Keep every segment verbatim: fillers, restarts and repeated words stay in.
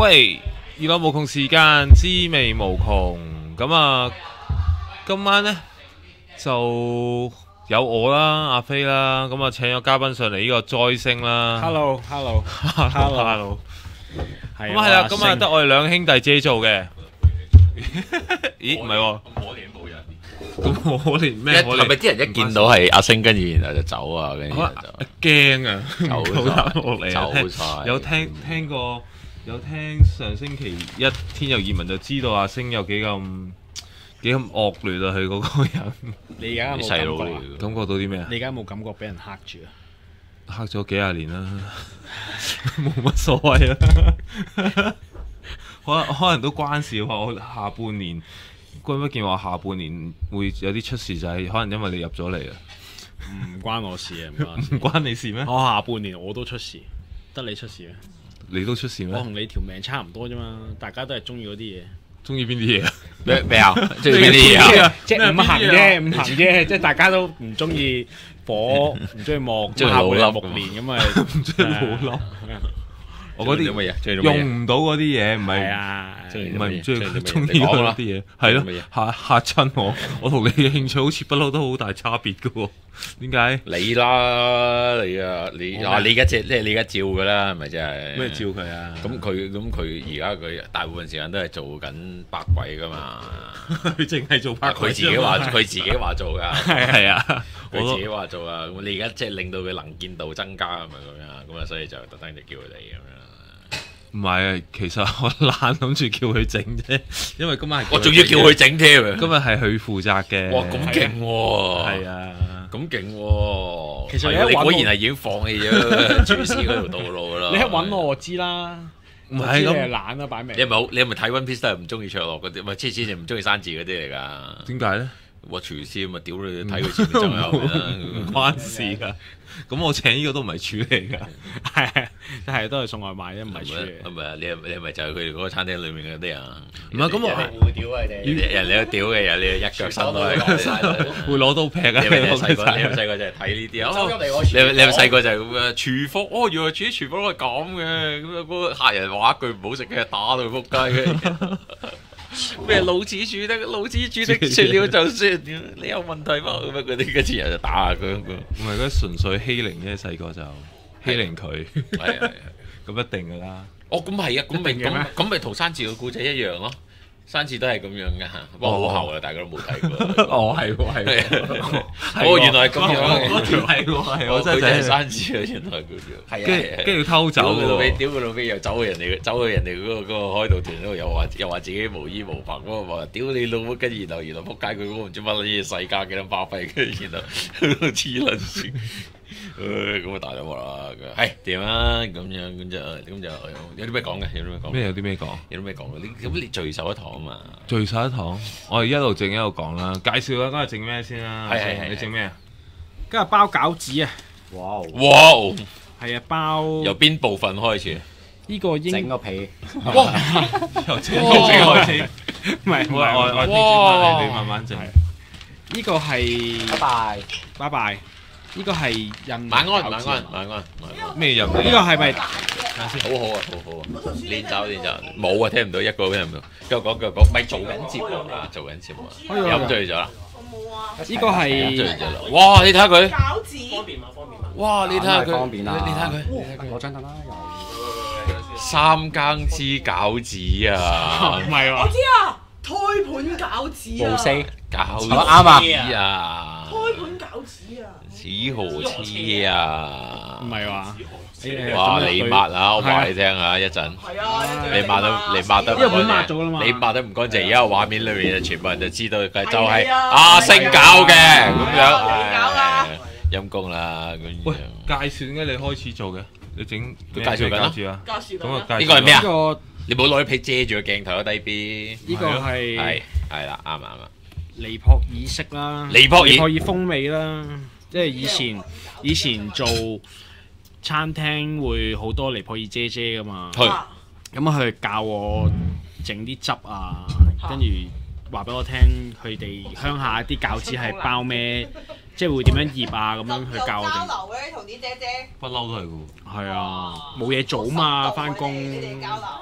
喂，娛樂無窮時間，滋味無窮。咁啊，今晚呢就有我啦，阿飛啦，咁啊請咗嘉賓上嚟呢個災星啦。 Hello，Hello，Hello， 咁係啦，咁啊得我哋兩兄弟自己做嘅。咦，唔係喎， 可憐冇人。 咁可憐咩？ 係咪啲人一見到係阿星，跟住然後就走啊？跟住就驚啊， 走走落嚟啊！ 走晒。 有聽聽過，有聽上星期一天佑移民就知道阿星有幾咁幾咁惡劣啊！佢嗰個人。 你而家有冇細佬感覺啊？ 嚟嘅。 感覺到啲咩啊？ 你而家有冇感覺俾人黑住啊？ 黑咗幾廿年啦，冇乜所謂啊。可能可能都關事喎。我下半年君不見話下半年會有啲出事，就係可能因為你入咗嚟啊。 唔關我事啊，唔關我事。 唔關你事咩？ 我下半年我都出事，得你出事咩？ 你都出事咩？ 我同你條命差唔多啫嘛，大家都係中意嗰啲嘢。 中意邊啲嘢啊？ 咩咩啊？中意邊啲嘢啊？ 即係五行啫，五行啫，即係大家都唔中意火，唔中意木， 中意下半年老粒木年咁咪唔中意老笠。我嗰啲乜嘢？ 用唔到嗰啲嘢，唔係係啊， 唔係唔中意中意中意你講啦嗰啲嘢，係咯嚇嚇親我。我同你嘅興趣好似不嬲都好大差別嘅喎。點解？ 你啦，你啊，你啊，你而家即係你而家照㗎啦，係咪真係？ 咩照佢啊？ 咁佢咁佢而家佢大部分時間都係做緊百鬼㗎嘛。 佢淨係做拍佢自己話佢自己話做㗎。 係係啊， 佢自己話做啊。咁你而家即係令到佢能見度增加係咪咁樣？咁啊，所以就特登就叫佢哋咁樣。 唔係啊，其實我懶諗住叫佢整啫，因為今日我仲要叫佢整添啊！ 今日係佢負責嘅。 哇，咁勁喎！ 係啊， 咁勁喎！ 其實係啊你你一揾我果然係已經放棄咗廚師嗰條道路啦。 你一揾我我知啦， 唔我知你係咁係懶啦，擺明。 你係咪好？你係咪睇 One Piece 都係唔中意卓洛嗰啲？唔係，黐黐線唔中意山治嗰啲嚟㗎。 點解咧？ 哇！廚師咁啊，屌你睇佢前面仲有唔關事㗎。咁我請呢個都唔係處理㗎。 係係都係送外賣啫，唔係係處理。 咪啊？你係你係咪就係佢哋嗰個餐廳裡面嗰啲啊？ 唔係咁我會屌啊！你哋人哋都屌嘅，人哋一腳伸落去。 會攞刀劈啊！ 你係咪細個？你係咪細個就係睇呢啲啊？哦你係你係咪細個就係咁嘅廚房？哦，原來煮廚房都係咁嘅。咁啊，嗰個客人話一句唔好食嘅，打到佢仆街嘅。咩老子煮得，老子煮的算了就算，你有問題嗎？咁啊，嗰啲跟住人就打下佢咁。 唔係嗰啲純粹欺凌啫，細個就欺凌佢。 係係咁一定㗎啦。 哦，咁係啊，咁咪咁咁咪同山治嘅故仔一樣咯。山治都係咁樣㗎嚇，不過好後啦，大家都冇睇過。 哦，係喎，係喎。 哦，原來係咁樣。 嗰條係喎，係我真佢就係係山治啊，原來佢叫。係跟住跟住偷走屌佢老味， 喎。 屌佢老味又走去人哋，走去人哋嗰個嗰個開導團嗰度，又話又話自己無依無憑，嗰個話屌你老母，跟住然後原來仆街佢嗰個唔知乜嘢世家幾多巴閉，跟住然後黐撚線。誒咁啊大咗鑊啦，係點啊？咁樣咁就咁就有啲咩講嘅？有啲咩講？ 咩有啲咩講？ 有啲咩講嘅？你咁你聚首一堂啊嘛？ 聚晒一堂，我哋一路整一路講啦。介紹啦，今日整咩先啦？ 係係係你整咩啊？ 今日包餃子啊！ 哇！ 哇！ 係啊，包由邊部分開始？ 呢個應整個皮， 哇！ 由整開始， 唔係唔我我我係， 我你你慢慢整。 呢個係拜拜。 拜拜，呢個係印晚安晚安餃子晚安晚安。 咩入？ 呢個係咪？ 好好啊，好好啊！練習練習，冇啊，聽唔到一個都聽唔到。繼續講繼續講，咪做緊節目啊，做緊節目啊， 哎呀飲醉咗啦， 呢個飲醉係咗啦！哇，你睇下佢， 餃子哇，你睇下佢， 方便啊！ 你睇下佢， 攞張凳啦，又三更之餃子啊， 唔係喎？ 我知啊，胎盤餃子啊， 無四餃子啱啊， 胎盤餃子啊， 紫河黐啊唔，係話？ 哇！你抹啊，我話你聽啊，一陣。 係啊， 你抹得你抹得唔因為本抹乾咗啦嘛淨，你抹得唔乾淨，而家畫面裏面就全部人就知道佢就係係啊阿星搞嘅咁樣， 你搞㗎陰公啦咁喂， 樣。 介紹點解你開始做嘅？你整佢介紹緊咯住啊？ 介紹咁啊， 緊介紹呢個係咩啊呢個你冇攞啲皮遮住個鏡頭啊，低 B。 呢個係係係啦，啱啊啱啊。 尼泊爾式啦， 尼泊爾尼泊爾風味啦，即係以前以前做餐廳會好多尼泊爾姐姐噶嘛， 去啊咁佢教我整啲汁啊，跟住話俾我聽佢哋鄉下啲餃子係包咩，即係會點樣醃啊咁樣去教我交哋。 流嘅同啲姐姐， 不嬲都係嘅喎。 係啊，冇嘢做嘛，翻工。 你哋交流。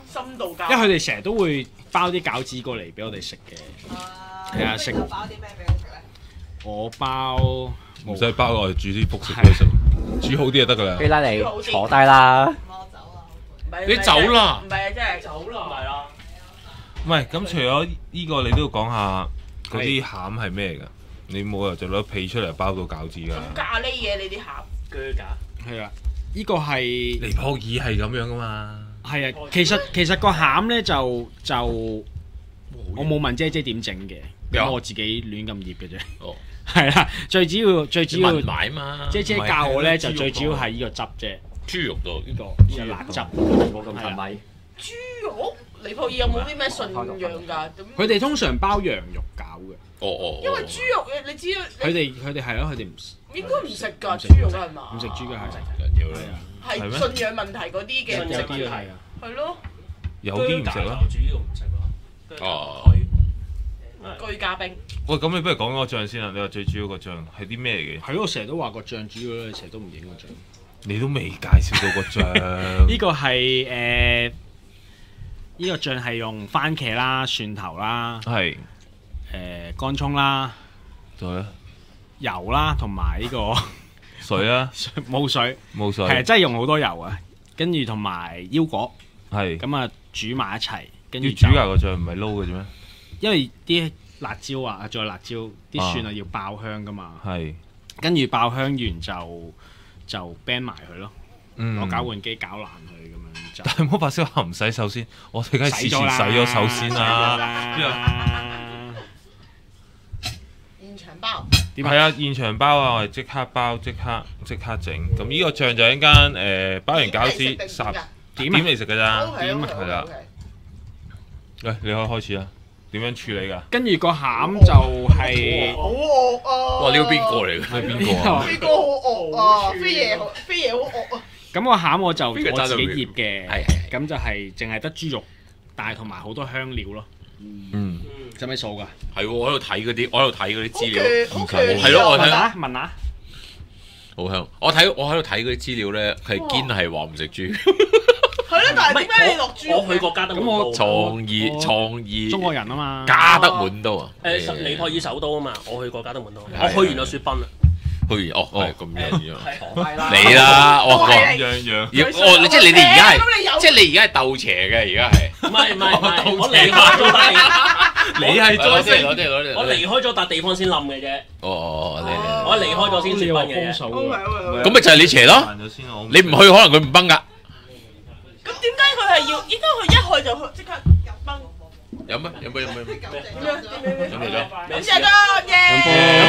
深度教。 因為佢哋成日都會包啲餃子過嚟俾我哋食嘅。係啊，食包啲咩俾你食咧？ 我包唔使包，我哋煮啲福食俾佢食，煮好啲就得㗎啦。 菲拉你坐低啦。 你走啦唔係啊，真係走啦。 係啦。 唔係咁，除咗呢個，你都要講下嗰啲餡係咩㗎？你冇理由就攞皮出嚟包到餃子㗎。 咁咖喱嘢你啲餡鋸架。 係啊，呢個係尼泊爾係咁樣㗎嘛。 係啊，其實其實個餡咧就就我冇問姐姐點整嘅，咁我自己亂咁醃嘅啫。 哦， 係啦，最主要最主要問埋嘛， 姐姐教我咧就最主要係呢個汁啫， 豬肉度呢個呢個辣汁， 冇咁近米。 豬肉，尼泊爾有冇啲咩信仰㗎？咁佢哋通常包羊肉餃嘅， 哦哦， 因為豬肉你知道， 佢哋佢哋係咯，佢哋唔應該唔食㗎豬肉係嘛？ 唔食豬嘅係緊要啦。 係信仰問題嗰啲嘅唔食有啲係啊， 係咯， 有啲唔食啦。 主要唔食咯。 哦。 居家兵。 喂，咁你不如講嗰個醬先啦。你話最主要個醬係啲咩嚟嘅？ 係咯，我成日都話個醬主要咧，成日都唔影個醬。 你都未介紹到個醬。 呢個係誒，呢個醬係用番茄啦、蒜頭啦、 係誒乾葱啦、 再咧油啦，同埋呢個水啦， 冇水， 冇水。 係真係用好多油啊！跟住同埋腰果， 係咁啊煮埋一齊，跟住要煮㗎個醬，唔係撈嘅啫咩？ 因為啲辣椒啊，再辣椒啲蒜啊要爆香噶嘛， 係跟住爆香完就就 band 埋佢咯， 嗯攞攪拌機攪爛佢咁樣就。 但係冇發燒下唔洗手先，我哋梗係事前洗咗手先啦。 現場包。 係啊，現場包啊，我係即刻包，即刻即刻整。咁呢個醬就一間誒包完餃子十點嚟食㗎咋，點係啦。喂，你可以開始啦。點樣處理㗎？ 跟住個餡就係好惡啊！ 哇！呢個邊個嚟㗎？ 係邊個啊？ 飛哥好惡啊！飛爺好飛爺好惡啊！ 咁個餡我就我邊個揸到自己醃嘅， 係係咁就係淨係得豬肉，但係同埋好多香料咯。 嗯， 使唔使數㗎？ 係喎，我喺度睇嗰啲，我喺度睇嗰啲資料， 唔使係咯我睇問下問下。 好香。我睇我喺度睇嗰啲資料咧，係堅係話唔食豬。 係咯，但係點解你落豬肉嘅？ 我去過加德滿咁我都。 創意創意中國人啊嘛。 加德滿都啊！ 誒，尼泊爾首都啊嘛，我去過加德滿都， 係我去完就雪崩啦。 去完哦，係咁樣樣。 係啦。 你啦，我我係樣樣。 要哦，即係你哋而家咁你有係，即係你而家係鬥邪嘅，而家係。 唔係唔係唔係，我離開咗笪地， 你係攞再啲攞啲攞啲。 我離開咗笪地方先冧嘅啫。 哦哦，你你。 我離開咗先你話雪崩嘅啫。 幫手 ，OK 喎。 OK 咁咪就係你邪咯！ 煩咗先我你唔去可能佢唔崩㗎。 咁點解佢係要？應該佢一去就去即刻入崩。 有咩？有咩？有咩？ 點樣？點樣？ 飲嚟咗。 咁謝哥，耶！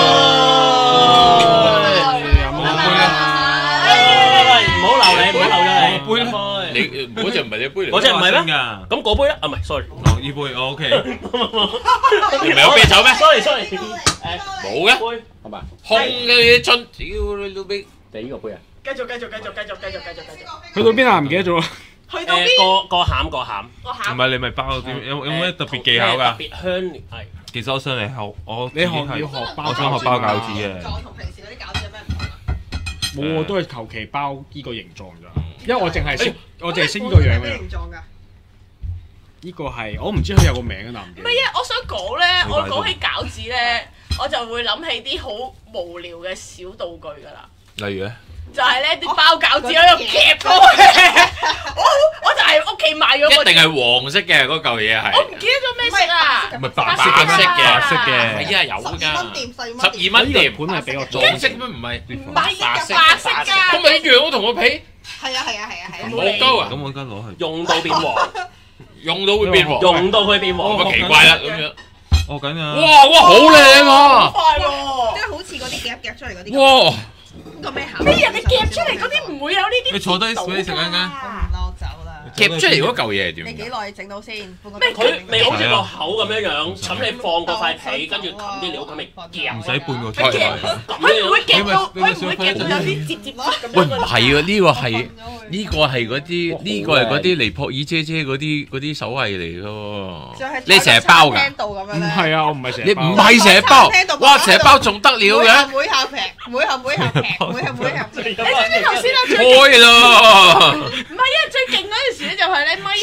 喂，唔好流你，唔好流咗你。 杯咧你嗰隻唔係你杯嚟。 嗰隻唔係咩？ 㗎。 咁嗰杯咧？啊，唔係，sorry。 哦，呢杯我 OK。 你唔係有啤酒咩 ？sorry sorry。誒， 冇嘅， 杯係咪？ 空嘅樽，屌你老味！ 你呢個杯啊？ 繼續繼續繼續繼續繼續繼續繼續。 去到邊啊？唔記得咗。 誒去到邊？ 個個餡個餡。 個餡。 唔係你咪包咗啲，有有咩特別技巧㗎？ 特別香係。 其實我想嚟學，我你學自己係要學包我想學包餃子嘅。 嘅。 同平時嗰啲餃子有咩唔同啊？ 冇，我都係求其包呢個形狀咋，因為我淨係識我淨係識呢個樣嘅。 形狀㗎？ 呢個係我唔知佢有個名啊，但唔記得。 唔係啊！我想講咧，我講起餃子咧，我就會諗起啲好無聊嘅小道具㗎啦。 例如咧， 就係咧啲包餃子喺度夾嗰個嘅，我我就係屋企買咗個。 一定係黃色嘅嗰嚿嘢係。 我唔記得咗咩色啊！ 唔係白色嘅嘅， 嘅白色嘅。 係啊，有㗎。 十十二蚊店。 盤係比較黃色咩？唔係。 唔係啊，白色㗎。 咁咪一樣咯，同個皮。 係啊係啊係啊係啊！ 冇鳩啊！ 咁我而家攞去。 用到變黃， 用到會變黃。 用到佢變黃。 咁啊奇怪啦咁樣。 哦緊啊！ 哇哇好靚啊！ 快喎！ 即係好似嗰啲夾夾出嚟嗰啲。 哇！ 個咩餡？ 咩人哋夾出嚟嗰啲唔會有呢啲。 你坐低俾你食間間。 唔嬲走啦！ 夾出嚟嗰嚿嘢係點㗎？ 你幾耐整到先？ 咩佢未好似個口咁樣樣，咁你放嗰塊皮，跟住冚啲料，咁咪夾。 唔使半個佢夾，佢唔會夾到，佢唔會夾到有啲接接咁樣。 喂唔係啊，呢個係呢個係嗰啲呢個係嗰啲尼泊爾姐姐嗰啲嗰啲手藝嚟㗎喎。你成日包㗎？ 唔係啊，我唔係成你日包。 唔係成日包？哇！成日包仲得了嘅？ 每下劈，每下每下劈，每下每下劈。 你知唔知頭先啊最開咯！ 唔係啊，最勁嗰陣時咧就係咧咪後咧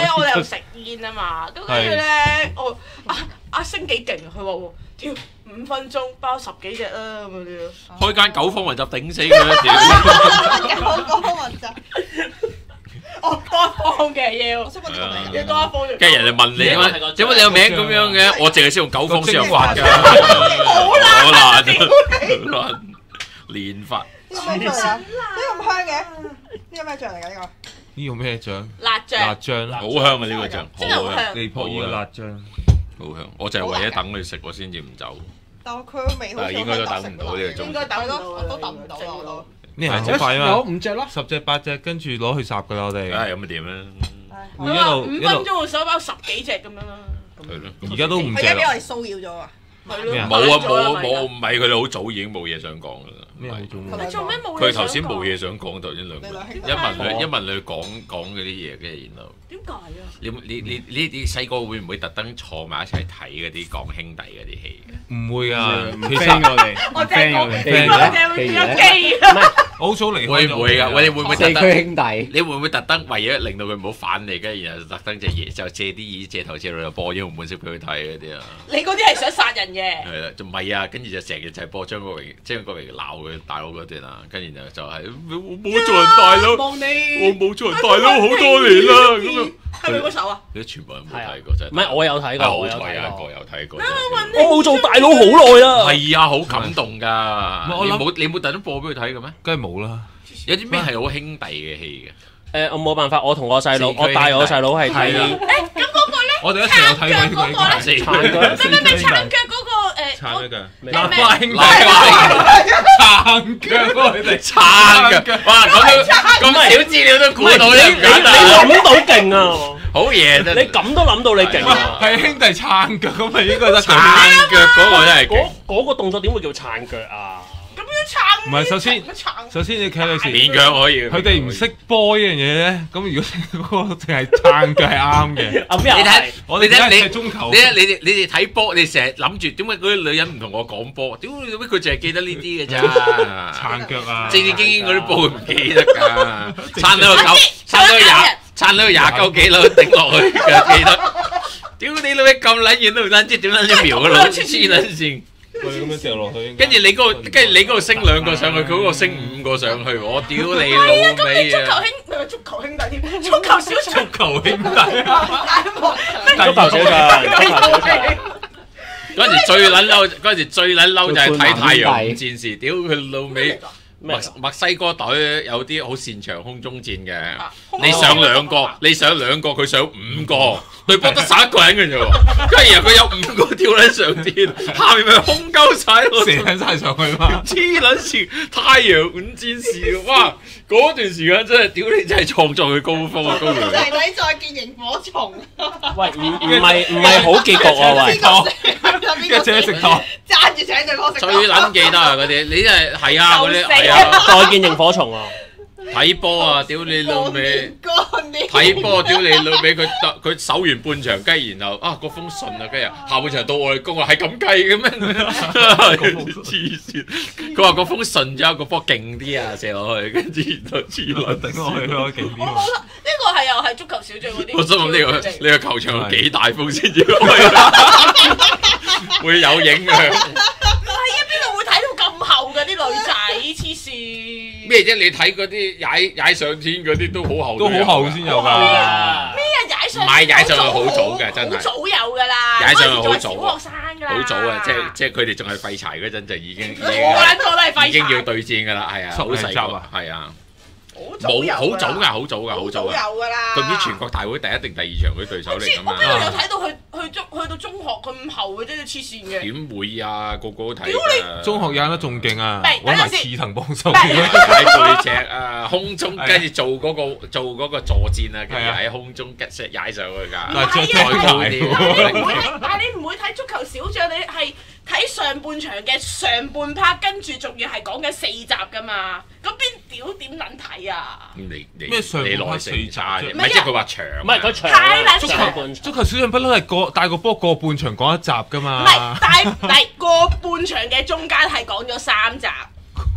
我哋又食煙啊嘛，咁跟住咧，我阿阿星幾勁，佢話喎，跳五分鐘包十幾隻啦咁嗰啲。 開間九方雲集頂死佢一條。 九方雲集。 哦，多一方嘅要， 我識揾呢個名。 要多一方。 跟住人哋問你點解點解你個名咁樣嘅？我淨係識用九方先有法㗎。 好難好難，好難練法。 呢個咩醬啊？呢個咁香嘅？呢個咩醬嚟㗎？呢個？ 呢個咩醬？ 辣醬。 辣醬啦， 好香啊！呢個醬， 真係好香。 地撲呢個辣醬， 好香。我就係為咗等佢食，我先至唔走。 但係佢個味好似應該都等唔到呢個鐘應該等唔到， 我都等唔到啦，我都。 呢係好快啊有嘛， 五隻咯。 十隻八隻，跟住攞去烚噶啦我哋。 唉，咁咪點咧？ 會一路五分鐘會手包十幾隻咁樣啦。 係咯。 而家都五隻啦。 佢而家俾我哋騷擾咗啊！ 係咯。 咩啊冇啊冇啊冇，唔係佢哋好早已經冇嘢想講㗎啦。 咩好做咩？ 你做咩冇？ 佢頭先冇嘢想講，頭先兩個你兩兄弟一問佢一問佢講講嗰啲嘢，跟住然後點解啊？ 你你你呢啲細個會唔會特登坐埋一齊睇嗰啲講兄弟嗰啲戲嘅？ 唔會啊， 唔其 friend 實我哋， 我淨係講， 飛我淨係會變咗機啊！ 我好早離開咗會唔會㗎？喂，你會唔會特四登？ 驅兄弟， 你會唔會特登為咗令到佢唔好反你，跟住然後特登隻嘢就借啲耳借頭借腦就播英雄本色俾佢睇嗰啲啊？ 你嗰啲係想殺人嘅。 係啦，就唔係啊，跟住就成日就係播張國榮，張國榮鬧佢大佬嗰段啊，跟住就就係我冇做人大佬， 望你。 我冇做人大佬好多年啦，咁樣。 係咪嗰首啊？ 你全部人冇睇過真係。 唔係我有睇過， 好我有彩有一個睇過。 有睇過。 我冇做大佬好耐啦。 係啊，好感動㗎。 唔係我諗你冇你冇特登播俾佢睇嘅咩？ 梗係冇啦。 有啲咩係好兄弟嘅戲嘅？ 誒，我冇辦法，我同我細佬， 四驅我帶我細佬係睇。 誒，咁嗰個咧？ 我哋一齊有睇過呢個呢個。 四撐腳唔係唔係撐腳嗰個誒， 撐咩腳？ 咩拉拉兄弟， 拉拉撐腳嗰個你哋撐㗎，哇！咁樣咁少資料都估到，你唔你簡單。 諗到勁啊！ 好嘢真係。 你咁都諗到你勁啊！ 係兄弟撐腳咁咪應該得撐嘅。 腳嗰個真係勁嗰。嗰個動作點會叫撐腳啊？ 咁樣撐。 唔係首先乜撐？ 首先你睇女士， 勉強可以。 佢哋唔識波呢樣嘢咧，咁如果嗰個淨係撐腳係啱嘅。 阿邊你睇， 我哋你睇你而家係中球你。睇你哋你哋睇波，你成日諗住點解嗰啲女人唔同我講波？屌你做咩？佢淨係記得呢啲嘅咋？ 撐腳啊！ 正正經經嗰啲波佢唔記得㗎，撐到個九，撐到個廿，撐到個廿九幾樓頂落去㗎，記得。屌你老味咁撚遠都唔撚知點撚一秒嘅佬，黐撚線。 佢咁樣掉落去。 跟住你嗰個，跟住你嗰個升兩個上去，佢嗰個升五個上去，我屌你老係啊，咁你味足球啊！ 兄唔係足球兄弟添，足球小將。 足球兄弟。 足球小將，足球小將。 嗰陣時最撚嬲，嗰陣時最撚嬲就係睇太陽五戰士，屌佢老味！墨墨西哥隊有啲好擅長空中戰嘅，你上兩個，你上兩個，佢上五個，對波得十一個人嘅啫喎，跟住然後佢有五個跳撚上天，下面咪空鳩晒咯， 射緊晒上去嘛。 黐撚線！太陽五戰士，哇！嗰段時間真係屌你，真係創作佢高峰啊！高仔明， 仔再見螢火蟲。 喂，唔唔係唔係好結局啊！喂， 跟住食糖。 揸住請對方食。 最撚記得啊嗰啲，你真係係啊嗰啲係啊再見螢火蟲啊！ 睇波啊！屌你老味！ 乾啲。 睇波屌你老味，佢佢守完半場雞，然後啊個風順啊，跟住下半場到我哋攻啊，係咁計嘅咩？黐線！佢話個風順咗，個波勁啲啊，射落去，跟住然後黐撚頂落去咯，勁啲喎。 我冇啦，呢個係又係足球小將嗰啲。 我心諗呢個呢個球場有幾大風先至開，會有影響。 係啊，邊度會睇到咁厚嘅啲女仔？黐線。 咩啫？你睇嗰啲踩踩上天嗰啲都好厚， 都好厚先有㗎。 咩啊？踩上唔係踩上去好早嘅真係好早有㗎啦。 踩上去好嗰陣時早仲係小學生㗎啦。 好早啊！即係即係佢哋仲係廢柴嗰陣就已經已經我撚個都係廢柴。 已經要對戰㗎啦，係啊，好細個啊， 係啊。 冇冇好早㗎，好早㗎，好早有㗎。 㗎啦。 佢唔知全國大會第一定第二場嗰啲對手嚟㗎我嘛？ 邊度有睇到去去中去到中學咁厚嘅啫，黐線嘅。 點會啊？個個都睇屌㗎。 中學有得仲勁啊！ 係揾埋等陣先刺藤幫手。 喺背脊啊，空中跟住做嗰個做嗰個助戰啊，跟住係啊喺空中吉石踩上去㗎。 但係再係啊再高但係你唔啲。 會睇，但係你唔會睇足球小將，你係睇上半場嘅上半 part，跟住仲要係講緊四集㗎嘛？咁邊屌點撚睇啊？ 咁你你咩上半你耐 part 性差啫， 四集唔係即係佢話長啊。 唔係佢長太難足上半球足球小將不嬲係個帶個波過半場講一集㗎唔係嘛。， 但係但係個半場嘅中間係講咗三集。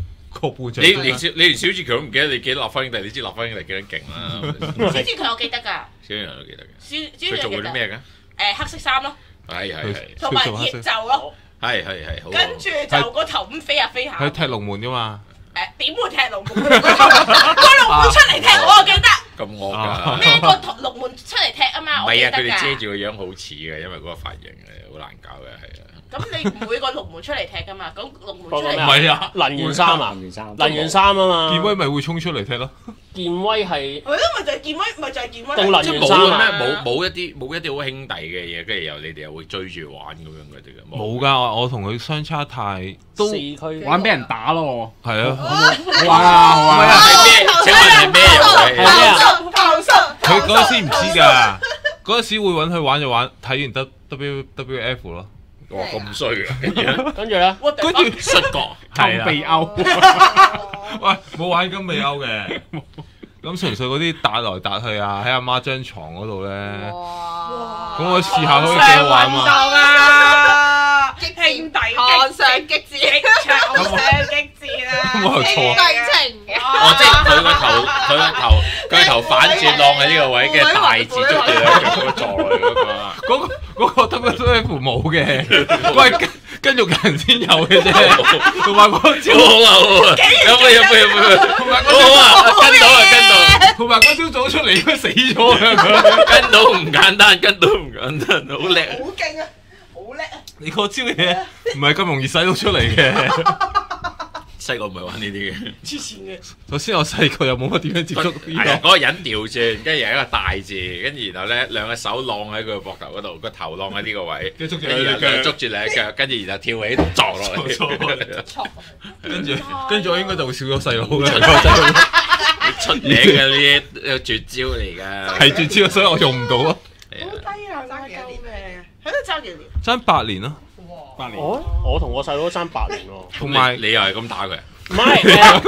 個半場。 你連小你連小志強都唔記得，你記得立芬兄弟，你知立芬兄弟幾撚勁啦？ 小志強我記得㗎， 小志強都記得嘅。 小小佢做志強記得。 過啲咩㗎？ 誒黑色衫咯， 係係係同埋翼袖咯， 係係係好。 跟住就個頭咁飛下飛下。 佢踢龍門㗎嘛？ 誒點會踢龍門？個龍門出嚟踢我就記得。 咁惡㗎。 咩個龍門出嚟踢啊嘛？ 唔係啊，佢我記得哋遮㗎。 住個樣好似嘅，因為嗰個髮型誒好難搞嘅，係啊。 咁你唔會個龍門出嚟踢㗎嘛？咁龍門出嗰個咩嚟唔係啊， 能源衫啊， 原衫， 能源衫啊嘛。 健威咪會衝出嚟踢咯。 健威係係咯，咪就係健威，咪就係健威。 定能即係冇嘅源衫啊咩？冇冇一啲冇一啲好兄弟嘅嘢，跟住又你哋又會追住玩咁樣嗰啲嘅。 冇㗎，我我同佢相差太都四區玩俾人打咯， 係啊。 好玩啊，好玩啊！ 係咩？請問係咩遊戲？ 係咩啊？ 投訴。 佢嗰陣時唔知㗎，嗰陣時會揾佢玩就玩，睇完 W W F 咯。 哇，咁衰嘅，跟住咧， 跟住咧， 跟住摔角係啊金鼻歐， 喂，冇玩金尾歐嘅，咁純粹嗰啲打來打去啊，喺阿媽張床嗰度咧， 哇！ 咁我試下可以幾好玩嘛。 啊！ 激兄弟寒上激戰， 長上激戰啊！ 咁我有錯對情。 哦，即係佢個頭，佢個頭，佢個頭反轉晾喺呢個位，跟住大字捉住兩腳咁樣坐落去嗰個啊！ 嗰個嗰個 W F 冇嘅，喂跟跟肉人先有嘅啫，同埋嗰招好啊好啊，有冇有冇有冇？ 同埋好啊，跟到啊跟到， 同埋嗰朝早出嚟應該死咗嘅。 跟到唔簡單，跟到唔簡單，好叻啊！ 好勁啊！好叻啊！ 你嗰招嘢唔係咁容易使到出嚟嘅。 細個唔係玩呢啲嘅。 黐線嘅。 首先我細個又冇乜點樣接觸係啊， 呢嗰個人調轉，跟住有一個大字，跟住然後咧兩個手晾喺佢個膊頭嗰度，個頭晾喺呢個位， 跟住捉住跟住兩隻腳然後捉住兩隻腳，跟住然後跳起撞落嚟。 錯錯錯。 跟住跟住我應該就會少咗細佬嘅， 出名嘅呢啲絕招嚟㗎。 係絕招，所以我用唔到咯。 係啊好低啊！ 爭幾多年救命！喺度爭幾年？ 爭八年咯， 八年。 我我同我細佬爭八年喎。 同埋你你又係咁打佢啊？ 唔係，誒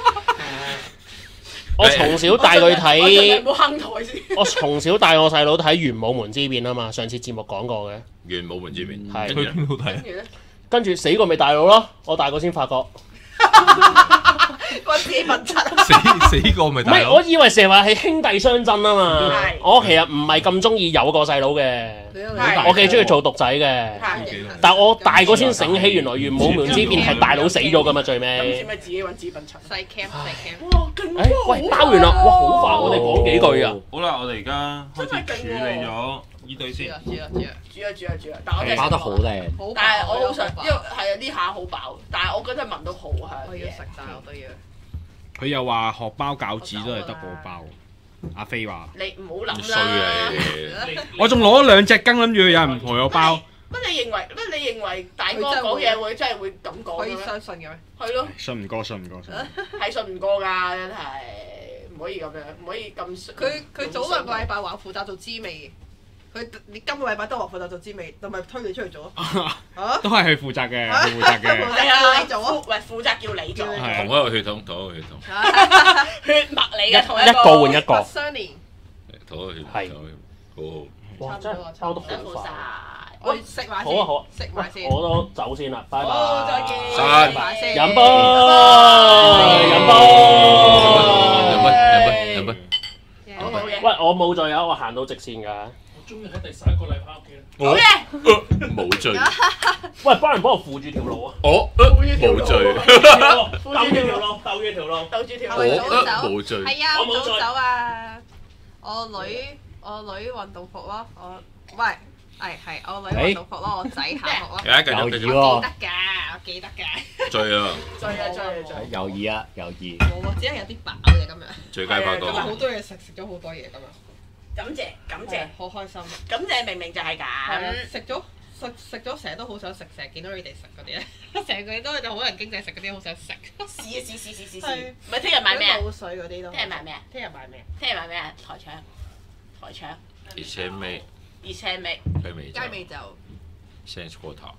我從小帶佢我睇， 冇坑台先。 我從小帶我細佬睇《玄武門之變》啊嘛，上次節目講過嘅。 玄武門之變， 係去跟住邊度睇啊？ 跟住咧， 跟住死過咪大佬咯，我大個先發覺。 我自己問柒。 死死過咪唔係， 大佬我。以為成日話係兄弟相爭啊嘛係。 我其實唔係咁中意有個細佬嘅， 係我幾中意做獨仔嘅。 係。 但我大個先醒起，原來玄武門之變係大佬死咗噶嘛，最咁先尾。 咪自己揾自己笨柒。 細 cam 細 cam。 哇！勁誒，喂，包完啦，哇，好煩，我哋講幾句啊。 好啦，我哋而家開始真係勁處喎理咗呢對先。 知啦知啦知啦。 煮啊煮啊煮啊！但係我真係包得好靚。 好但係我好想，因為為係啊呢下好飽，但係我覺得聞到好香嘅。 我要食，但係我都要。 佢又話學包餃子都係得我包。阿飛話： 你唔好諗衰啊啦。 你！ 我仲攞咗兩隻羹，諗住有人陪我包。 乜你認為乜你認為大哥講嘢會真係會咁講可以嘅咩？ 相信嘅咩？ 係咯， 信唔過，信唔過，信唔過。 係信唔過㗎，真係唔可以咁樣，唔可以咁。 佢佢早兩個禮拜話負責做滋味，佢你今個禮拜都話負責做滋味，就咪推你出去做咯。啊？ 都係佢負責嘅，佢負責嘅。 係啊， 你做啊負喂負責叫你做， 叫你係同一個血統，同一個血統， 血脈嚟嘅同一個換一個。 相連。 同一個血統， 係同一個血統好好。 哇，真係包得好快。 辛苦晒。 我食埋先。 好啊好啊， 食埋先。 我都走先啦，拜拜。 好，再見。 散食埋先。 飲杯，飲杯。 飲杯飲杯飲杯。 好好嘅。 喂，我冇罪啊，我行到直線㗎。 我終於喺第十一個禮拜屋企啦。 好嘅。 冇罪， 喂，幫人幫我扶住條路啊！ 我冇罪， 兜住條路，兜住條路。 兜住條我路。 早走冇罪。 係啊， 我冇罪早走啊！我女我女運動服咯，我喂係係我女運動服咯，我仔校服咯。 而家繼續繼續有意喎記得㗎，我記得㗎。 醉啊！ 追啊追啊追！ 有意啊，有意。 冇啊，只係有啲飽嘅今日。 醉雞發今日好哥， 多嘢食，食咗好多嘢今日。 感謝感謝好開心。 感謝，明明就係係啊咁。 食咗食食咗，成日都好想食，成日見到你哋食嗰啲咧，成個都係就好人經濟食嗰啲，好想食。 試一試試試試試係。 咪聽日買咩啊？ 滷水嗰啲都。 聽日買咩啊？ 聽日買咩？ 聽日買咩啊？台腸，台腸， 而且味熱車味， 雞尾酒雞尾就 ，Sense Quarter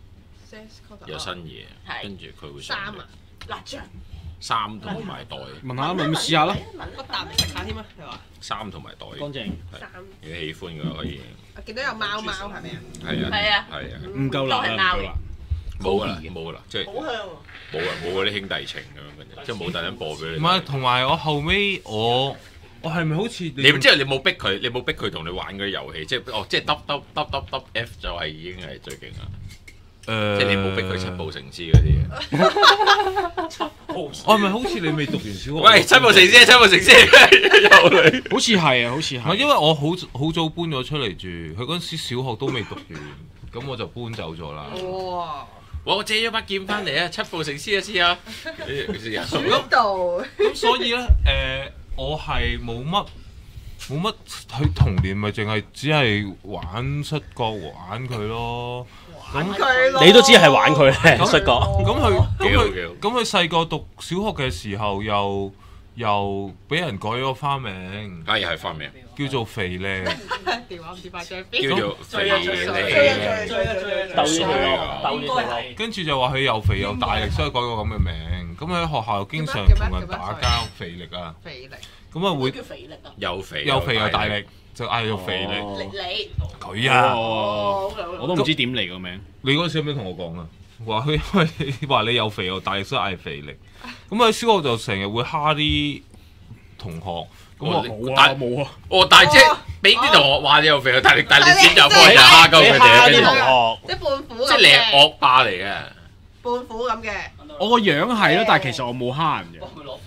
Sense Quarter 有新嘢， 係跟住佢會衫啊， 辣醬。 衫同埋袋， 問下咪試下咯。 不啖食下添啊！你話衫同埋袋， 乾淨。 衫， 如果喜歡嘅話可以， 我見到有貓貓係咪啊？ 係啊係啊係啊， 唔夠辣啊，唔夠辣。 冇噶啦，冇噶啦，即係好香喎。 冇啊，冇嗰啲兄弟情咁樣嘅啫，即係冇特登播俾你。 唔係，同埋我後尾我我係咪好似你即係你冇逼佢，你冇逼佢同你玩嗰啲遊戲，即係哦，即係 W W W W F 就係已經係最勁啦。 誒， 即係你冇逼佢七步成詩嗰啲嘢。 我係咪好似你未讀完小學？ 喂，七步成詩，七步成詩又嚟。 好似係啊，好似係。 唔係因為我好好早搬咗出嚟住，佢嗰陣時小學都未讀完，咁我就搬走咗啦。 哇！ 我借咗把劍翻嚟啊！七步成詩啊，試下。 主導。 咁所以咧，誒、我係冇乜冇乜，佢童年咪淨係只係玩摔角玩佢咯。咁佢咯你都知係玩佢咧，摔角。 咁佢咁幾好幾佢好咁佢細個讀小學嘅時候又又俾人改咗個花名， 啊，又係花名， 叫做肥靚。 電話唔知擺咗喺邊。 叫做肥追啊追啊追啊利。 追啊追啊鬥追啊！ 呢條咯，鬥呢條咯。 跟住就話佢又肥又大力，所以改個咁嘅名。咁喺學校經常同人打交，肥力啊。 肥力。 咁啊會叫肥力啊！ 又肥又肥又大力，就嗌做肥力。 哦力你佢啊！ 哦，好嘅好嘅我都唔知點嚟個名。 你嗰陣時有咩同我講啊？話佢因為話你又肥又大力，所以嗌肥力。咁喺小學就成日會蝦啲同學。咁我冇啊冇啊！ 哦，但係即係俾啲同學話你又肥又大力，但係你先就幫人蝦鳩佢哋啊，跟住啲同學， 即係胖虎咁即係你係嘅。 惡霸嚟嘅。 胖虎咁嘅。 我個樣係咯，但係其實我冇蝦人嘅。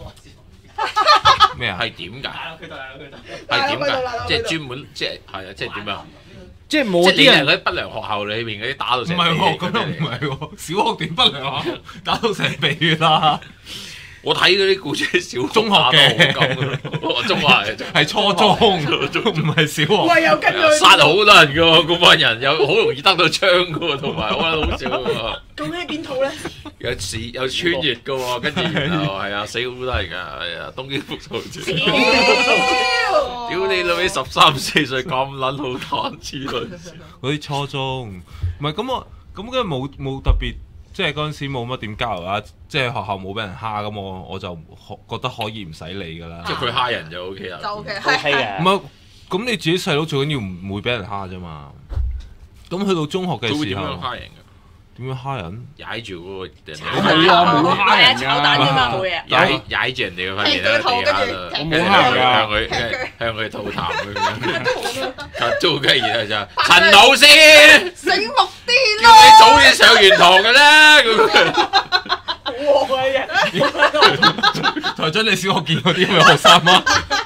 咩啊？ 係點㗎？ 佢就係佢就係點㗎？即係專門即係係啊！即係點樣？ 即係冇即係你係啲人嗰啲不良學校裏邊嗰啲打到唔成係喎，咁又唔係喎。小學點不良啊？打到成鼻血啦！ 我睇嗰啲故事小中學嘅打到好金㗎，中學係係初中，唔係小學。 喂，又跟佢殺好多人㗎喎，嗰班人又好容易得到槍㗎喎，同埋好撚好笑㗎究竟係邊套咧？ 喎，有時有穿越㗎喎，跟住然後係啊死好多人㗎，係啊東京復仇者，屌你老味十三四歲咁撚好彈黐輪線， 嗰啲初中，唔係咁我咁跟住冇冇特別，即係嗰陣時冇乜點交流啦，即係學校冇俾人蝦咁，我我就覺得可以唔使理㗎啦。 即係佢蝦人就 O K 啦。 就 OK， O K 唔嘅。 係咁你自己細佬最緊要唔會俾人蝦啫嘛。咁去到中學嘅佢會點樣時候， 蝦人㗎？ 點樣蝦人？ 踩住嗰個人哋， 係啊冇蝦人㗎炒蛋啫嘛，冇嘢。 踩踩住人哋嘅塊面喺地下度， 我冇蝦人㗎向佢向佢吐痰咁樣，做嘅然後就陳老師， 醒目啲叫你早咯。 啲上完堂嘅啦。咁好啊人， 台長，你小學見過啲咁嘅學生嗎？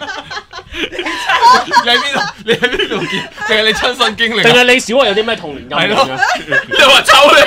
你喺邊度？你喺邊度見？定係你親身經歷啊？ 定係你小學有啲咩童年陰影啊？ 你話走你，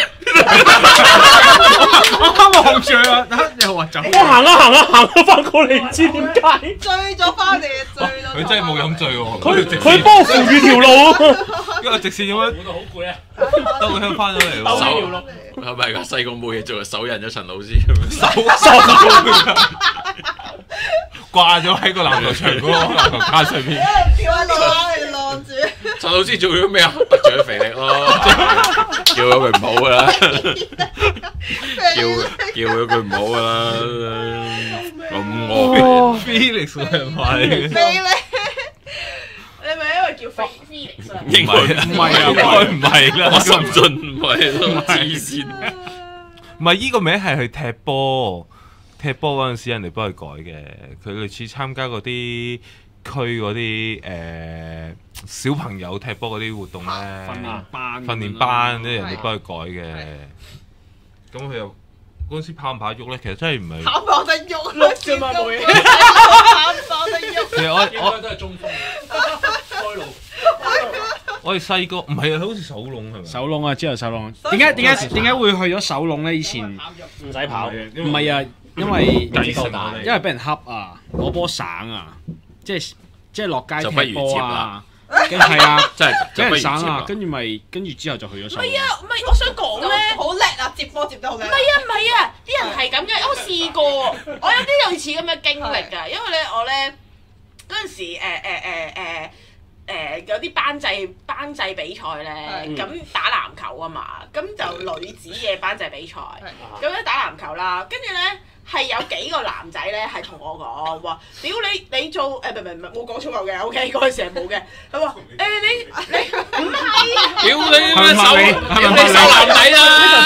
我啱望住佢啊！又話走。 我行啊行啊行啊翻過嚟，唔知點解。 追咗翻嚟，追咗。 佢真係冇飲醉喎。 佢直佢幫我扶住條路， 因為直線咁樣到好攰啊！ 兜個圈翻咗嚟喎。 兜呢條路， 係咪㗎？細個冇嘢做，手印咗陳老師咁樣。 手掛咗喺個籃球場嗰個籃球架上面。 跳喺度嚟晾住。 陳老師做咗咩啊？得罪咗肥力咯，叫咗佢唔好㗎啦，叫叫咗佢唔好㗎啦，咁惡。 Felix 係咪？ 飛咧。 你咪因為叫肥 Felix 啊？ 應該唔係啊應該唔係啦。 我深信唔係咯，黐線。 唔係依個名係去踢波，踢波嗰陣時人哋幫佢改嘅。佢類似參加嗰啲區嗰啲誒小朋友踢波嗰啲活動咧， 訓練班。 訓練班啲人哋幫佢改嘅。咁佢又嗰陣時跑唔跑得喐咧？其實真係唔係。 跑唔跑得喐？ 碌啫嘛，冇嘢。 跑唔跑得喐？ 其實我我都係中鋒，開路。 我哋細個唔係啊，好似手籠係咪？ 手籠啊，之後手籠。點解點解點解會去咗手籠咧？以前唔使跑， 唔係啊，因為繼承我哋因為俾人恰啊，攞波省啊，即係即係落街就不如踢波啊接啦， 跟係啊， 真係俾就不如接人省啊啦，。 跟住咪跟住之後就去咗手籠。 唔係啊，唔係，我想講咧。 好叻啊！接波接得好叻。 唔係啊，唔係啊，啲人係咁嘅，我試過，我有啲類似咁嘅經歷㗎，因為咧我咧嗰陣時誒誒誒誒誒有啲班際班際比賽咧，咁打籃球啊嘛，咁就女子嘅班際比賽，咁咧打籃球啦，跟住咧。係有幾個男仔咧，係同我講話，屌你你做誒唔係唔係冇講粗口嘅 ，OK 嗰陣時係冇嘅。佢話誒你你唔係啊， 屌你係咪手， 你係咪屌你手男仔啦！ 係啊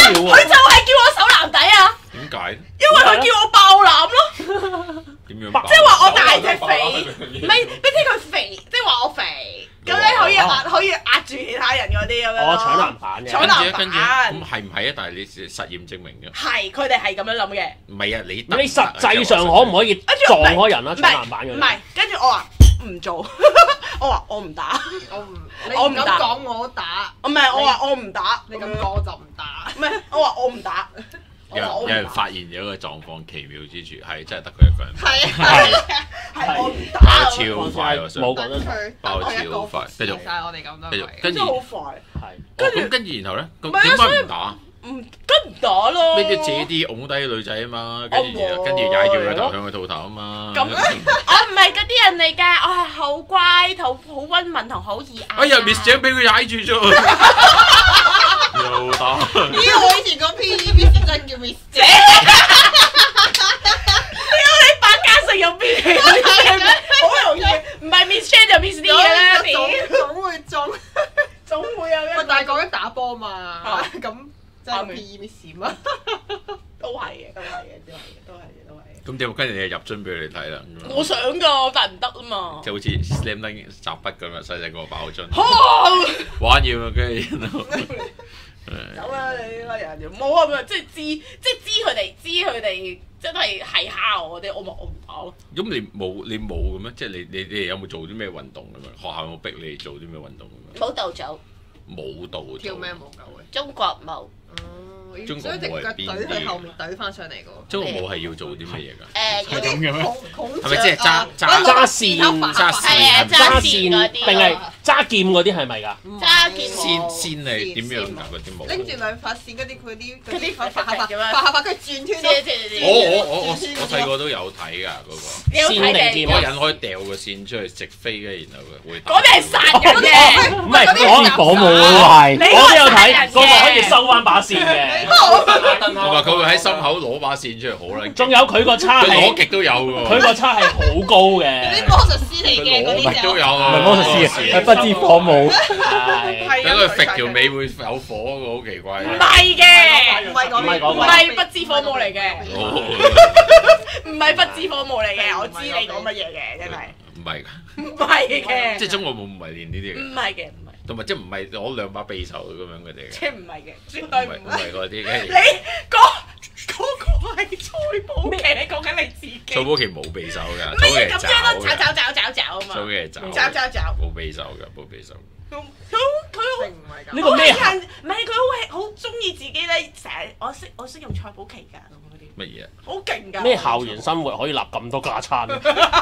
喎。 佢就係叫我手男底啊， 點解？ 因為佢叫我爆攬咯。 點樣？ 即係話我大隻肥，唔係，即係佢肥，即係話我肥，咁咧可以壓可以壓住其他人嗰啲咁樣咯。 我搶籃板嘅。 搶籃跟住板咁係唔係啊？但係你實驗證明嘅。 係，佢哋係咁樣諗嘅。 唔係啊，你你實際上可唔可以撞開人啊？搶籃板嗰啲。 唔係，跟住我話唔做，我話我唔打， 我唔，你我唔打唔咁講我打， 唔係我話我唔打， 你咁講我就唔打。 唔係我話我唔打。 有人有人發現咗個狀況奇妙之處，係真係得佢一個人。 係啊， 係我唔打。 爆超快喎，想冇講得佢爆佢一個超快，繼續晒我哋咁多位。 繼續跟住真係好快， 係。 哦咁跟住然後咧，咁唔係啊點所以解唔打？ 唔跟唔打咯。 咩叫借啲擁低女仔啊嘛，跟住我冇跟住踩住佢頭向佢吐頭啊嘛。 咁我唔係嗰啲人嚟㗎，我係好乖、好好溫文同好易嗌。 哎呀，Miss 姐俾佢踩住咗，又打。 咦！我以前個 P E Miss 真叫 Miss 姐， 你百家姓入邊好容易，唔係 Miss Chan 就 Miss D 嘅啦，點總總會中。 總會有一喂，但係講緊打波嘛，咁真係啱 P E Miss 嘛。 都係嘅，都係嘅，都係嘅，都係嘅，都係嘅。 咁點？跟住你就入樽俾佢哋睇啦。 我想㗎，但係唔得啊嘛。 就好似 Slam Dunk 雜筆咁啊，細細個爆樽， 哦玩嘢啊，跟住然後走啦你呢個人，冇啊，咪即係知，即係知佢哋，知佢哋真係係蝦我嗰啲，我咪我唔打咯。 咁你冇你冇嘅咩？即係你你你哋有冇做啲咩運動咁樣？學校有冇逼你哋做啲咩運動咁樣？ 舞蹈組， 舞蹈做跳咩舞嘅？ 中國舞。 哦， 中國所以隻舞係腳邊啲懟喺後面懟翻上嚟嘅喎。 中國舞係要做啲乜嘢㗎？ 誒有啲係咁嘅咩？ 係咪即係揸揸揸線揸係啊線揸揸線線嗰啲定係揸劍嗰啲係咪㗎？ 揸劍線線係點樣㗎？嗰啲舞？ 拎住兩發線嗰啲佢啲嗰啲發發發發咁樣發下發佢轉圈咯。 我我我我我細個都有睇㗎嗰個。 你有睇線定劍嘅？ 嗰個人可以掉個線出去直飛嘅，然後佢會打。 嗰啲係殺人嘅， 唔係嗰啲我係火舞係你我都有睇， 嗰個係殺人嘅嗰個可以收翻把線嘅。 同埋佢會喺心口攞把線出嚟，好啦。 仲有佢個叉佢攞係極都有㗎喎。 佢個叉係好高啲嘅。 魔術師嚟嘅嗰佢攞極都啲就。 有啊。 唔係魔術師啊，係不知火舞。 係係等佢揈條尾會有火嗰個好奇怪。 唔係嘅， 唔係講唔係講唔係不知火舞嚟嘅， 哦唔係不知火舞嚟嘅，我知你講乜嘢嘅，真係唔係㗎， 唔係嘅， 即係中國舞唔係練呢啲嘅， 唔係嘅，唔係， 同埋即係唔係攞兩把匕首咁樣佢哋嘅， 即係唔係嘅，絕唔對唔係。 係唔係嗰啲嘅。 你嗰嗰個係蔡寶琪，你講緊你自己。 草寶琪冇匕首㗎，草乜嘢嘅咁樣都爪嘅， 找找找找找啊嘛！ 草嘅爪， 找找找。 冇匕首㗎，冇匕首。 佢佢並唔係咁。 呢個咩好人，唔係佢好好中意自己咧，成日我識我識用蔡寶琪㗎咁嗰啲， 乜嘢啊？ 好勁㗎。 咩校園生活可以立咁多架撐？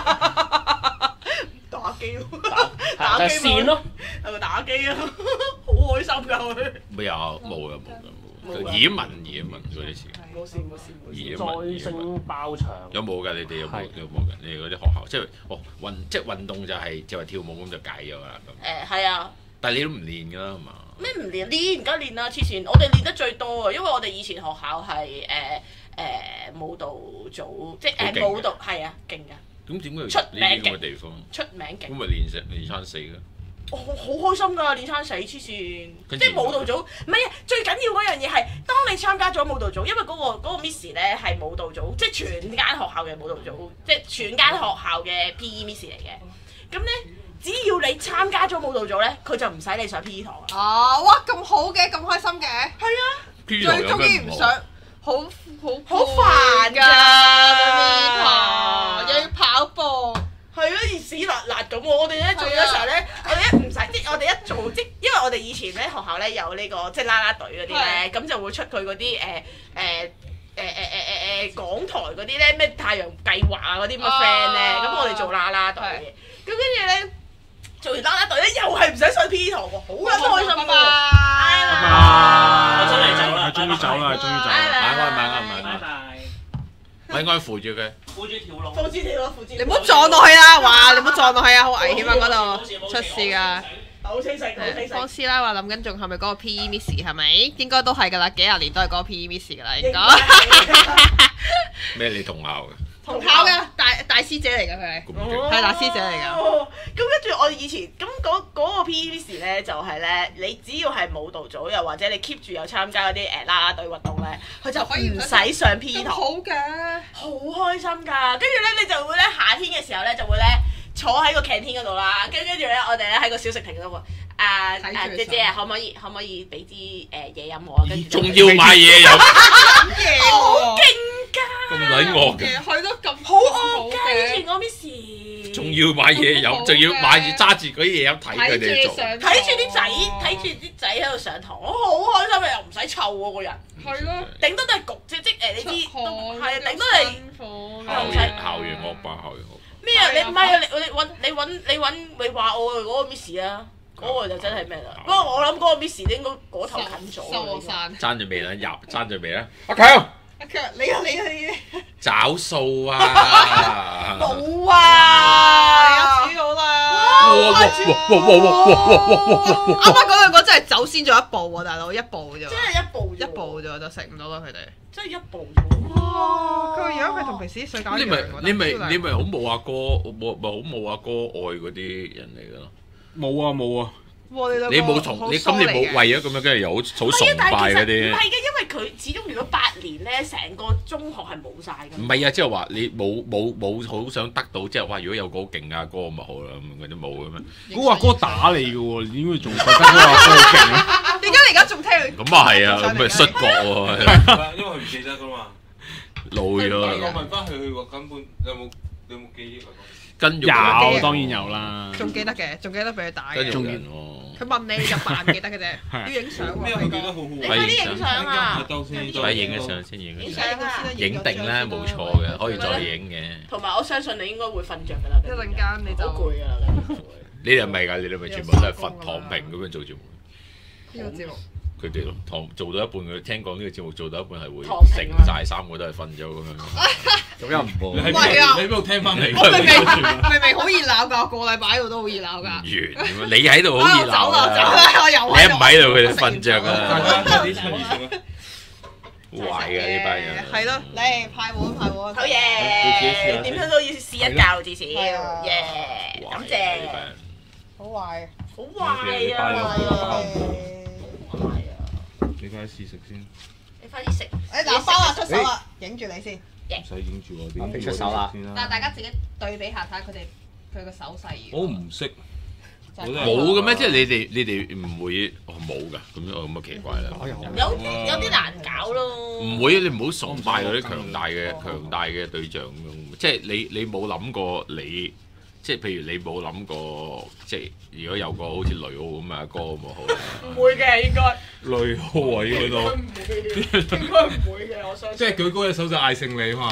打機咯， 打係線咯。 係咪打機啊？好開心㗎佢。 咩啊？冇啊冇㗎冇。 冇啊移民移民嗰啲詞， 冇事冇事冇事。 移民再移民。 升包場。 有冇㗎？你哋有冇係有冇㗎？你哋嗰啲學校即係哦運即係運動就係就係跳舞咁就解咗啦咁。 誒係啊。 但係你都唔練㗎啦係嘛？ 咩唔練？練而家練啦！黐線，我哋練得最多啊，因為我哋以前學校係誒誒舞蹈組，即係好勁嘅誒舞蹈係啊，勁㗎， 咁點解要出入呢啲名咁嘅地方？ 出名勁。 咁咪練成練餐死嘅？ 我好開心㗎，練餐死黐線，即跟住係舞蹈組。唔係啊，最緊要嗰樣嘢係，當你參加咗舞蹈組，因為嗰、個嗰、個 Miss 咧係舞蹈組，即係全間學校嘅舞蹈組，即係全間學校嘅 P E Miss 嚟嘅。咁咧，只要你參加咗舞蹈組咧，佢就唔使你上 P E 堂啦。 啊！哇，咁好嘅，咁開心嘅。 係啊， 最最中意唔上，好好好煩㗎㗎堂，又要跑步。 係啊，熱屎辣辣咁喎！我哋咧做嘅時候咧，我哋一唔使即係我哋一做即因為我哋以前咧學校咧有呢個即係啦啦隊嗰啲咧，咁就會出佢嗰啲誒誒誒誒誒誒誒港台嗰啲咧咩太陽計劃啊嗰啲咁嘅 friend 咧，咁我哋做啦啦隊嘅，咁跟住咧做完啦啦隊咧又係唔使上 P E 堂喎，好撚開心喎！ 我真係走啦， 係終於走啦，係終於走啦。 買開買開買開， 拜拜。 咪應該扶住佢。 扶住條路。 扶住條咯，扶住。 你唔好撞落去啦！哇！你唔好撞落去啊，好危險啊嗰度，出事㗎。 好清醒，好清方醒。 師奶話諗緊仲係咪嗰個 P E Miss 係咪？應該都係㗎啦，幾廿年都係嗰個 P E Miss 㗎啦，應該。 咩？你同校嘅？ 同考嘅大大師姐嚟㗎佢係， 咁勁係大師姐嚟㗎。 哦咁跟住我以前咁嗰嗰個 P E Miss 咧，就係咧，你只要係舞蹈組又或者你 keep 住有參加嗰啲誒啦啦隊運動咧，佢就唔使上 P E 堂， 好嘅， 好開心㗎。跟住咧你就會咧夏天嘅時候咧就會咧坐喺個 canteen 嗰度啦，跟跟住咧我哋咧喺個小食亭嗰度話啊睇住啊姐姐啊，可唔可以可唔可以俾支誒嘢飲我啊？跟住仲要買嘢飲， 嘢好喎， 勁㗎， 咁撚惡嘅， 嘅去到咁好惡㗎！以前我 Miss 仲要買嘢飲，仲要買住揸住嗰啲嘢飲睇佢哋做。 睇住啲仔睇住啲仔喺度上堂，我好開心啊！又唔使湊喎個人， 係咯， 頂多都係焗啫，即係誒你知出汗係啊，頂多係辛苦校唔使園校園惡霸，校園惡霸。 咩啊？你唔係啊？你你揾你揾你揾你話我嗰個 Miss 啊，嗰個就真係咩啦？不過我諗嗰個 Miss 應該嗰頭近咗收我啦。 山。 爭住未啦，入爭住未啦。阿強阿強，你啊你啊你啊！ 找數啊！ 冇啊！ 有煮好啦！ 哇哇哇哇哇哇哇哇哇！ 啱啱嗰兩個真係走先咗一步喎，大佬一步啫喎， 真係一步一步啫喎就食唔到啦佢哋。 真係一步啫。 哇！佢個樣佢同平時啲水餃你咪一樣喎你咪超靚你咪好冇阿哥，冇咪好冇阿哥愛嗰啲人嚟噶咯。 冇啊冇啊， 哇！你兩個你冇同你咁你冇為咗咁樣跟住又好好崇係啊，但拜嗰係其實唔啲。 係嘅，因為佢始終如果八年咧，成個中學係冇晒㗎。 唔係啊，即係話你冇冇冇好想得到，即係話如果有個好勁嘅阿哥咪好啦，咁嗰啲冇嘅咩？ 嗰個阿哥打你嘅喎，點會仲覺得嗰個阿哥好勁啊？ 點解你而家仲聽佢？ 咁啊係啊，咁咪摔角喎， 因為佢唔記得㗎嘛。 老我咗。 問翻佢，佢話根本有冇有冇記憶啊？ 跟住有佢當然有啦， 仲記得嘅，仲記得俾佢打嘅。 跟住人喎， 佢問你你就扮記得嘅啫， 係要影相喎。 咩？佢記得好好。 你快啲影相啊！ 兜先， 快影咗相先影咗相， 影相啊！ 影定啦，冇錯嘅，可以再影嘅。 同埋我相信你應該會瞓着㗎啦。 一陣間你就好攰㗎啦。 你哋咪㗎，你哋咪全部都係瞓躺平咁樣做節目。 呢個節目。 佢哋咯，躺做到一半，佢聽講呢個節目做到一半係會躺平啊成晒三個都係瞓咗咁樣。 咁又唔你喺喎。 唔係啊邊？你喺邊度聽翻嚟？ 我明明明明好熱鬧㗎，個禮拜喺度都好熱鬧㗎。 完，你喺度好熱鬧走啦走啊！ 啦，我又你一唔喺度，佢哋瞓着大啊！ 家快啲出熱情啊！ 好壞嘅呢班人。 係咯，嚟派碗派碗。 好你自己試下嘢！點樣都要試一教至少。 係啊耶！感壞嘅呢謝。 班人好壞。 好壞啊！ 好壞啊！ 你快啲試食先，唔你快啲食。 誒嗱，包啦，出手啦，影住你先。 使影住我點出手啦先啦。 但係大家自己對比下睇下佢哋佢個手勢。 我唔識， 就係冇嘅咩？即係你哋你哋唔會哦冇㗎，咁樣咁啊奇怪啦。 有啲有啲難搞咯。 唔會，你唔好崇拜嗰啲強大嘅強大嘅對象咁樣，即係你你冇諗過你，即係譬如你冇諗過，即係如果有個好似雷奧咁嘅阿哥咁啊好啦。 唔會嘅應該。 雷號位嗰度， 應該唔會嘅，應該唔會嘅，我相信。 即係舉高隻手就嗌勝利嘛。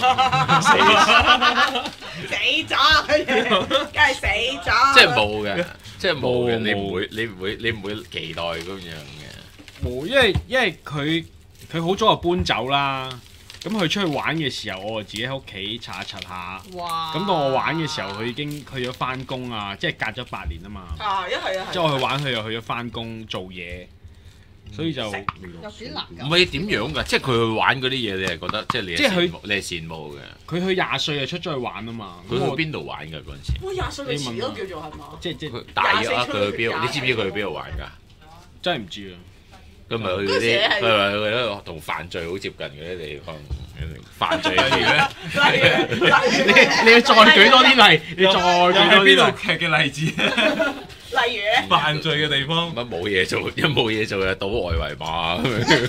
死咗，梗係死咗。 即係冇嘅，即係冇嘅， 冇你唔會你唔會你唔會期待咁樣嘅。 冇，因為因為佢佢好早就搬走啦。咁佢出去玩嘅時候，我就自己喺屋企查一查下。 哇！ 咁到我玩嘅時候，佢已經去咗翻工啊，即係隔咗八年啊嘛。 啊，一係啊係。 即係我去玩，佢又去咗翻工做嘢，所以就有幾難唔㗎。 係點樣㗎？即係佢去玩嗰啲嘢，你係覺得即係你係即係佢羨慕你係羨慕嘅。 佢去廿歲就出咗去玩啊嘛。 佢咁我去邊度玩㗎嗰陣時？ 哇！廿歲嘅時都叫做係嘛？ 即係即係佢大約啊！ 廿四佢去邊度？ 廿你知唔知佢去邊度玩㗎？ 真係唔知啊。 佢咪去嗰嗰時啲， 係佢咪去嗰啲同犯罪好接近嗰啲地方，犯罪嘅咧。 例如你你要再舉多啲例，你再舉多啲例。 劇嘅例子？ 例如咧， 犯罪嘅地方。 乜冇嘢做，一冇嘢做就賭外圍馬咁樣。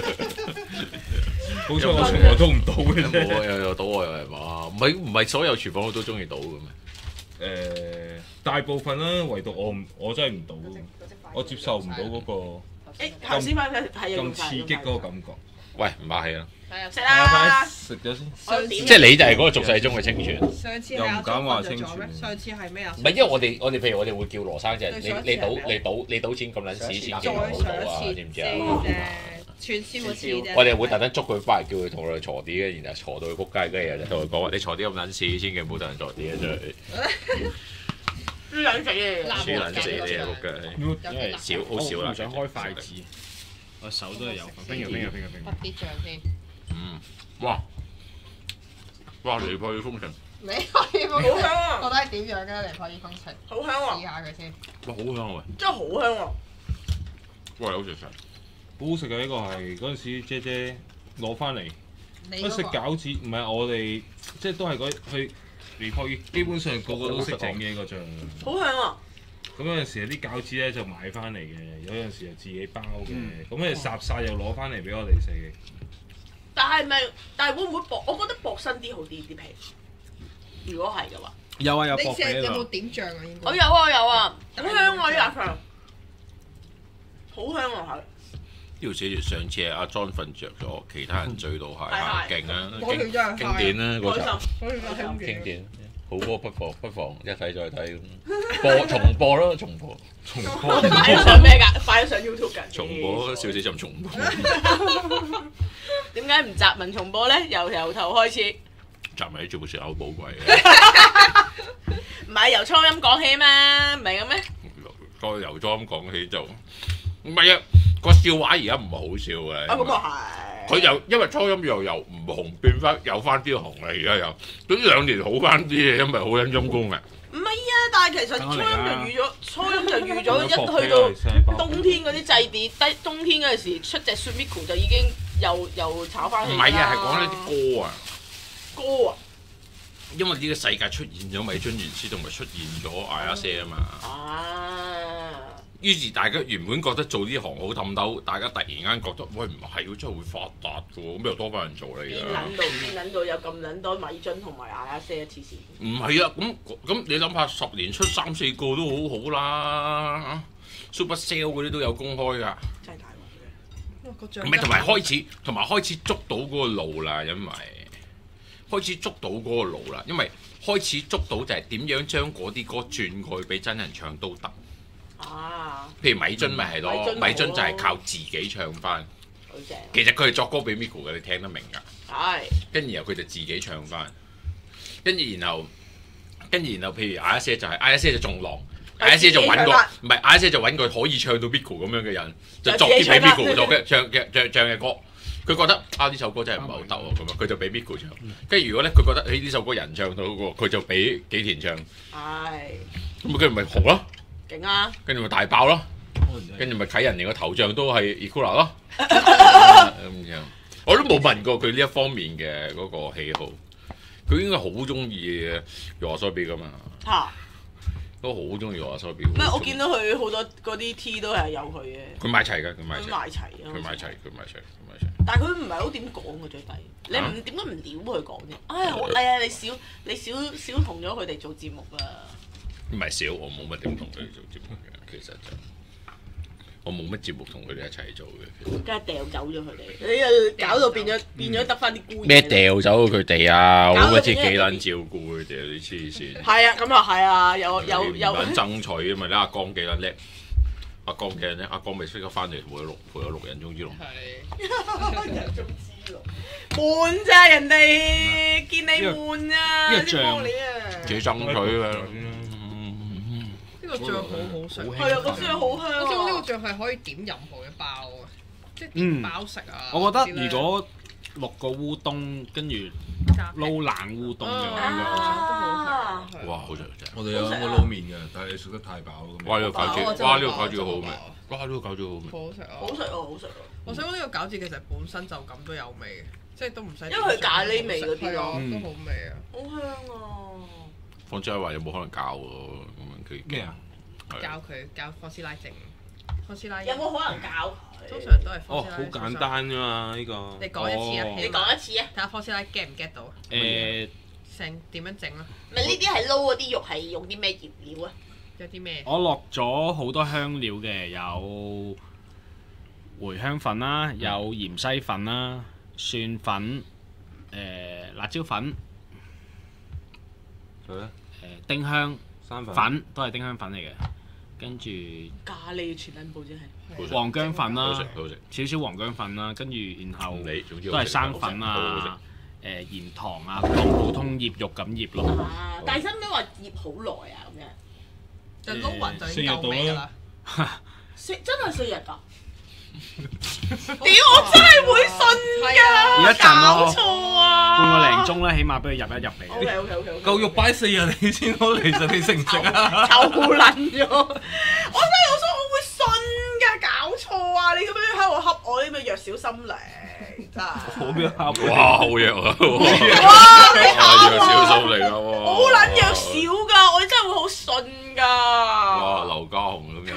好彩我從來都唔到嘅啫。 冇又又賭外圍馬，唔係唔係所有廚房都中意賭嘅咩？ 誒，大部分啦，唯獨我唔，我真係唔到，我接受唔到嗰個誒頭先翻係係咁刺激嗰個感覺。 喂，唔客氣啦， 食啦， 食咗先。 我點即係你就係嗰個俗世中嘅清泉。 上次又唔敢話清楚楚上次係咩啊？ 唔係因為我哋我哋譬如我哋會叫羅生就係你對上一次你賭係咩你賭你賭錢咁撚屎錢再叫我上賭啊， 一次知唔知啊？ 啫，串燒嗰次啫。 我哋會特登捉佢翻嚟，叫佢同我哋坐啲嘅，然後坐到佢仆街，跟住就同佢講話：你坐啲咁撚屎，千祈唔好同人坐啲啊！真係豬撚死你！ 黐撚死你啊仆街！因為少好少啦， 我唔想開筷子，我手都係有份。冰嘅冰嘅冰嘅冰筆啲醬先。 嗯，哇！ 哇！離譜風情， 你可以好風香啊！ 到底係點樣嘅嚟？可以風情， 好香試喎， 下佢先。 哇！好香喎， 真係好香喎！ 哇！好食晒。 好好食啊！呢個係嗰陣時姐姐攞翻嚟，嗰食你嗰個餃子唔係我哋，即係都係嗰去尼泊爾，基本上個個都識整嘅呢個醬。 好香啊！ 咁有陣時啲餃子咧就買翻嚟嘅，有陣時就自己包嘅。咁你烚晒又攞翻嚟俾我哋食嘅。 但係咪？但係會唔會薄？我覺得薄身啲好啲啲皮。如果係嘅話， 有啊有你薄皮喺食有冇度。 點醬啊？應該我有啊有啊，好香啊呢辣醬，好香啊係。 呢條寫住上次係阿 John 瞓着咗，其他人醉到係係勁啊！ 嗰條真係經典啦嗰集。 開心。 好似個香經典，好歌不妨不妨一睇再睇，播重播咯，重播，重播， 擺咗上咩㗎？擺咗上 YouTube 㗎。 重播，笑死就重播。 點解唔集文重播咧？由由頭開始， 集埋啲做事好寶貴嘅， 唔係由初音講起嘛，唔係咁咩？ 再由咗咁講起就唔係啊！個笑話而家唔係好笑嘅。 啊咁啊係。 佢又因為初音又由唔紅變翻有翻啲紅啦，而家又咁兩年好翻啲嘅，因為好撚陰功嘅。 唔係啊，但係其實初音就預咗，初音就預咗一去到冬天嗰啲祭典，低冬天嗰陣時出隻 Sumiko 就已經又又炒翻起啦。 唔係啊，係講呢啲歌啊， 歌啊。 因為呢個世界出現咗米津玄師同埋出現咗艾阿姐啊嘛。 啊！ 於是大家原本覺得做呢行好氹兜，大家突然間覺得喂唔係喎，真係會發達嘅喎，咁又多翻人做啦而邊家。 撚到邊撚到有咁撚多米津同埋阿阿姐黐線。 唔係啊，咁咁你諗下，十年出三四個都好好啦。Supercell 嗰啲都有公開㗎， 真係大鑊嘅。 個醬唔係同埋開始同埋開始捉到嗰個路啦，因為開始捉到嗰個路啦，因為開始捉到就係點樣將嗰啲歌轉過去俾真人唱都得。 啊！ 譬如米津咪係咯， 米津米津就係靠自己唱翻。 好正。 其實佢係作歌俾 Miko 嘅，你聽得明㗎。 係。 跟住然後佢就自己唱翻，跟住然後跟住然後譬如阿一姐就係阿一姐就仲狼，阿一姐就揾個唔係阿一姐就揾個可以唱到 Miko 咁樣嘅人，就作啲俾 Miko 作嘅唱嘅唱唱嘅歌。佢覺得啊呢首歌真係唔係好得喎，咁樣佢就俾 Miko 唱。跟住如果咧佢覺得誒呢首歌人唱到喎，佢就俾幾田唱。 係。 咁佢咪紅咯， 勁啊！ 跟住咪大爆咯，跟住咪啟人連個頭像都係 Ikura 咯，咁樣。我都冇問過佢呢一方面嘅嗰個喜好，佢應該好中意 YOASOBI 噶嘛， 嚇！ 都好中意 YOASOBI。 咩？我見到佢好多嗰啲 T 都係有佢嘅。 佢買齊㗎，佢買齊。 佢買齊啊！ 佢買齊，佢買齊，佢買齊。 但係佢唔係好點講嘅最低，你唔點解唔撩佢講啫？唉，好哎呀！你少你少少同咗佢哋做節目啦。 唔係少，我冇乜點同佢哋做節目嘅，其實就我冇乜節目同佢哋一齊做嘅。 梗係掉走咗佢哋，你又搞到變咗變咗得翻啲孤兒。 咩掉走佢哋啊？我嗰次幾搞到撚照顧佢哋啊！你黐線。 係啊，咁又係啊，有有有。 唔撚爭取啊嘛！你阿江幾撚叻？阿江幾撚叻？阿江咪識得翻嚟陪咗六陪咗六人中之龍。 係。 人中之龍。悶咋人哋見你悶啊！ 呢個醬自己爭取㗎。 呢個醬好好食， 係啊，個醬好香啊！ 我知道呢個醬係可以點任何嘅包啊，即係點包食啊。 我覺得如果落個烏冬，跟住撈冷烏冬嘅話，應該好食。 啊！ 哇！好食真係。 我哋有個撈麵嘅，但係你食得太飽咁。 哇！呢個餃子，哇！呢個餃子好好味。哇！呢個餃子好好味。 好好食啊！ 好食啊！好食啊！ 我想講呢個餃子其實本身就咁都有味嘅，即係都唔使。 因為佢咖喱味嗰啲咯， 都好味啊！ 好香啊！ 方之話有冇可能教我咁樣佢咩啊？ 教佢教方師奶整，方師奶有冇可能教佢？ 通常都係方哦， 師奶。 好簡單啫嘛呢個。 你講一次啊！ 哦你講一次啊！ 睇下方師奶 get 唔 get 到？ 誒， 成點樣整啊？ 咪呢啲係撈嗰啲肉係用啲咩醃料啊？ 有啲咩？ 我落咗好多香料嘅，有茴香粉啦，有芫茜粉啦，蒜粉，誒辣椒粉， 係咧。 誒丁香生粉。 粉都係丁香粉嚟嘅，跟住咖喱全撚部真係。 黃薑粉好食啦， 好食。 少少黃薑粉啦，跟住然後唔理，總之都係生粉啊，誒鹽糖啊，當普通醃肉咁醃咯。 啊！但係使唔使話醃好耐啊？咁樣就撈勻就已經夠味㗎啦。 四真係四日㗎。 屌我真係會信㗎， 而家陣咯搞錯啊！ 半個零鐘咧，起碼俾佢入一入嚟。 O K O K O K， 夠肉擺四日你先好嚟，實你食唔食啊？ 臭撚咗！我真係我想我會信㗎，搞錯啊！你咁樣喺度恰我，你咪弱小心靈真係。 好咩蝦？ 哇，好弱啊！ 哇！你啱弱小心嚟㗎我喎。 好撚弱小㗎，我真係會好信㗎。 哇，劉家雄咁樣。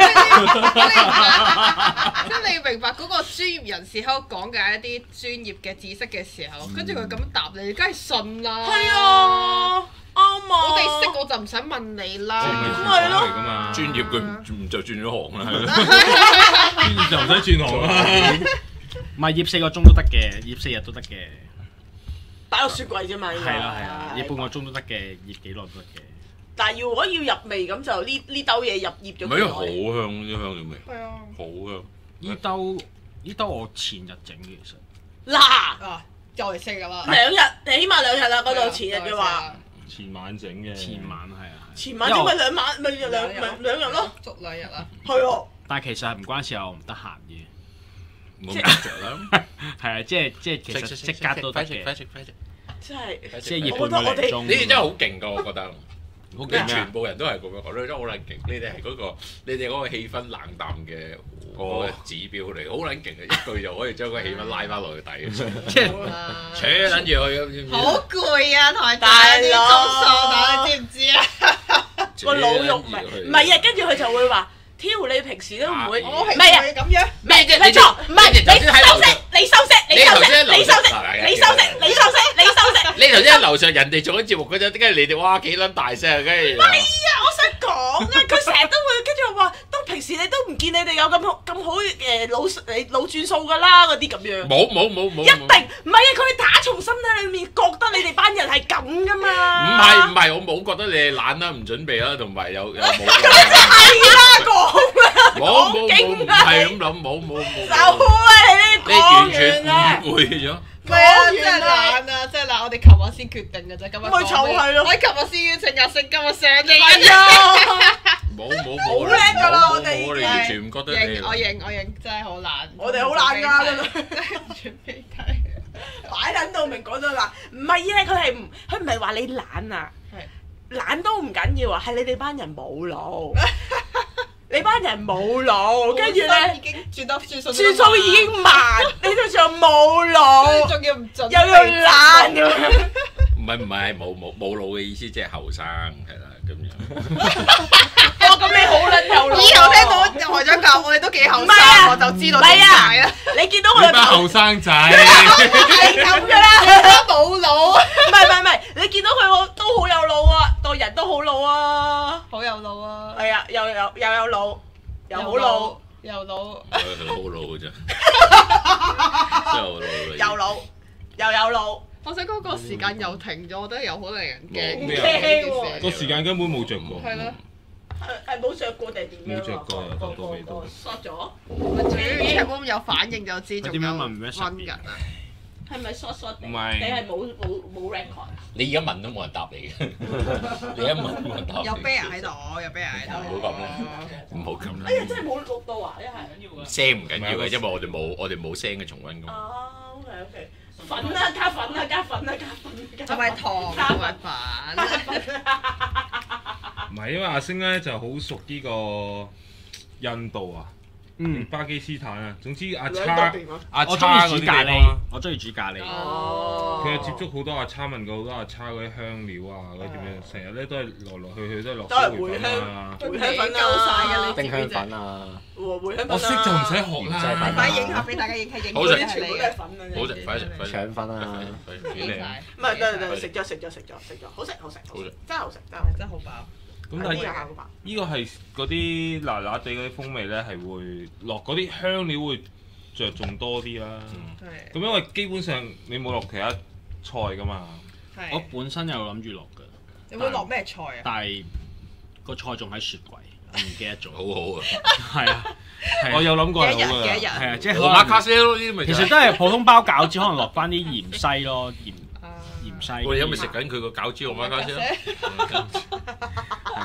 即係你要明白嗰個專業人士喺度講嘅一啲專業嘅知識嘅時候，跟住佢咁答你，你梗係信啦。 係啊，啱啊！ 我哋識我就唔使問你啦。 咁咪咯嚟㗎嘛？ 專業佢唔唔就轉咗行啦。 專業就唔使轉行啦。 唔係醃四個鐘都得嘅，醃四日都得嘅。 擺落雪櫃啫嘛。 係啦係啦，醃半個鐘都得嘅，醃幾耐都得嘅。 但係如果要入味咁就呢呢兜嘢入醃咗唔係因為好香啲香料味， 係啊。 好香。 呢兜呢兜我前日整嘅其實。 嗱， 啊，就嚟食㗎啦。 兩日起碼兩日啦，嗰度前日嘅話， 前晚整嘅。 前晚係啊。 前晚整咪兩晚咪兩咪兩日咯。 足兩日啦。 係喎。 但係其實係唔關事，我唔得閒嘅。 冇咁着啦。 係啊，即係即係其實即刻都得嘅。 真係。 即係醃半個零鐘。 你哋真係好勁㗎，我覺得。 好你全部人都係咁樣講，你真係好撚勁。你哋係嗰個，你哋嗰個氣氛冷淡嘅嗰個指標嚟，好撚勁嘅，一句就可以將個氣氛拉翻落去底。 即係扯撚住佢。 好攰啊，台大啲鐘數，但你知唔知啊？ 個腦肉唔係唔係啊，跟住佢就會話：挑你平時都唔會， 我係唔係啊， 咁樣。 唔係你錯，唔係你收息，你收息，你收息，你收息，你收息，你收息，你收息。 你頭先喺樓上人哋做緊節目嗰陣，點解你哋哇幾撚大聲？跟住係啊，我想講啊，佢成日都會跟住話，都平時你都唔見你哋有咁好咁好誒腦誒腦轉數㗎啦，嗰啲咁樣。 冇冇冇冇。 一定唔係啊！佢會打從心底裏面覺得你哋班人係咁㗎嘛。 唔係唔係，我冇覺得你哋懶啦、唔準備啦，同埋有有冇。 咁你真係啦，講啦， 冇冇冇，唔係咁諗，冇冇冇。 就啊！你呢你啲完全講完啊！ 誤會咗。 唔係啊，真係懶啊，真係懶！我哋琴日先決定嘅啫，今日咪就係咯我琴日先要請日食，今日上嚟係啊！ 冇冇冇。 好叻㗎啦我哋我哋完全唔覺得你認我認我認，真係好懶。 我哋好懶㗎，真係。 真係唔準備睇。 擺撚到明講咗啦，唔係啊！佢係唔佢唔係話你懶啊，懶都唔緊要啊，係你哋班人冇腦，你班人冇腦，跟住咧已經轉得轉數， 轉數已經慢，你哋仲冇腦， 仲要唔準， 又要懶咁樣。 唔係唔係冇冇冇腦嘅意思，即係後生係啦咁樣。 哇！咁你好撚有腦。 以後聽到台長教我哋都幾後生， 唔係啊我就知道點解啦。 你見到我哋你班後生仔， 係咁㗎啦， 冇腦， 唔係唔係唔係，你見到佢我都好有腦啊，個人都好腦啊， 好有腦啊！ 係啊，又有又有腦，又好腦， 又腦， 佢好老嘅啫，真係好老啦。 有腦又有腦。 我想嗰個時間又停咗，我覺得又好令人驚。 咩啊個時間根本冇着過。 係咯， 係係冇着過定係點樣啊？ 冇着過由頭到尾都縮咗， 主長官有反應就知仲有佢點樣問咩十年温緊啊！ 係咪縮縮定？ 唔係你係冇冇冇 record 啊？ 你而家問都冇人答你嘅，你一問冇人答你。 有 bear 喺度，有 bear 喺度。 唔好咁啦，唔好咁啦哎。呀，真係冇錄到啊！一係。 聲唔緊要嘅，因為我哋冇我哋冇聲嘅重溫㗎嘛。 哦，OK OK。粉啊，加粉啊，加粉啊，加粉啊，加粉。 同埋糖加同埋粉。 粉。 唔係因為阿星咧就好熟呢個印度啊， 嗯， 巴基斯坦啊，總之阿兩叉個邊啊阿我中叉嗰啲地意煮咖喱方，， 我中意煮咖喱。 哦。 佢有接觸好多阿叉，問過好多阿叉嗰啲香料啊，嗰啲點樣，成日咧都係來來去去都係落都係蘇梅粉啊。 茴香粉夠晒㗎你丁香粉啊， 茴香粉啊。 我識就唔使學啦。 快影下俾大家影下影好食下全部都係粉啊！ 好食，快食快食。 腸粉啊， 快食幾靚。 唔係，對對，食咗食咗食咗食咗，好食好食好食真係好食真係好食。 真係好飽。 咁但係呢個下個白。 呢個係嗰啲辣辣地嗰啲風味咧，係會落嗰啲香料會着重多啲啦。 係。 咁因為基本上你冇落其他菜噶嘛。 我係。 本身有諗住落嘅， 你會落咩菜啊？ 但係個菜仲喺雪櫃，我唔記得咗。 好好啊！ 係啊，係啊我有諗過係幾日好㗎幾日？ 係啊，即係羅馬可能卡西咯，呢啲咪就係其實都係普通包餃子，可能落翻啲芫茜咯，鹽啊芫茜。 我哋而家咪食緊佢個餃子羅馬卡西咯。 係啊，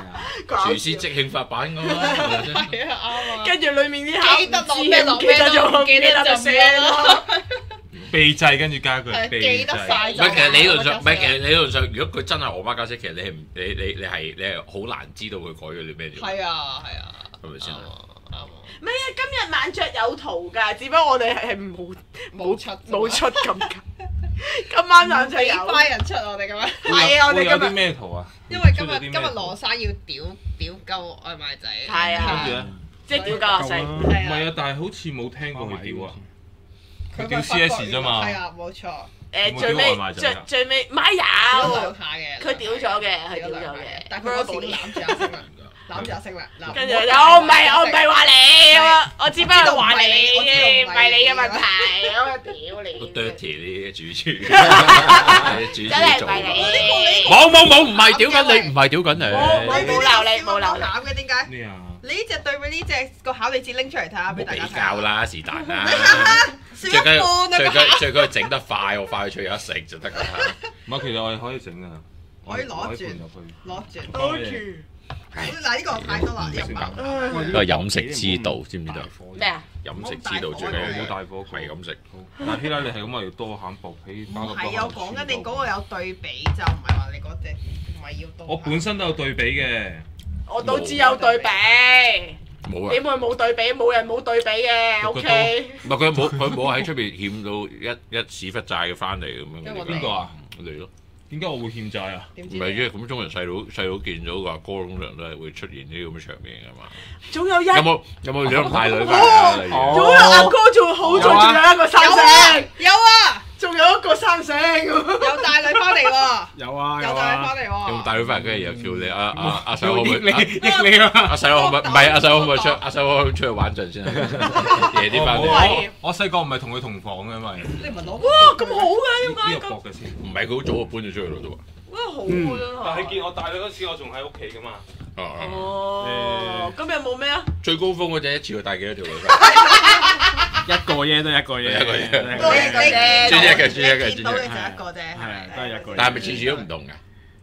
廚師即興發版咁咯。 係啊，啱啊。 跟住裡面啲餡記得落唔知咩落咩唔記得咗， 唔記得就寫咩咯。 咯。 秘製跟住加句係秘記得製。 晒唔係，其實理論上，唔係其實理論上，如果佢真係我媽家姐，其實你係唔你你你係你係好難知道佢改咗啲咩料， 係啊係啊， 係咪先啊？ 啱啊。 唔係啊，今日晚酌有圖㗎，只不過我哋係冇冇出冇出咁解。今晚晚酌俾有。 班人出我哋咁樣。 係啊，我哋會有啲今日咩圖啊？ 因為今日出咗啲咩今日圖羅生要屌屌鳩外賣仔。 係啊跟住咧， 即係屌鳩我食。 唔係啊，但係好似冇聽過佢屌啊。佢屌 C S 啫嘛。 係啊，冇錯。 誒最尾最最尾買有。 兩下嘅。 佢屌咗嘅，佢屌咗嘅。 但係佢嗰時都攬住阿星啦，攬住阿星啦。 跟住我唔係我唔係話你，我我只不過話你，唔係你嘅問題，我屌你。 好 dirty 呢啲主廚，主真係廚做唔係你。 冇冇冇，唔係屌緊你，唔係屌緊你。 我冇鬧你，冇鬧你。 餡嘅點解？ 咩啊？ 你呢隻對比呢隻個餡，你先拎出嚟睇下俾冇比大家睇下。 較啦，是但啦。 少最緊要一半啊最個餡。 緊最緊要整得快，我快脆有得食就得㗎啦。 唔係，其實我哋可以整啊。 可以攞住我可以盤入去。 攞住。 多住。 嗱呢個太多啦，呢個白。 呢個飲食之道，知唔知道？ 咩啊？ 飲食之道最緊冇要大火係咁食。 但係希拉你係咁話要多餡薄皮，包唔係， 個包我講緊你嗰個有對比，就唔係話你嗰隻唔係要多。 我本身都有對比嘅。 我都知有對比。 冇啊！ 點會冇對比？冇人冇對比嘅，OK。 唔係佢冇佢冇喺出邊欠到一一屎忽債嘅翻嚟咁樣。 邊個啊？ 你咯。 點解我會欠債啊？ 點知？ 唔係因為咁中人細佬細佬見到個阿哥通常都係會出現呢啲咁嘅場面㗎嘛。 總有一。 有冇有冇兩大女翻嚟啊？例如總有阿哥仲好在，仲有一個三星。 有啊， 仲有一個三星。 有大女翻嚟喎。 有啊有大女翻嚟喎。 有冇大女翻嚟？跟住又叫你阿阿阿細佬可唔可以？ 益你益你啊！ 阿細佬可唔可以？唔係阿細佬可唔可以出？阿細佬可唔可以出去玩陣先啊？夜啲翻嚟。 喂我細個唔係同佢同房嘅，因為你唔係攞哇，咁好嘅，點解咁？ 呢個薄嘅先。 唔係佢好早就搬咗出去咯都話。 哇，好喎真係。 但係見我大女嗰時，我仲喺屋企噶嘛。 哦哦。 哦，今日冇咩啊？ 最高峰嗰陣一次過帶幾多條女翻嚟？ 一個啫，都一個啫， 一個啫一個啫你專一嘅專一嘅見到嘅就一個啫。 係啊，都係一個啫。 但係咪次次都唔同㗎？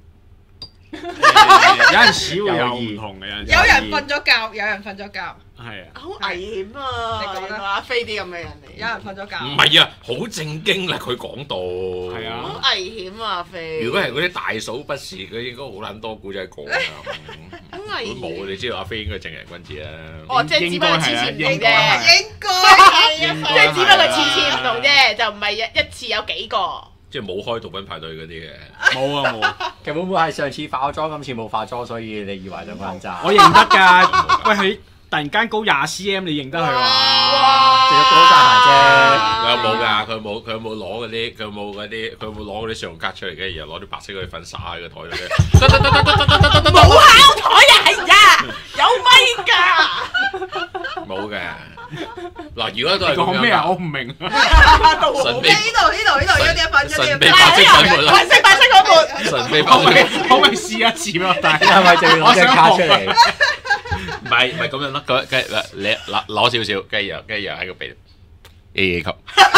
有陣時會有唔同嘅，有陣時有人瞓咗覺，有人瞓咗覺， 係啊。 好危險啊！ 你覺得原來阿飛啲咁嘅人嚟， 有人瞓咗覺。 唔係啊，好正經啦，佢講到。 係啊好危險啊！阿飛。 如果係嗰啲大嫂不是，佢應該好撚多古仔講啊。 好危險。 冇，你知道阿飛應該係正人君子啦。 哦，即係只不過次次唔同應該啫， 係應該係啊， 即係只不過次次唔同啫，就唔係一一次有幾個。 即係冇開毒品派對嗰啲嘅。 冇啊冇， 其實會唔會係上次化咗妝，今次冇化妝，所以你以為兩個人渣？ 我認得㗎。喂，佢突然間高廿 cm，你認得佢嘛？ 哇！ 仲要高踭鞋啫。 佢有冇㗎？佢冇佢有冇攞嗰啲？佢有冇嗰啲？佢有冇攞嗰啲信用卡出嚟嘅？然後攞啲白色嗰啲粉灑喺個台度嘅。 冇烤台啊，係啊，有咪㗎？ 冇嘅。嗱，如果都係咁樣講咩啊？我唔明。 神秘呢度呢度呢度有啲粉，有啲神秘白色粉末啦， 白色白色嗰半。 神秘可唔可以白色。 可唔可以試一次咯？但係係咪就要攞張卡出嚟？ 唔係唔係咁樣咯，佢佢嗱你攞攞少少，跟住又跟住又喺個鼻度 A A 級，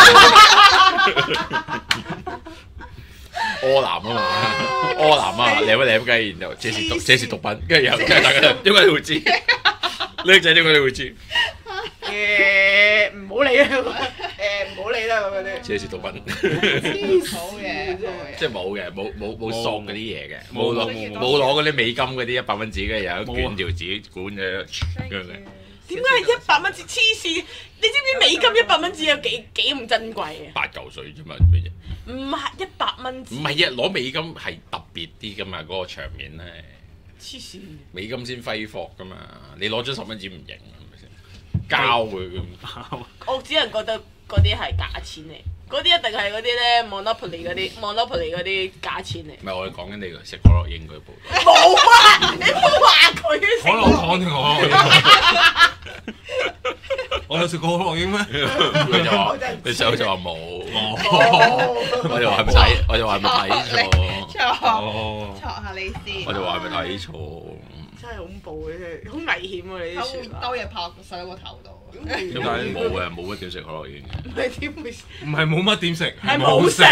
柯南啊嘛，柯南啊，舐一舐雞，然後這是毒這是毒品，跟住又跟住大家就點解你會知？僆仔點解你會知？ 誒唔好理啦，誒唔好理啦咁嗰啲。 這是毒品， 好嘅，好嘅。 即係冇嘅，冇冇冇索嗰啲嘢嘅， 冇冇攞冇冇攞嗰啲美金嗰啲一百蚊紙嘅，又有捲條紙管嘅咁樣嘅。 點解係一百蚊紙？黐線！你知唔知美金一百蚊紙有幾幾咁珍貴啊？ 八嚿水啫嘛，咩啫？ 唔係一百蚊紙。 唔係啊，攞美金係特別啲噶嘛，嗰、嗰個場面咧， 黐線！ 美金先揮霍噶嘛，你攞張十蚊紙唔型係咪先？膠佢咁， 我只能覺得嗰啲係假錢嚟，嗰啲一定係嗰啲咧 Monopoly 嗰啲 Monopoly 嗰啲假錢嚟。 唔係我哋講緊你個食可樂英嗰部， 冇啊！你唔好話佢可樂糖定可樂英？我有食過可樂英咩？ 佢就話你細佬就話冇， 哦我就話係咪睇，我就話係咪睇錯， 錯哦， 錯下你先。 我就話係咪睇錯？ 真係恐怖嘅，真係好危險啊！你啲會説話。 兜嘢拍細佬個頭度。 因為冇嘅，冇乜點食可樂英嘅。 你點會？ 唔係冇乜點食， 係冇食。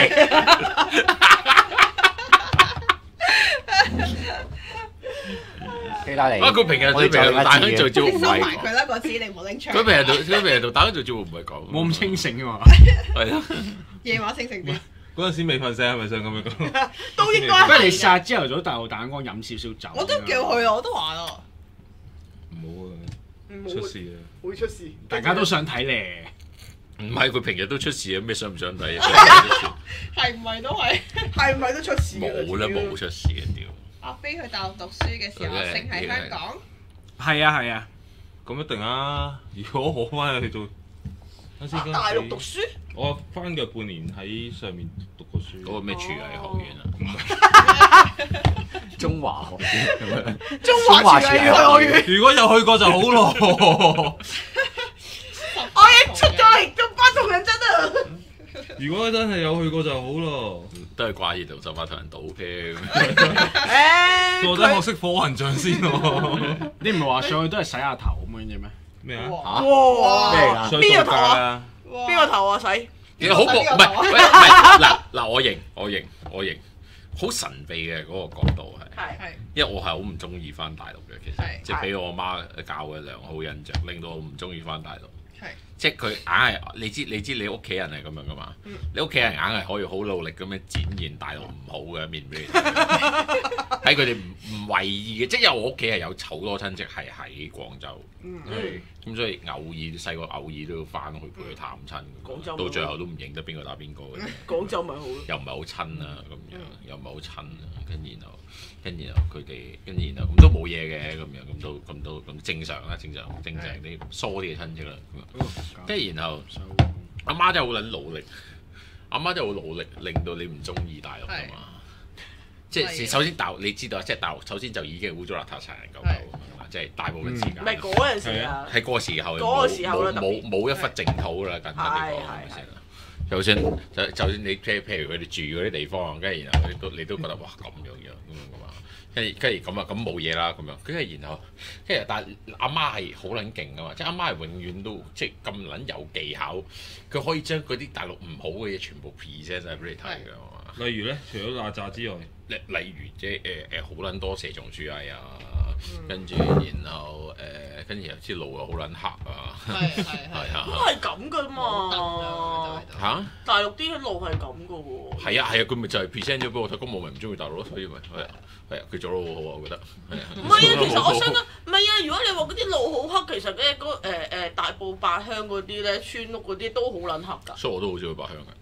記得你。 啊！佢平日佢平日同大亨做招唔你收埋係佢啦，個紙你唔好拎出嚟。 佢平日同佢平日同大亨做招唔係講， 冇咁清醒啊嘛。 係咯， 夜晚清醒啲。 嗰陣時未瞓醒係咪想咁樣講？ 都應該不如你試係下朝頭早大陸蛋光飲少少酒。 我都叫佢啊，我都話咯。 唔好啊， 唔出事啊！ 會出事。 大家都想睇咧。 唔係佢平日都出事啊！咩想唔想睇？ 係唔係都係？ 係咪都出事？ 冇啦，冇出事嘅屌！ 阿飛去大陸讀書嘅時候，阿星喺香港。 係啊係啊， 咁一定啊！如果我翻去做，啱先大陸讀書， 我翻嘅半年喺上面讀過書。 嗰個咩廚藝學院啊？ 中華學院咁樣。 中華廚藝學院。 如果有去過就好咯。 我已經出咗嚟做班同人真啊！ 如果真係有去過就好咯。 都係掛熱度就怕同人賭啤咁。 誒， 我真學識火雲掌先喎。 你唔係話上去都係洗下頭咁樣啫咩？ 咩啊？ 哇！ 咩嚟㗎？ 邊個頭啊？ 啊？ 邊個頭啊？洗？ 其實好冇，唔係，喂唔係嗱嗱，我認我認我認，好神秘嘅嗰個角度係， 係係因為我係好唔中意翻大陸嘅，其實係即係俾我媽教嘅良好印象，令到我唔中意翻大陸。 係即係佢硬係，你知你知你屋企人係咁樣噶嘛？ 嗯你屋企人硬係可以好努力咁樣展現大陸唔好嘅一面俾你睇，喺佢哋唔唔為意嘅，即係因為我屋企係有好多親戚係喺廣州， 嗯咁所以偶爾細個偶爾都要翻去陪佢探親， 廣州到最後都唔認得邊個打邊個嘅， 廣州咪好咯。 又唔係好親啊咁樣， 嗯又唔係好親啊，跟然後跟然後佢哋跟然後咁都冇嘢嘅咁樣，咁都咁都咁正常啦，正常正常啲疏啲嘅親戚啦，咁樣跟住然後阿媽真係好撚努力，阿媽真係好努力，令到你唔中意大陸㗎嘛。即係首先大陸，你知道即係大陸首先就已經污糟邋遢、殘人狗狗咁樣啦，即係大部分時間。 唔係嗰陣時啊， 喺嗰個時候， 嗰個時候啦特別冇冇一忽淨土啦，簡單啲講係咪先啦？就算就就算你譬譬如佢哋住嗰啲地方，跟住然後你都你都覺得哇咁樣樣咁樣噶嘛，跟住跟住咁啊咁冇嘢啦咁樣，跟住然後跟住但係阿媽係好撚勁噶嘛，即係阿媽係永遠都即係咁撚有技巧，佢可以將嗰啲大陸唔好嘅嘢全部 present 晒俾你睇㗎嘛。 例如咧，除咗邋遢之外， 例例如即係誒誒好撚多蛇蟲鼠蟻啊，跟住然後誒跟住又啲路又好撚黑啊， 係係係啊都係咁噶嘛。 嚇大陸啲路係咁噶喎。 係啊係啊，佢咪就係 present 咗俾我睇，咁我咪唔中意大陸咯，所以咪係啊係啊，佢做得好好啊，我覺得係啊。 唔係啊，其實我想講，唔係啊，如果你話嗰啲路好黑，其實咧嗰誒誒大埔八鄉嗰啲咧，村屋嗰啲都好撚黑㗎。 所以我都好中意八鄉嘅。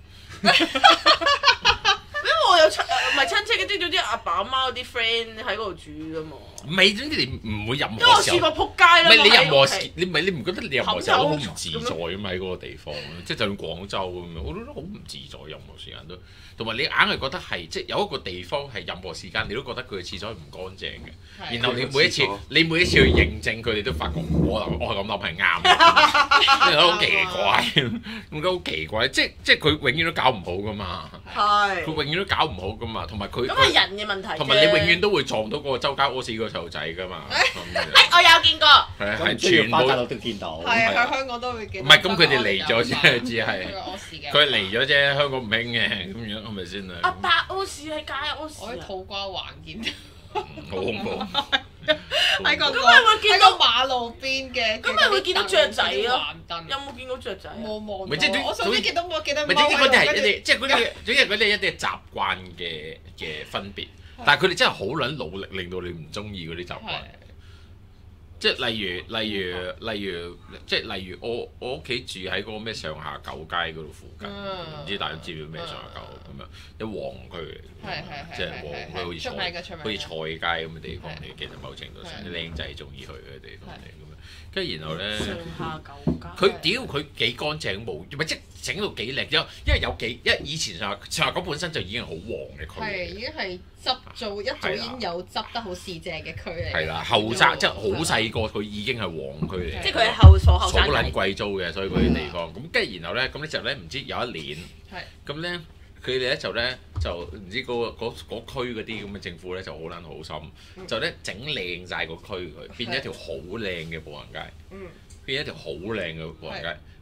因為我有親唔係親戚嘅，即係總之阿爸阿媽嗰啲 friend 喺嗰度住㗎嘛。 唔係，總之你唔會任因為我何時候。 試過撲街啦。 唔係你任何喺屋企， 時你唔係你唔覺得你任何時候都好唔自在㗎嘛？喺嗰個地方，即係就算廣州咁樣，我都覺得好唔自在，任何時間都。同埋你硬係覺得係即係有一個地方係任何時間你都覺得佢嘅廁所係唔乾淨嘅。 係然後你每一次你每一次去認證，佢哋都發覺我諗我係咁諗係啱嘅，你覺得好奇怪，咁覺得好奇怪，即係即係佢永遠都搞唔好㗎嘛。 係。 佢永遠都搞唔好㗎嘛，同埋佢咁係人嘅問題啫。 同埋你永遠都會撞到嗰個周街屙屎個細路仔㗎嘛。 誒，我有見過。 係係咁需要全部翻大陸都見到。 係啊，喺香港都會見。 唔係咁佢哋嚟咗啫，只係屙屎嘅。 佢嚟咗啫，香港唔興嘅咁樣係咪先阿啊？ 伯屙屎係假日屙屎啊。 我喺土瓜灣見到。 好恐怖！ 喺個咁咪會見到喺個馬路邊嘅， 咁咪會見到雀仔咯橫燈有冇見到雀仔啊？ 冇望咪即係到，我首先見到我記得咪貓總之嗰啲係喺度一啲，即係嗰啲，總之係嗰啲係一啲習慣嘅嘅分別。但係佢哋真係好撚努力，令到你唔中意嗰啲習慣。即係例如，例如，例如，即係例如我我屋企住喺嗰個咩上下九街嗰度附近，唔知大家知唔知咩上下九咁樣？一旺區嚟， 係係係即係旺區好似出名嘅出名嘅菜好似菜街咁嘅地方嚟， 係其實某程度上係啲僆仔中意去嘅地方嚟咁樣。跟住然後咧， 上下九街。 佢屌佢幾乾淨冇，唔係即係整到幾靚，因因為有幾，因為以前上下上下九本身就已經係好旺嘅區係已嚟嘅。 經係執做一早已經有執得好市正嘅區嚟。 係啦，後生即係好細個，佢已經係旺區嚟嘅。 即係佢係後所後好生仔。 撚貴租嘅，所以嗰啲地方。咁跟住然後咧，咁咧就咧唔知有一年， 係咁咧佢哋咧就咧就唔知嗰嗰嗰區嗰啲咁嘅政府咧就好撚好心，就咧整靚晒個區佢，變咗一條好靚嘅步行街， 嗯變咗一條好靚嘅步行街，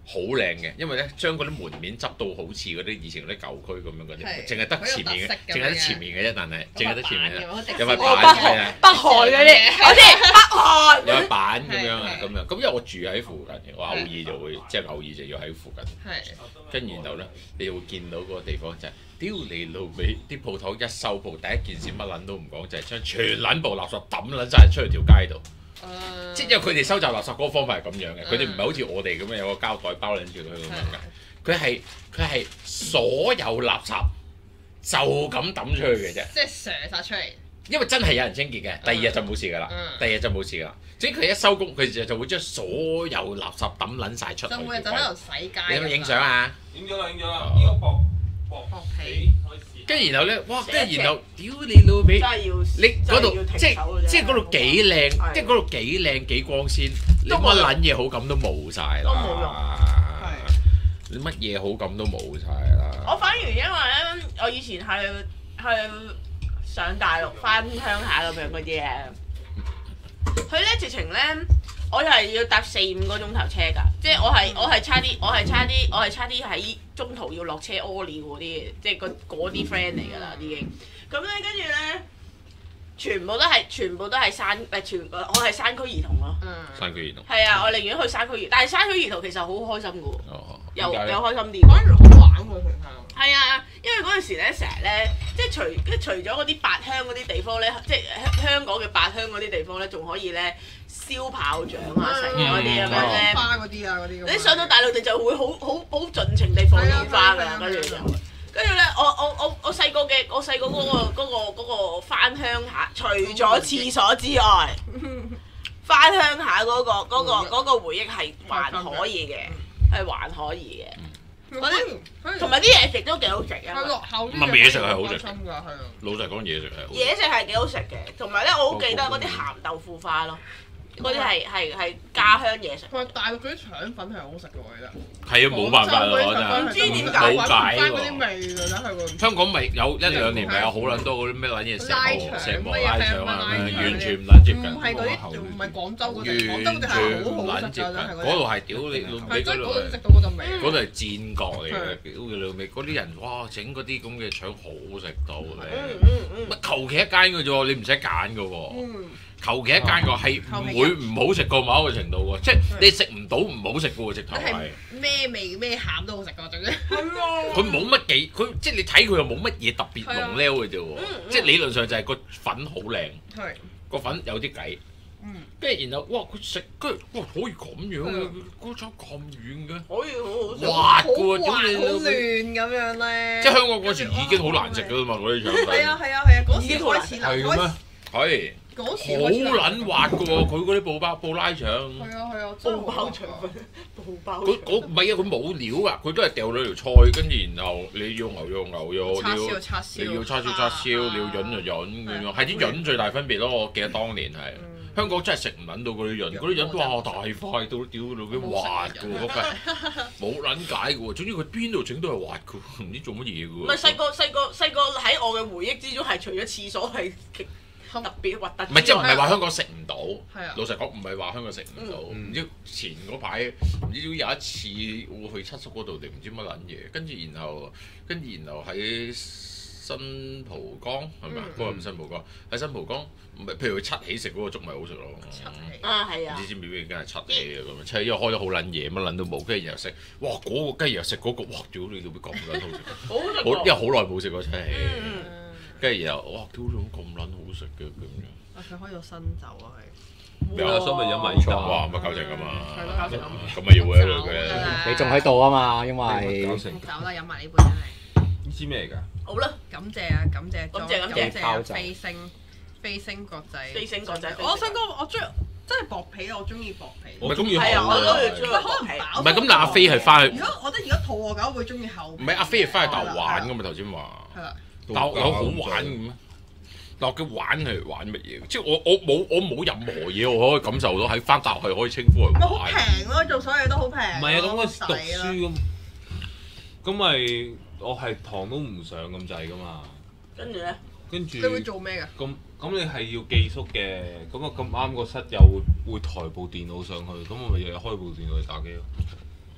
好靚嘅，因為咧將嗰啲門面執到好似嗰啲以前嗰啲舊區咁樣嗰啲， 係淨係得前面嘅，淨係得前面嘅啫，但係淨係得前面嘅，有塊有哦， 板係啊， 北韓嗰啲，我知北韓。 有塊板咁樣啊， 係咁樣。咁因為我住喺附近嘅，我偶爾就會即係偶爾就要喺附近。 係跟住然後咧，你會見到嗰個地方就係、屌你老味，啲鋪頭一收鋪，第一件事乜撚都唔講，就係、將全撚部垃圾抌撚晒出去條街度。 誒， 即係因為佢哋收集垃圾嗰個方法係咁樣嘅，佢哋唔係好似我哋咁樣有個膠袋包撚住佢咁樣㗎。佢係佢係所有垃圾就咁抌出去嘅啫。 即係射晒出嚟。 因為真係有人清潔嘅，第二日就冇事㗎啦。 嗯第二日就冇事㗎啦。即係佢一收工，佢就就會將所有垃圾抌撚晒出去。 就每日就喺度洗街。 你有冇影相？啊？ 影咗啦，影咗啦，呢個薄薄薄皮皮可以試。 跟住然後咧，哇！跟住然後，屌你老味真！係要你嗰度真係要停即係手嘅啫即係嗰度幾靚， 係即係嗰度幾靚幾光鮮，你乜都冇用撚嘢好感都冇晒都冇用啦。你乜嘢好感都冇晒啦。 我反而因為咧，我以前係係上大陸翻鄉下咁樣嗰啲咧，佢咧直情咧，我係要搭四五個鐘頭車㗎，即係我係我係差啲，我係差啲，我係差啲喺中途要落車屙尿嗰啲，即係嗰嗰啲 friend 嚟㗎啦已經。咁咧跟住咧，全部都係全部都係山誒，全我係山區兒童咯。 嗯。 山區兒童。 係啊，我寧願去山區兒，但係山區兒童其實好開心㗎喎， 哦。 又點解又開心啲。 反而好玩喎，其實。 係啊，因為嗰陣時咧，成日咧，即係除即係除咗嗰啲八鄉嗰啲地方咧，即係香香港嘅八鄉嗰啲地方咧，仲可以咧燒炮仗啊，成嗰啲咁樣咧。 花嗰啲啊，嗰啲咁。 你上到大陸地就會好好好盡情地放煙花㗎啦，跟住就，跟住咧，我我我我細個嘅我細個嗰個嗰個嗰個翻鄉下，除咗廁所之外，翻鄉下嗰個嗰個嗰個回憶係還可以嘅，係還可以嘅。嗰啲同埋啲嘢食都幾好食啊！ 係落後啲。 唔係嘢食係好食心㗎，係啊。 老實講，嘢食係好。 嘢食係幾好食嘅，同埋咧我好記得嗰啲鹹豆腐花咯，嗰啲係係係家鄉嘢食。 同埋大陸嗰啲腸粉係好食嘅，我記得。 係啊，冇辦法啦，我真係。 唔知點解冇解嗰啲喎。 味㗎，真係喎。 香港咪有一兩年咪有好撚多嗰啲咩撚嘢石拉磨腸石磨乜嘢拉腸啊， 拉腸完全唔撚接近。 唔係嗰啲，唔係廣州嗰啲，廣州嗰啲完全係好唔撚接近。 好食㗎，真係嗰度係屌你老味嗰度係真係嗰度食到嗰陣味。 嗰度係戰國嚟嘅，屌你老味！嗰啲人哇整嗰啲咁嘅腸好食到嗯咧， 嗯嗯。 乜求其一間嘅啫喎，你唔使揀嘅喎。 嗯。 求其一間個係唔會唔好食過某一個程度喎，即係你食唔到唔好食嘅喎，直頭你係係。咩味咩餡都好食㗎，總之。 佢冇乜幾，佢即係你睇佢又冇乜嘢特別濃溜嘅啫喎，即係理論上就係個粉好靚， 係。 個粉有啲計， 嗯。 跟住然後哇佢食跟住哇可以咁樣嘅，嗰種咁軟嘅， 可以好好食。 滑嘅喎， 好滑好屌你老味！ 亂咁樣咧。 即係香港嗰時已經好難食㗎啦嘛，嗰啲腸粉。 係啊係啊係啊，嗰時已經好難開始係嘅咩？ 係。 嗰好時開始撚滑嘅喎，佢嗰啲布包布拉腸。 係啊係啊，真係布包好腸粉，布包佢嗰唔係啊！佢冇料㗎，佢都係掉兩條菜，跟住然後你要牛肉牛肉， 叉你要燒叉燒， 你要叉燒叉燒，你要潤就潤咁樣，係啲潤最大分別咯。我記得當年係香港真係食唔撚到嗰啲潤，嗰啲潤哇大塊到屌到幾滑嘅喎，嗰塊冇撚解嘅喎。總之佢邊度整都係滑嘅喎，唔知做乜嘢嘅喎。 唔係細個細個細個喺我嘅回憶之中係除咗廁所係極特別核突之外。 唔係即係唔係話香港食唔到？ 係啊老實講唔係話香港食唔到，唔知前嗰排唔知有一次我去七叔嗰度定唔知乜撚嘢，跟住然後跟住然後喺新蒲崗係咪啊？嗰個唔係新蒲崗，喺新蒲崗唔係譬如佢七喜食嗰個粥咪好食咯。 七喜啊係啊唔知知唔知邊間係七喜啊咁樣，七喜因為開咗好撚嘢，乜撚都冇，跟住然後食，哇嗰個雞又食嗰個，哇屌你老味咁撚好食， 好好食好因為好耐冇食過七喜， 嗯跟住然後哇屌你咁撚好食嘅咁樣。 啊！佢開咗新酒啊！ 咩啊所以咪飲埋冇錯， 呢個哇咁啊搞成咁啊， 係咯搞成咁咁咪要喎一路佢嘅。 你仲喺度啊嘛，因為佢酒啦，飲埋呢杯真係。 呢支咩嚟㗎？ 好啦， 感謝啊！感謝感謝感謝謝啊！飛星飛星國際， 飛星國際我想講，我中真係薄皮，我中意薄皮。 唔係咁要係啊，我厚啊都要中意可薄皮。 能飽。 唔係咁，但阿飛係翻去， 如果我覺得如果肚餓嘅話，會中意厚皮。 唔係阿飛係翻去豆玩噶嘛？頭先話， 係啦。 但有好玩嘅咩？但佢玩係玩乜嘢？即係我我冇我冇任何嘢我可以感受到喺翻大學係可以稱呼為咪好玩。 平咯，做所有嘢都好平。 唔係啊，咁我讀抵啦書咁，咁咪我係堂都唔上咁滯噶嘛。 跟住咧， 跟住你會做咩㗎？ 咁咁你係要寄宿嘅，咁我咁啱個室友會會抬部電腦上去，咁我咪日日開部電腦去打機咯。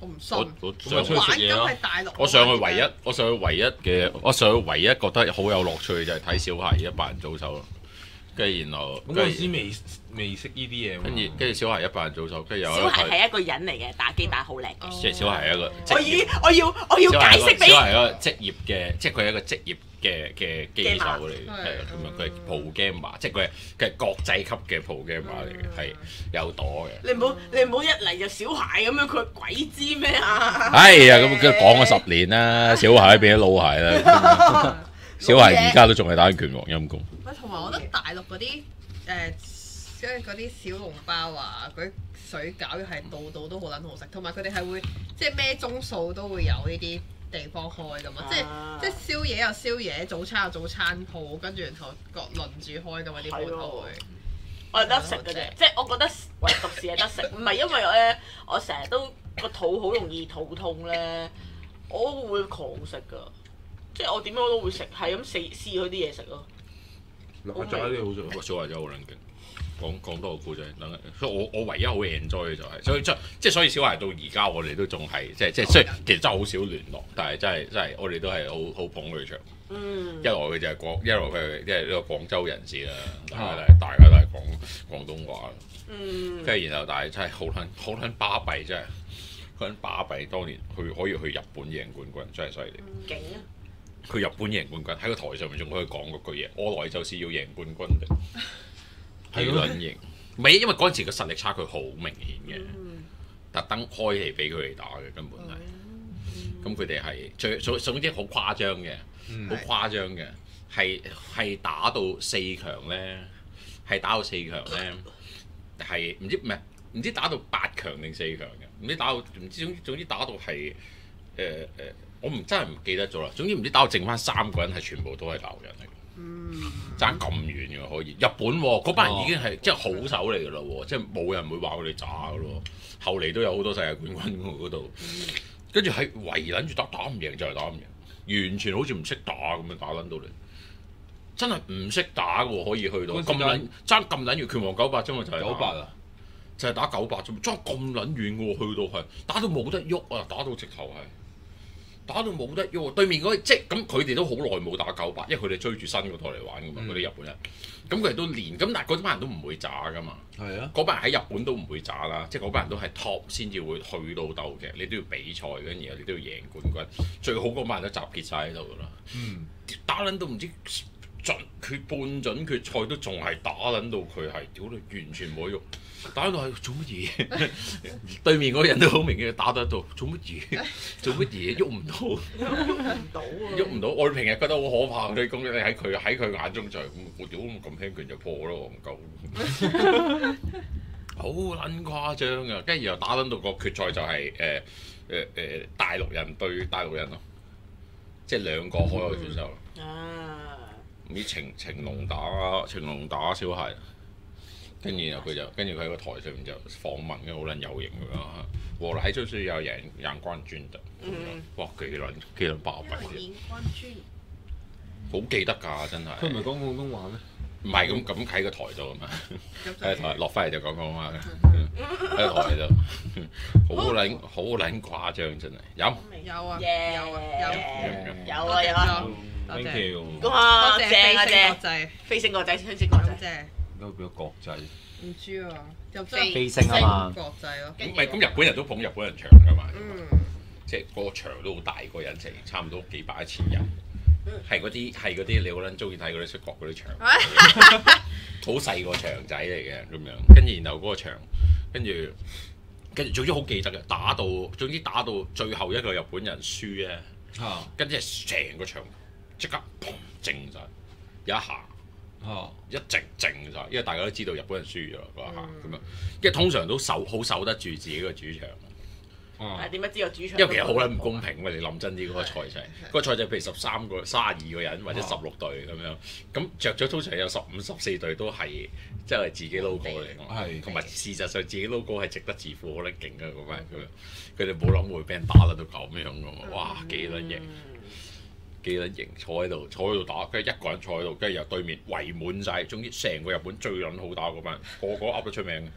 我唔信。 我我咁咪出去玩咁食嘢咯係大陸。 我上去唯一，我上去唯一嘅，我上去唯一覺得好有樂趣嘅就係睇小孩一百人組手咯。跟住然後， 咁嗰陣時未未識呢啲嘢嘛， 跟住跟住小孩一百人組手，跟住有小孩一係一個人嚟嘅，打機打好叻嘅。 即係小孩係一個職我業要我要我要小孩係一個解釋俾小孩係一個職業嘅，即係佢係一個職業嘅嘅機手嚟嘅，係啊咁樣佢係 pro gamer，即係佢係佢係國際級嘅 pro gamer 嚟嘅，係有朵嘅。 你唔好你唔好一嚟就小孩咁樣，佢鬼知咩啊？ 哎呀，咁佢講咗十年啦，小孩變咗老孩啦。小孩而家都仲係打緊拳王陰公。 喂，同埋我覺得大陸嗰啲誒，即係嗰啲小籠包啊，嗰啲水餃又係度度都好撚好食，同埋佢哋係會即係咩鐘數都會有呢啲地方開噶嘛，即係即係宵夜有宵夜，早餐有早餐鋪，跟住然後各輪住開噶嘛啲鋪頭會。 我係得食嘅啫，即係我覺得唯獨是係得食，唔係因為咧我成日都個肚好容易肚痛咧，我會狂食㗎，即係我點樣都會食，係咁試試佢啲嘢食咯。 嗱仔啲好食。 哇！小孩真係好撚勁，講講多個故仔，等所以我我唯一好 enjoy 嘅就係、所以即即係所以小孩到而家我哋都仲係即係即係雖然其實真係好少聯絡，但係真係真係我哋都係好好捧佢場。 嗯一來佢就係廣，一來佢即係呢個廣州人士啦，大家都係大家都係講廣東話啦。 嗯。 跟住然後但係真係好撚好撚巴閉，真係好撚巴閉。當年佢可以去日本贏冠軍，真係犀利。 勁啊！ 佢日本贏冠軍喺個台上面仲可以講嗰句嘢：我來就是要贏冠軍的。係撚型，唔係因為嗰陣時個實力差距好明顯嘅，特登開嚟俾佢哋打嘅根本係。咁佢哋係最總總之好誇張嘅，好誇張嘅，係係打到四強咧，係打到四強咧，係唔知唔係唔知打到八強定四強嘅，唔知打到唔知總總之打到係誒誒，我唔真係唔記得咗啦。總之唔知打到剩翻三個人係全部都係鬧人嚟嘅，爭咁遠嘅可以。日本喎嗰班人已經係即係好手嚟㗎啦喎，即係冇人會話佢哋渣㗎咯。後嚟都有好多世界冠軍喎嗰度。跟住係圍撚住打，打唔贏就係打唔贏，完全好似唔識打咁樣打撚到你，真係唔識打喎，可以去到咁撚爭咁撚遠，拳王九八啫嘛，就係九八啊， 就係打九八啫嘛，爭咁撚遠喎，去到係打到冇得喐啊，打到直頭係打到冇得喐，對面嗰即係咁，佢哋都好耐冇打九八，因為佢哋追住新嗰台嚟玩噶嘛，嗰啲、嗯、日本人，咁佢哋都練，咁但係嗰班人都唔會渣噶嘛， 係啊， 嗰班人喺日本都唔會渣啦，即係嗰班人都係 top 先至會去到鬥嘅，你都要比賽，跟住你都要贏冠軍，最好嗰班人都集結晒喺度噶啦， 嗯， 打撚到唔知準決半準決賽都仲係打撚到佢係屌你完全冇喐。打到係做乜嘢？對面嗰個人都好明顯打得到，做乜嘢？做乜嘢？喐唔到， 喐唔到啊！ 喐唔到。我哋平日覺得好可怕嗰啲攻擊，你喺佢喺佢眼中就係、是、我屌咁輕拳就破咯，戇鳩。好撚誇張啊！跟住又打撚到個決賽就係誒誒誒大陸人對大陸人咯，即係兩個海外選手。 啊！ 唔知情情龍打情龍打小孩。跟住然後佢就跟住佢喺個台上面就訪問，跟住好撚有型咁樣嚇。我來就是要贏贏冠軍的。嗯。哇！幾撚幾撚巴閉嘅。贏冠軍。好記得㗎，真係。 佢唔係講廣東話咩？ 唔係咁咁喺個台度啊嘛。喺台落翻嚟就講廣東話嘅。喺台度。好撚好撚誇張真係。飲。 有啊。 有啊有。 有啊有啊。 多謝。 哇！ 多謝正啊正。 國際。 飛星國際，飛星國際。 多謝。 都變咗國際。 唔知啊，就飛星啊嘛。 國際咯。 咁咪咁日本人都捧日本人場㗎嘛。 嗯。即係個場都好大個人成，差唔多幾百一千人。係嗰啲係嗰啲你好撚中意睇嗰啲出國嗰啲場。好細個場仔嚟嘅咁樣，跟住然後嗰個場，跟住跟住總之好記得嘅，打到總之打到最後一個日本人輸咧， 啊， 跟住成個場即刻砰靜晒，有一下。 哦， 一直靜晒，因為大家都知道日本人輸咗嗰一下咁樣，因為通常都守好守得住自己個主場。 哦， 係點解知道主場？ 因為其實好撚唔公平嘅，你諗真啲嗰個賽制，嗰個賽制譬如十三個、三十二個人或者十六隊咁樣，咁着咗通常有十五、十四隊都係即係自己 logo 嚟㗎，同埋事實上自己 logo 係值得自負，好撚勁㗎嗰班人咁樣，佢哋冇諗會俾人打得到咁樣㗎嘛，哇幾撚型！幾撚型坐喺度，坐喺度打，跟住一個人坐喺度，跟住由對面圍滿晒。總之成個日本最撚好打嗰班，個個噏得出名嘅，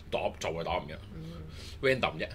打就係打唔贏，random 啫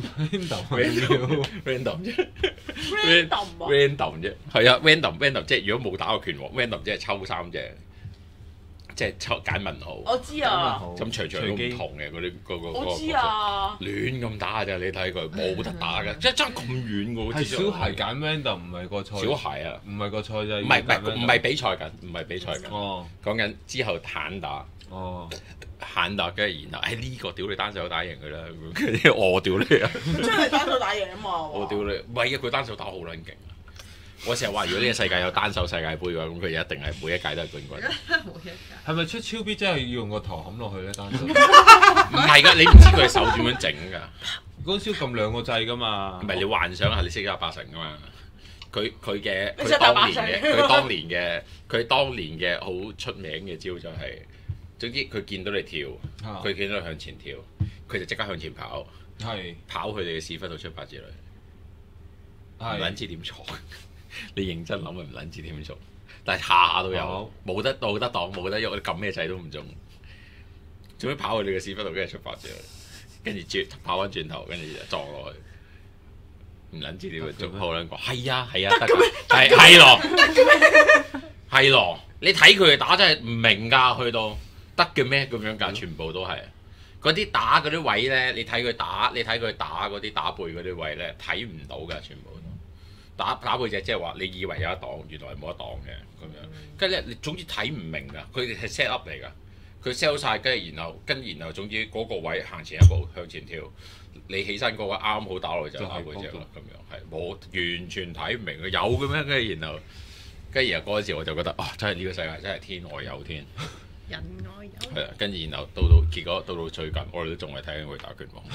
random ，random 啫 random 啊 ，random 啫，係啊，random random 即係如果冇打過拳王，random 即係抽三隻，即係抽揀問號。 我知啊， 咁場場都唔同嘅嗰啲嗰個嗰個我知啊， 亂咁打㗎啫，你睇佢冇得打嘅，即係爭咁遠㗎，好係似小孩揀 random 唔係個賽， 小孩啊， 唔係個賽制， 唔係唔係唔係比賽緊，唔係比賽緊， 哦講緊之後坦打。 哦， 限打跟住然後，誒呢個屌你單手打贏佢啦，跟住我屌你啊！ 真係單手打贏啊嘛！ 我屌你，唔係啊！佢單手打好撚勁啊！我成日話，如果呢個世界有單手世界盃嘅話，咁佢一定係每一屆都係冠軍。 冇一屆。 係咪出超 B 真係要用個頭冚落去咧？單手唔係㗎，你唔知佢手點樣整㗎。 嗰陣時撳兩個掣㗎嘛。 唔係你幻想下，你識得八成㗎嘛？佢佢嘅你識得佢當八成年嘅佢當年嘅佢當年嘅好出名嘅招就係。總之佢見到你跳，佢見到你向前跳，佢就即刻向前跑， 係跑去你嘅屎忽度出八字女，唔撚知點錯。你認真諗咪唔撚知點錯，但係下下都有，冇得冇得擋，冇得喐，你撳咩掣都唔中。做咩跑去你嘅屎忽度，跟住出八字女，跟住轉跑翻轉頭，跟住就撞落去，唔撚知點樣做。好撚講係啊係啊得㗎，係係咯係咯，你睇佢哋打真係唔明㗎，去到。得嘅咩咁樣㗎？全部都係嗰啲打嗰啲位咧，你睇佢打，你睇佢打嗰啲打背嗰啲位咧，睇唔到㗎，全部都打打背脊，即係話你以為有一檔，原來係冇得檔嘅咁樣。跟住咧，你總之睇唔明㗎，佢哋係 set up 嚟㗎，佢 sell 晒，跟住然後跟然後總之嗰個位行前一步向前跳，你起身嗰個啱好打落去就打背脊啦，咁樣係冇完全睇唔明佢有嘅咩？跟住然後跟住然後嗰陣時我就覺得啊，真係呢個世界真係天外有天。 人外有係啊，跟住然後到到結果到到最近，我哋都仲係睇緊佢打拳王。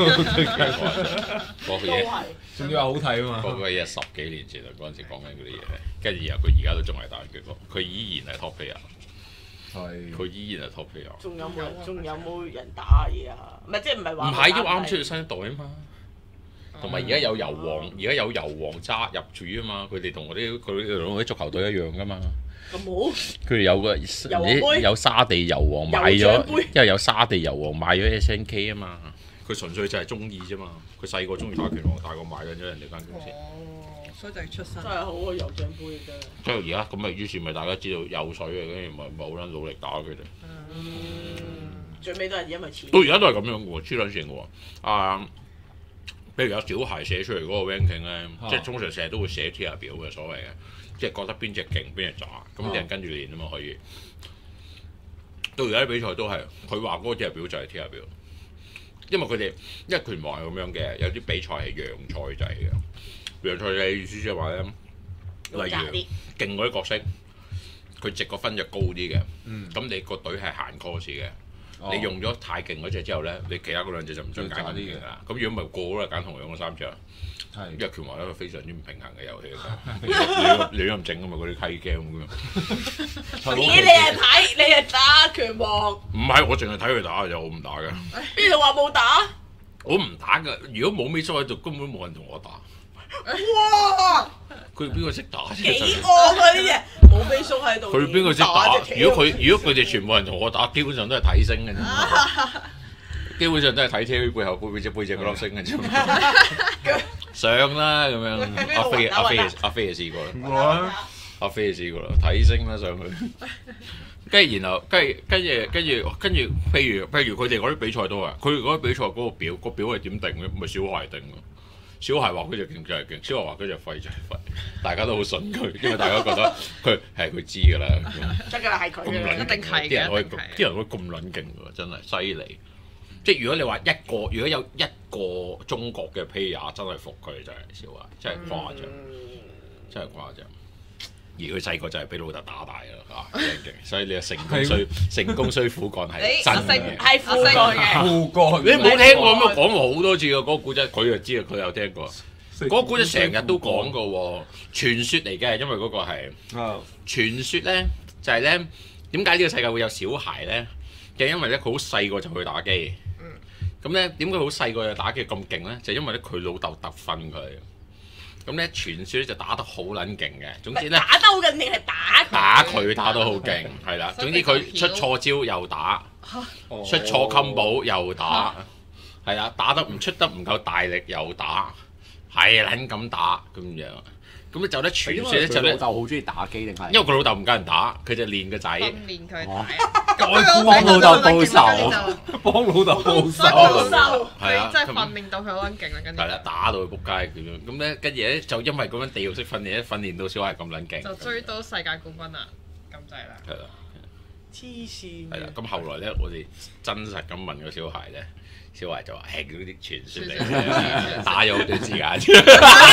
嗰個嘢仲要話好睇啊嘛！ 嗰個嘢十幾年前啊，嗰陣時講緊嗰啲嘢，跟住然後佢而家都仲係打緊拳王，佢依然係 top player。係。佢依然係 top player。 仲有冇人？仲有冇人打嘢啊？唔係即係唔係話？ 唔係，因為啱出咗新一代啊嘛。同埋而家有油王，而家有油王揸入主啊嘛，佢哋同嗰啲佢哋同啲足球隊一樣噶嘛。 咁好。 佢哋有個有沙地油王買咗，因為有沙地油王買咗 S N K 啊嘛。佢純粹就係中意啫嘛。佢細個中意打拳王，大個買緊咗人哋間公司。 哦，所以就要出身。 真係好啊，酋長杯真係。 即係而家咁咪，於是咪大家知道有水嘅，跟住咪咪好撚努力打佢哋。 嗯。最尾都係因為錢。 到而家都係咁樣嘅喎，黐撚線嘅喎。啊，譬如有小孩寫出嚟嗰個 ranking 咧，即係通常成日都會寫 tier 表嘅所謂嘅。即係覺得邊隻勁邊隻渣，咁啲人跟住練啊嘛可以。到而家啲比賽都係，佢話嗰個 tier 表就係 tier 表，因為佢哋因為拳王係咁樣嘅，有啲比賽係讓賽制嘅。讓賽制嘅意思即係話咧，例如勁嗰啲角色，佢值個分就高啲嘅，咁、嗯、你個隊係行 course 嘅。哦、你用咗太勁嗰隻之後咧，你其他嗰兩隻就唔想揀啲嘅啦。咁如果唔係個個都係揀同樣嗰三隻。係，因為拳王係一個非常之唔平衡嘅遊戲嚟嘅，亂咁整啊嘛，嗰啲溪 game 咁樣。 咦？你係睇，你係打拳王？ 唔係，我淨係睇佢打嘅啫，我唔打嘅。 邊度話冇打？ 我唔打嘅，如果冇美蘇喺度，根本冇人同我打。 哇！ 佢邊個識打啫？ 幾惡啊！呢隻冇美蘇喺度。 佢邊個識打？如果佢如果佢哋全部人同我打，基本上都係睇星嘅啫。基本上都係睇 T V 背後背隻背脊嗰粒星嘅啫。上啦咁樣，阿飛阿飛阿飛就試過啦，阿飛就試過啦，睇星啦上去。跟住然後跟住跟住跟住跟住，譬如譬如佢哋嗰啲比賽都係，佢哋嗰啲比賽嗰個表個表係點定嘅？咪小孩定咯。小孩話佢隻勁就係勁，小孩話佢隻廢就係廢，大家都好信佢，因為大家覺得佢係佢知㗎啦。 得㗎啦，係佢嘅， 一定係嘅。 啲人可以啲人可以咁撚勁㗎，真係犀利。即係如果你話一個，如果有一個中國嘅 player 真係服佢，就係小孩，真係誇張，真係誇張。而佢細個就係俾老豆打大啦嚇，勁！所以你成功需成功需苦幹係真嘅， 係苦幹嘅。 苦幹， 你冇聽過咩？講過好多次嘅嗰個古仔，佢就知啊，佢有聽過。嗰個古仔成日都講過喎，傳說嚟嘅，因為嗰個係傳說咧，就係咧點解呢個世界會有小孩咧？就因為咧佢好細個就去打機。咁咧點解好細個就打機咁勁咧？就因為咧佢老豆特訓佢。咁咧傳說咧就打得好撚勁嘅。總之咧打得好勁定係打打佢打得好勁，係啦。總之佢出錯招又打， 出錯 combo 又打，係啊，打得唔出得唔夠大力又打，係撚咁打咁樣。咁咧就咧傳説咧就咧， 老豆好中意打機定係？ 因為佢老豆唔夠人打，佢就練個仔。 訓練佢哦打， 幫老豆報仇， 幫老豆報仇。 收， 係啊佢真係訓練到佢好撚勁啦，跟住係啦，打到佢仆街咁樣。咁咧跟住咧就因為咁樣地獄式訓練咧，訓練到小孩咁撚勁。 就追到世界冠軍啦，咁就係啦。 係啦。 黐線。 係啦，咁後來咧，我哋真實咁問個小孩咧，小孩就話：係嗰啲傳説嚟傳說嘅，打咗好短時間。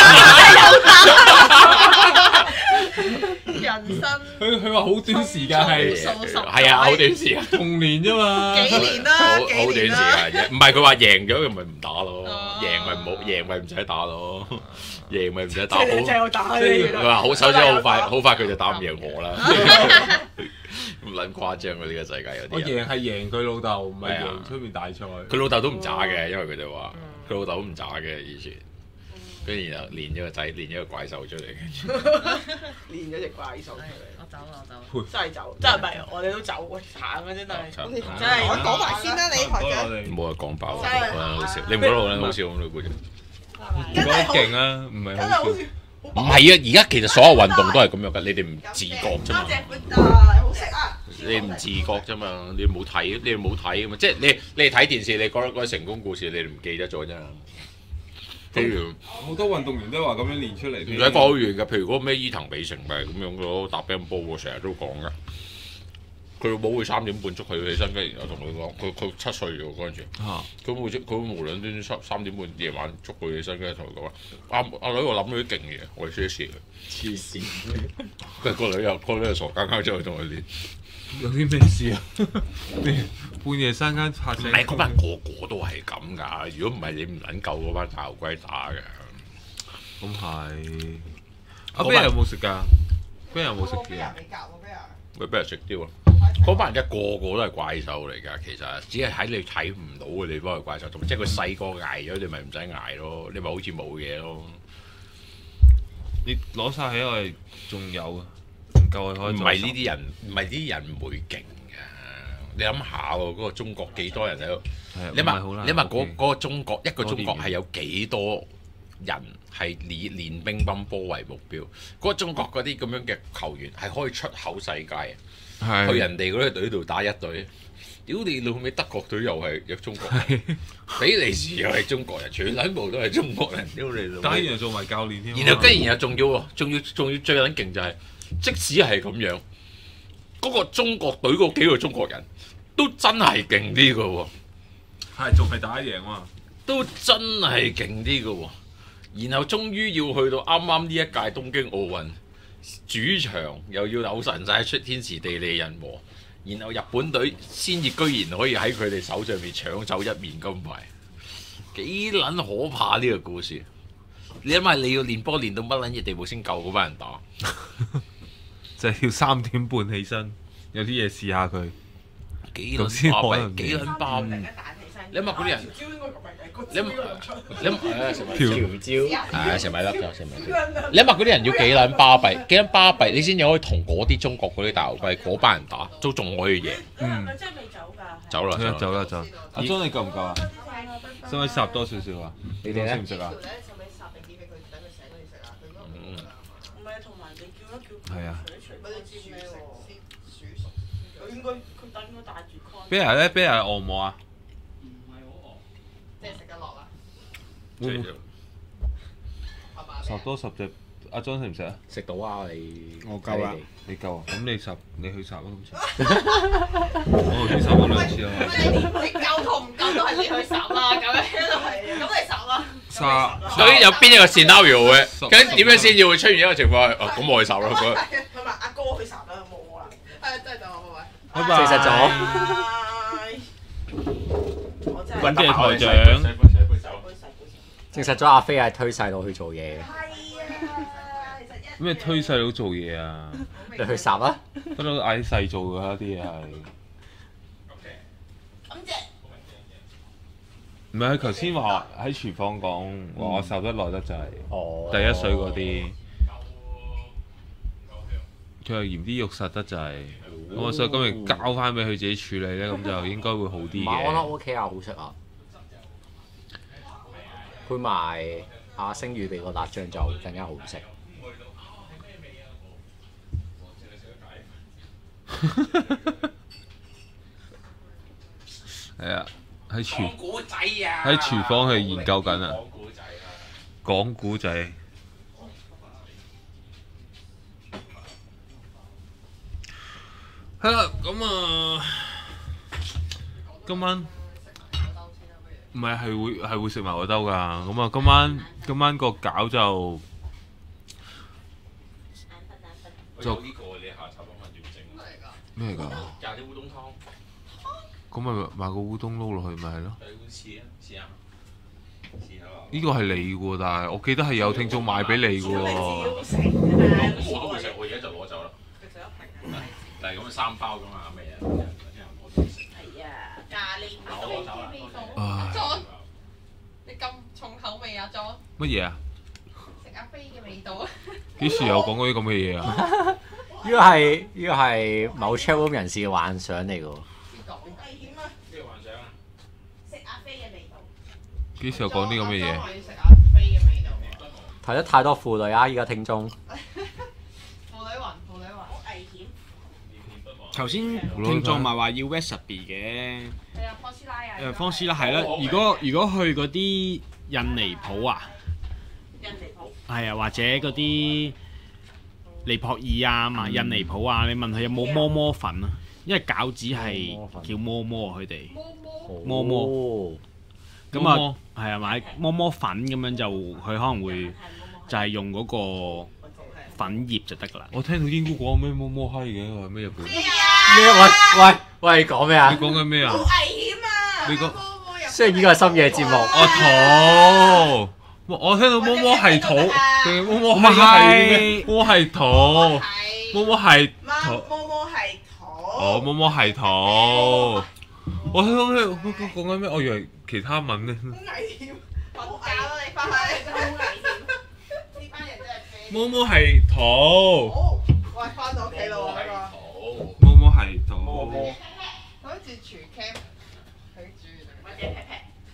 人生佢佢話好短時間係數十係啊，好短時間， 童年啫嘛。 幾年啦， 好好幾短時年啦。 間啫。唔係佢話贏咗，佢咪唔打咯哦； 贏咪冇，贏咪唔使打咯。贏咪唔使打。好， 即係我打佢話好，首先好快，好快佢就打唔贏我啦。咁撚誇張啊！呢個世界有我啲人。 贏係贏佢老豆，唔係係啊贏出面大賽。 佢老豆都唔渣嘅，因為佢哋話佢老豆都唔渣嘅以前，跟住然後練咗個仔，練咗個怪獸出嚟， 練咗隻怪獸出嚟。 我走啦，我走。 真係走，真係唔係我哋都走，喂慘啊真係， 慘真係我講埋先啦，你台長。 我哋唔好話講爆， 真係好撚好笑。你唔覺得好撚好笑咁呢個故事？ 唔覺得勁啊，唔係好笑。 唔係啊！而家其實所有運動都係咁樣㗎，你哋唔自覺啫嘛。 好食啊！ 你唔自覺啫嘛，你冇睇，你冇睇啊嘛。即係你你哋睇電視，你覺得嗰啲成功故事，你哋唔記得咗啫。譬如好多運動員都話咁樣練出嚟。 唔使講好遠㗎，譬如嗰個咩伊藤美誠咪係咁樣咯，打乒乓波喎，成日都講㗎。佢老母會三點半捉佢起身，跟住然後同佢講，佢佢七歲啫喎嗰陣時。 嚇！ 佢會即佢無論端三三點半夜晚捉佢起身，跟住同佢講話：阿阿女，我諗到啲勁嘢，我哋試一試。 黐線， 跟住個女又個女又傻更更走去同佢練。 有啲咩事啊？半夜三更拍醒。 唔係嗰班個個都係咁㗎，如果唔係你唔撚夠嗰班大牛龜打㗎。 咁係。阿啤有冇食㗎？啤有冇食嘅？ 喂，俾人食雕啊！嗰班人嘅個個都係怪獸嚟㗎，其實只係喺你睇唔到嘅地方係怪獸，同埋即係佢細個捱咗，你咪唔使捱咯，你咪好似冇嘢咯。 你攞晒起我哋仲有啊，唔夠我可以。 唔係呢啲人，唔係呢啲人唔會勁㗎。你諗下喎，嗰個中國幾多人喺度？你問你問嗰嗰個中國一個中國係有幾多人係以練乒乓波為目標？嗰個中國嗰啲咁樣嘅球員係可以出口世界啊！ 係去人哋嗰啲隊度打一隊，屌你老味德國隊又係有中國人，比利時又係中國人，全撚部都係中國人，屌你老味！ 加完做埋教練添。 然後跟住然後仲要喎，仲要仲要最撚勁就係，即使係咁樣，嗰個中國隊嗰幾個中國人都真係勁啲嘅喎， 係仲係打贏嘛？ 都真係勁啲嘅喎。然後終於要去到啱啱呢一屆東京奧運。主場又要扭神晒出天時地利人和，然後日本隊先至居然可以喺佢哋手上面搶走一面金牌，幾撚可怕呢個故事？你諗下你要練波練到乜撚嘢地步先夠嗰班人打？ 就係要三點半起身，有啲嘢試下佢。 幾咁先撚巴閉， 可能幾撚巴閉。你諗下嗰啲人，你諗你諗誒食埋條條蕉係食埋粒就食埋。你諗下嗰啲人要幾撚巴閉，幾撚巴閉，你先至可以同嗰啲中國嗰啲大牛龜嗰班人打，都仲可以贏。 係咪真係未走㗎？ 走啦， 走啦走。阿莊你夠唔夠啊？使唔使霎多少少啊？ 你哋咧識唔識啊？ 唔係，同埋你叫一叫係啊。 佢應該佢等應該帶住 con。 啤牙咧，啤牙餓唔餓啊？ 即係食得落啦。 會唔會十多十隻？阿莊食唔食啊？ 食到啊你， 我夠啦。 你夠啊？咁你十，你去十啦今次。我頭先十咗兩次啊嘛。 你夠同唔夠都係你去十啦，咁樣咁你十啦。 沙所以有邊一個 scenario 嘅？究竟點樣先至會出現一個情況係？哦，咁我去殺啦咁。 佢話阿哥去殺啦，冇我啦。 係真係就我拜拜。 證實咗。 我真係揾啲台長。 證實咗阿飛係推細佬去做嘢嘅， 係啊，其實一咩推細佬做嘢啊？ 你去霎啦。 不嬲嗌啲細做㗎啲嘢係。 咁即係唔係佢頭先話喺廚房講話我受得耐得滯， 哦。 第一水嗰啲，佢又嫌啲肉實得滯， 咁啊，所以今日交翻俾佢自己處理咧，咁就應該會好啲馬安啦嘅。 OK 啊，好食啊，配埋阿星預備個辣醬就更加好食。 係啊，喺廚古仔啊！ 喺廚房去研究緊啊， 講古仔啊！ 講古仔。係啦，咁啊，今晚唔係係會係會食埋個兜㗎。咁啊，今晚今晚個餃就就呢個你下集諗下點整？ 咩嚟㗎？ 咖喱烏冬湯， 咁咪買個烏冬撈落去咪係咯？ 你會試啊？試下，試下啦。 呢個係你嘅喎，但係我記得係有聽眾買俾你嘅喎。 咁我都會食，我而家就攞走啦。但係咁樣三包㗎嘛，咩嘢？聽人攞咗食。 係啊，咖喱我攞走啦。 唉， 裝你咁重口味啊，裝乜嘢啊？ 食阿飛嘅味道啊！ 幾時有講過啲咁嘅嘢啊？ 呢個係呢個係某 chat room 人士嘅幻想嚟㗎喎。 邊個邊個？ 危險啊！ 咩幻想啊？ 食阿飛嘅味道。 幾時有講啲咁嘅嘢？ 裝話要食阿飛嘅味道。 睇得太多婦女啊！依家聽眾。 婦女雲，婦女雲。 好危險。 頭先聽眾咪話要 recipe 嘅， 係啊，方師奶啊。 誒方師啦係啦。如果如果去嗰啲印尼鋪啊， 印尼鋪。 係啊，或者嗰啲尼泊爾啊、嘛印尼鋪啊，你問佢有冇摩摩粉啊？因為餃子係叫摩摩佢哋，摩摩哦咁摩啊係啊買摩摩粉咁樣就佢可能會就係用嗰個粉葉就得㗎啦。 我聽到英姑講咩摸摸閪嘅，話咩日本？你咩？喂喂喂，講咩啊？ 講緊咩啊好？危險啊！ 你講雖然呢個係深夜節目， 我肚，我我聽到摸摸係肚，定摸摸閪係咩？摸摸係肚，摸摸係肚， 摸摸係肚。 哦摸摸係肚。我聽到咩？講講緊咩？我以為其他文咧。 好危險，瞓覺啦你翻去，真係好危險。呢班人真係飛。 摸摸係肚， 好，喂，翻到屋企啦喎，呢好。 摸摸係肚。 好似廚 cam 佢煮個。或者 pat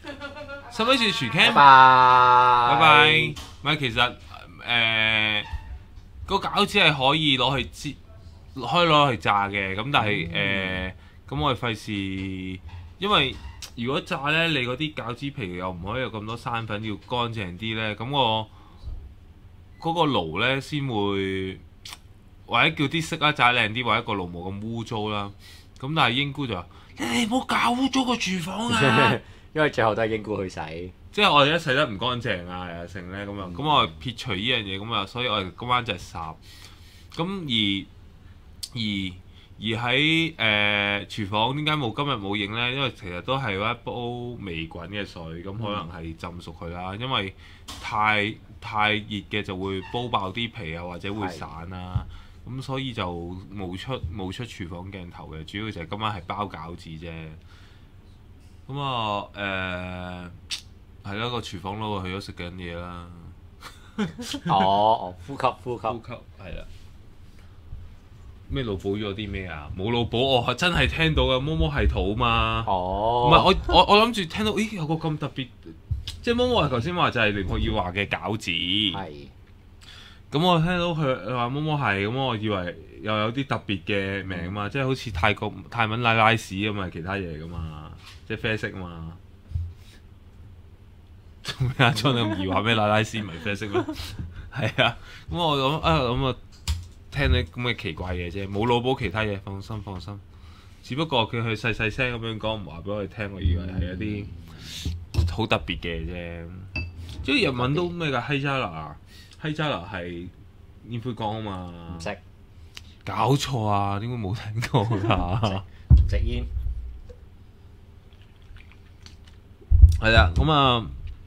pat。 使唔使住廚 cam？ 拜拜拜拜。唔係其實誒個餃子係可以攞去煎，可以攞去炸嘅。咁但係誒咁我哋費事，因為如果炸咧，你嗰啲餃子皮又唔可以有咁多生粉，要乾淨啲咧。咁我嗰個爐咧先會，或者叫啲色啦炸靚啲，或者個爐冇咁污糟啦。咁但係英姑就話：你唔好搞污糟個廚房啊！ 因為最後都係英姑去洗。 即係我哋一洗得唔乾淨啊，又成咧咁樣，咁我哋撇除呢樣嘢咁啊，所以我哋今晚就係烚。咁而而而喺誒、呃、廚房點解冇今日冇影咧？因為其實都係一煲微滾嘅水，咁可能係浸熟佢啦。因為太太熱嘅就會煲爆啲皮啊，或者會散啦。咁所以就冇出冇出廚房鏡頭嘅，主要就係今晚係包餃子啫。咁啊誒。係啦，個廚房佬去咗食緊嘢啦。 哦哦，呼吸呼吸。 呼吸係啦。咩腦補咗啲咩啊？冇腦補，我係真係聽到嘅，摸摸係肚嘛。 哦。 唔係我我我諗住聽到，咦有個咁特別，即係摸摸係頭先話就係尼泊爾話嘅餃子。 係。 咁我聽到佢話摸摸係，咁我以為又有啲特別嘅名嘛，即係好似泰國泰文拉拉屎咁嘛，其他嘢噶嘛，即係啡色嘛。做咩啊？裝咁易話咩拉拉絲唔係啡色咩？係啊，咁我諗啊咁啊，聽你咁嘅奇怪嘢啫，冇腦補其他嘢，放心放心。只不過佢佢細細聲咁樣講，唔話俾我哋聽，我以為係一啲好特別嘅啫。即係日文都咩㗎？希扎拿，希扎拿係煙灰缸啊嘛。 唔識。 搞錯啊！點解冇聽過㗎？ 食煙。 係啦，咁啊。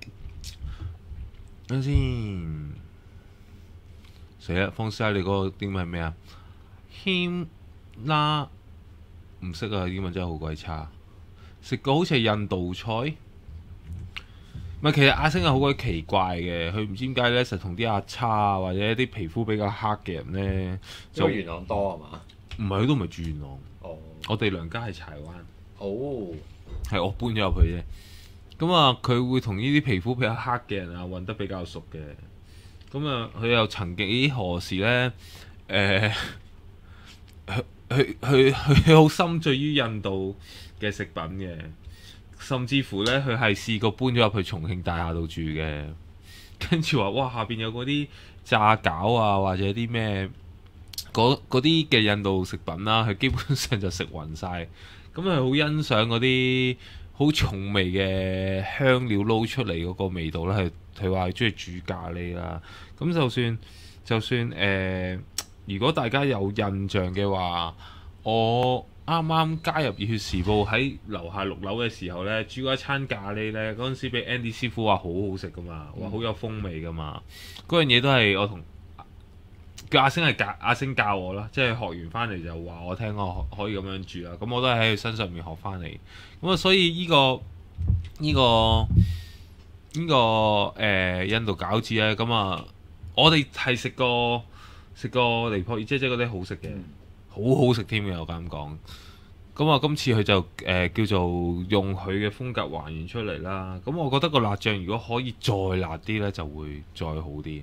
等先，死啦！方師奶，你嗰個英文係咩啊？謙啦，唔識啊！英文真係好鬼差。食過好似係印度菜，唔係其實阿星係好鬼奇怪嘅，佢唔知點解咧，實同啲阿叉啊或者啲皮膚比較黑嘅人咧， 就元朗多係嘛？ 唔係佢都唔係住元朗， 哦我哋娘家係柴灣， 哦， 係我搬咗入去啫。咁啊，佢會同呢啲皮膚比較黑嘅人啊混得比較熟嘅。咁啊，佢又曾幾何時呢？誒、佢佢佢佢好深醉於印度嘅食品嘅，甚至乎呢，佢係試過搬咗入去重慶大廈度住嘅。跟住話哇，下邊有嗰啲炸餃啊，或者啲咩嗰嗰啲嘅印度食品啦、佢基本上就食暈晒。咁佢好欣賞嗰啲好重味嘅香料撈出嚟嗰個味道咧，係佢話係中意煮咖喱啦。咁就算就算誒、呃，如果大家有印象嘅話，我啱啱加入熱血時報喺樓下六樓嘅時候呢，煮過一餐咖喱呢，嗰陣時俾 Andy 師傅話好好食噶嘛，話好有風味噶嘛。嗰樣嘢都係我同叫阿星係教阿星教我啦，即係學完翻嚟就話我聽我可以咁樣煮啦。咁我都係喺佢身上面學翻嚟。咁啊，所以呢、呢個呢、呢個呢、呢個誒、呃、印度餃子咧，咁啊，我哋係食過食過尼泊爾姐姐嗰啲好食嘅。好好食添嘅，我咁講。咁啊，今次佢就誒、呃、叫做用佢嘅風格還原出嚟啦。咁我覺得個辣醬如果可以再辣啲呢，就會再好啲。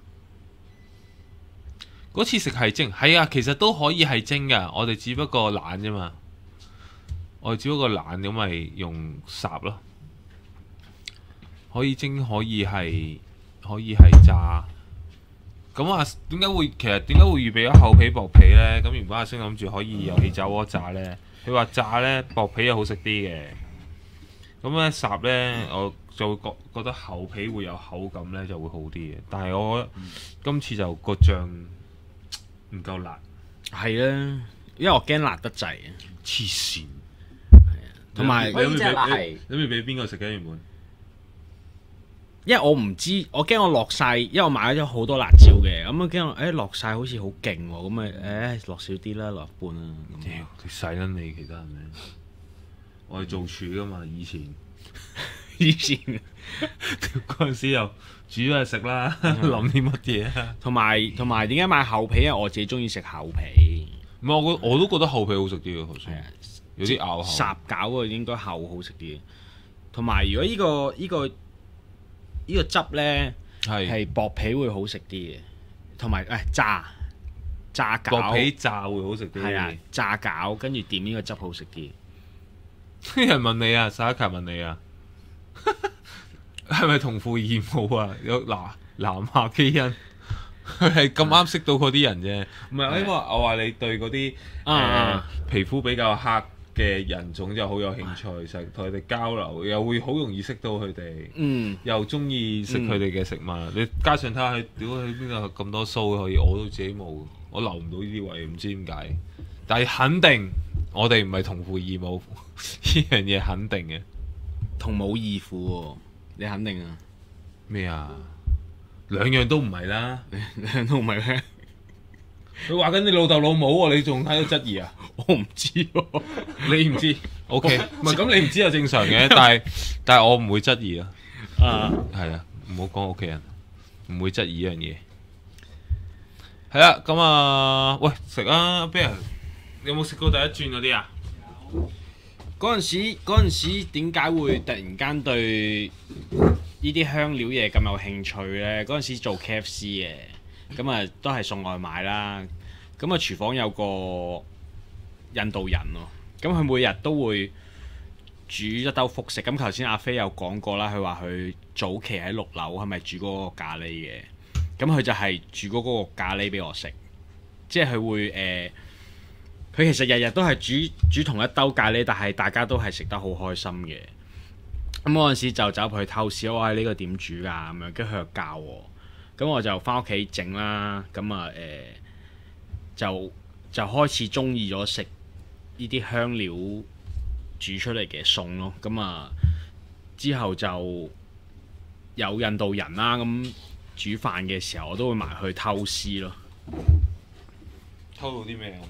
嗰次食係蒸，係啊，其實都可以係蒸㗎。我哋只不過懶啫嘛。我哋只不過懶咁咪用烚咯。可以蒸，可以係可以係炸。咁啊，點解會其實點解會預備咗厚皮薄皮呢？咁原本阿星諗住可以有氣炸鍋炸呢，佢話炸呢，薄皮又好食啲嘅。咁呢，烚呢，我就會覺覺得厚皮會有口感呢，就會好啲嘅。但係我覺得今次就個醬唔夠辣， 係啦，因為我驚辣得滯啊， 黐線。 同埋你諗住真係辣係俾你諗住俾邊個食嘅原本？ 因為我唔知，我驚我落晒，因為我買咗好多辣椒嘅，咁啊驚我誒落晒好似好勁喎，咁咪誒落少啲啦，落一半啦。 屌，你使撚你其他人咩？我係做廚噶嘛，以前以前嗰陣時又煮咗嚟食啦，諗啲乜嘢啊？ 同埋同埋點解買厚皮？因為我自己中意食厚皮。 唔係我覺我都覺得厚皮好食啲嘅，頭係先啊， 有啲咬口。 烚餃嗰應該厚好食啲。同埋如果呢、呢個呢、呢個呢、呢個汁呢， 係係薄皮會好食啲嘅，同埋誒炸炸餃薄皮炸會好食啲。 係啊，炸餃跟住點呢個汁好食啲。 啲人問你啊，沙卡問你啊，係咪同父異母啊？有嗱南亞基因，佢係咁啱識到嗰啲人啫。唔係，因為我話你對嗰啲誒皮膚比較黑嘅人種就好有興趣，成日同佢哋交流，又會好容易識到佢哋， 嗯， 又中意食佢哋嘅食物。你加上睇下佢屌佢邊度咁多鬚可以，我都自己冇，我留唔到呢啲位，唔知點解。但係肯定我哋唔係同父異母，呢樣嘢肯定嘅。 同母異父喎，你肯定啊？ 咩啊？兩樣都唔係啦。 都唔係咩？ 佢話緊你老豆老母喎，你仲喺度質疑啊？ 我唔知喎， 你唔知？OK，唔係咁你唔知就正常嘅，但係但係我唔會質疑啊。 啊， 係啊，唔好講屋企人，唔會質疑呢樣嘢。係啦，咁啊，喂，食啊，邊人有冇食過第一轉嗰啲啊？ 嗰陣時嗰陣時點解會突然間對呢啲香料嘢咁有興趣呢？嗰陣時做 K F C 嘅，咁啊都係送外賣啦。咁啊廚房有個印度人喎，咁佢每日都會煮一兜複食。咁頭先阿飛有講過啦，佢話佢早期喺六樓係咪煮嗰個咖喱嘅？咁佢就係煮嗰嗰個咖喱俾我食，即係佢會誒。呃佢其實日日都係煮煮同一兜咖喱，但係大家都係食得好開心嘅。咁嗰陣時就走入去偷試，我係呢個點煮㗎咁樣，跟住佢又教我，咁我就翻屋企整啦。咁啊誒，就就開始中意咗食呢啲香料煮出嚟嘅餸咯。咁啊之後就有印度人啦，咁煮飯嘅時候我都會埋去偷師咯。 偷到啲咩啊？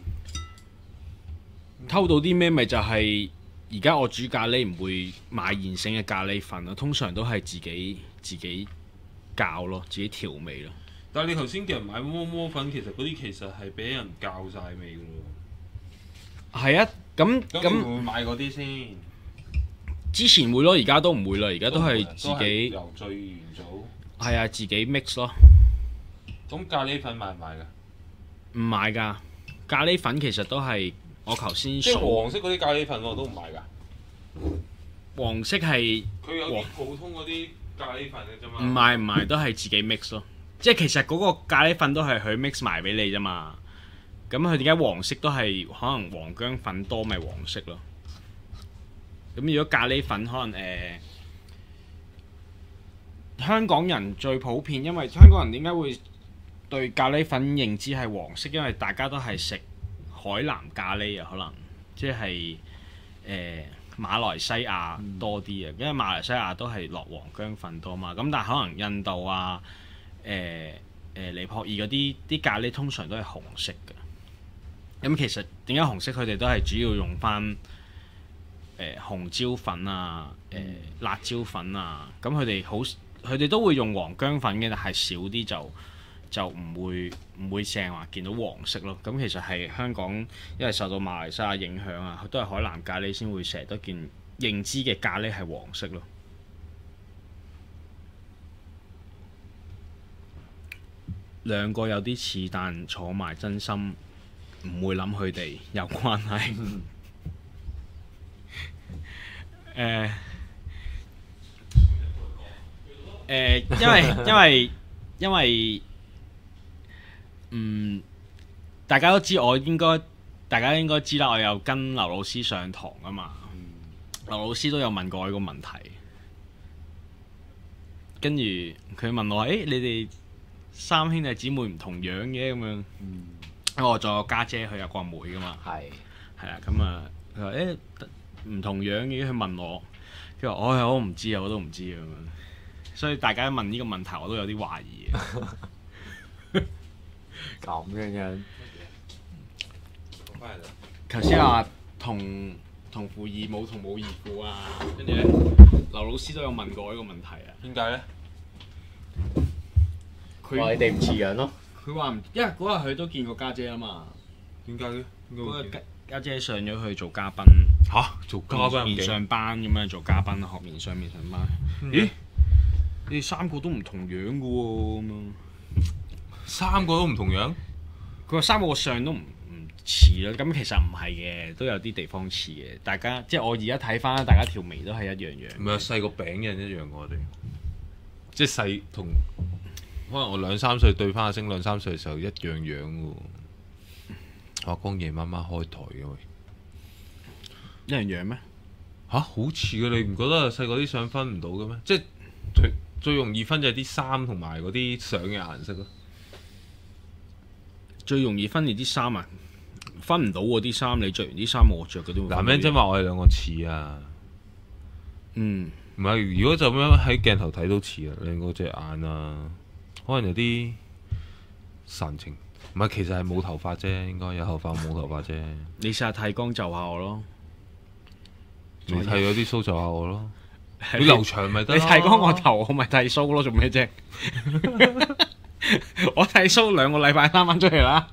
偷到啲咩咪就係而家我煮咖喱唔會買現成嘅咖喱粉咯，通常都係自己自己教咯，自己調味咯。 但係你頭先叫人買摩摩粉，其實嗰啲其實係俾人教晒味㗎咯。 係啊，咁咁咁會唔會買嗰啲先？ 之前會咯，而家都唔會啦，而家都係自都係己由最元祖。 係啊，自己 mix 咯。 咁咖喱粉買唔買㗎？ 唔買㗎，咖喱粉其實都係我頭先即係數黃色嗰啲咖喱粉我都唔買㗎。 黃色係佢有啲普通嗰啲咖喱粉嘅啫嘛。 唔係唔係都係自己 mix 咯，即係其實嗰個咖喱粉都係佢 mix 埋俾你啫嘛。咁佢點解黃色都係可能黃薑粉多咪黃色咯？咁如果咖喱粉可能誒、呃、香港人最普遍，因為香港人點解會對咖喱粉認知係黃色？因為大家都係食海南咖喱啊，可能即係誒、呃、馬來西亞多啲啊，因為馬來西亞都係落黃薑粉多嘛。咁但係可能印度啊、誒、呃、誒、呃、尼泊爾嗰啲啲咖喱通常都係紅色嘅。咁其實點解紅色？佢哋都係主要用翻誒、呃、紅椒粉啊、誒、呃、辣椒粉啊。咁佢哋好，佢哋都會用黃薑粉嘅，但係少啲就就唔會唔會成日話見到黃色咯。咁其實係香港因為受到馬來西亞影響啊，都係海南咖喱先會成日都見認知嘅咖喱係黃色咯。兩個有啲似，但坐埋真心。唔會諗佢哋有關係。誒誒，因為因為因為嗯，大家都知我應該，大家應該知啦。我有跟劉老師上堂啊嘛。劉老師都有問過我一個問題，跟住佢問我：誒、欸，你哋三兄弟姊妹唔同樣嘅咁樣？因為我仲有個家姐，佢有個妹噶嘛， 係係啦，咁啊，佢話誒唔同樣嘅，佢問我，佢話我我唔知啊，我都唔知啊咁樣，所以大家問呢個問題，我都有啲懷疑嘅。 咁樣樣。 頭先話同同父異母同母異父啊，跟住咧，劉老師都有問過呢個問題啊。 點解咧？ 佢話你哋唔似樣咯。 佢話唔，因為嗰日佢都見過家姐啊嘛。 點解嘅？ 嗰日家家姐上咗去做嘉賓。 嚇！做嘉賓面上班咁樣做嘉賓，學面上面上班。咦？你哋三個都唔同樣嘅喎，咁樣。 三個都唔同樣？ 佢話三個個相都唔唔似啦，咁其實唔係嘅，都有啲地方似嘅。大家即係我而家睇翻，大家條眉都係一樣樣。 唔係細個餅印一樣嘅我哋，即係細同。可能我兩三歲對翻阿星兩三歲嘅時候一樣樣嘅喎，阿光夜媽媽開台嘅喂， 一樣樣咩？ 嚇、啊、好似嘅，你唔覺得細個啲相分唔到嘅咩？即係最最容易分就係啲衫同埋嗰啲相嘅顏色咯。 最容易分你啲衫啊，分唔到喎啲衫，你着完啲衫我着嘅都。 男人真話我哋兩個似啊， 嗯， 唔係如果就咁樣喺鏡頭睇都似啊，兩個隻眼啊。可能有啲神情，唔係其實係冇頭髮啫，應該有頭髮冇頭髮啫。 你試下剃光就下我咯， 你剃咗啲鬚就下我咯，你留長咪得。 你剃光我頭，我咪剃鬚咯，做咩啫？我剃鬚兩個禮拜啱啱出嚟啦。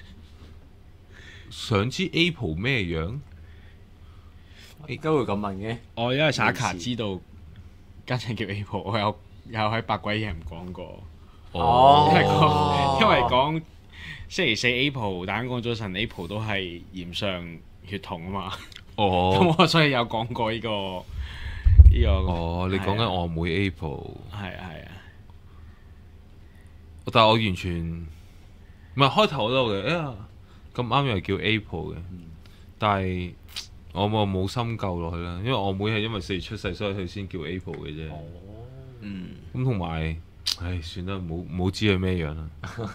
想知 Apple 咩樣？ 點解會咁問嘅？ 我因為查卡知道家姐叫 Apple， 我有有喺百鬼嘢唔講過。 哦， 因為講因為講星期四 Apple，但係講早晨 Apple 都係炎上血統啊嘛。 哦， 咁我所以有講過呢個呢個。 哦，你講緊我妹 Apple。 係啊係啊。 但係我完全唔係開頭我都嘅，哎呀咁啱又叫 Apple 嘅，但係我冇冇深究落去啦，因為我妹係因為四月出世，所以佢先叫 Apple 嘅啫。 嗯。 咁同埋。唉，算啦，冇冇知佢咩樣啦。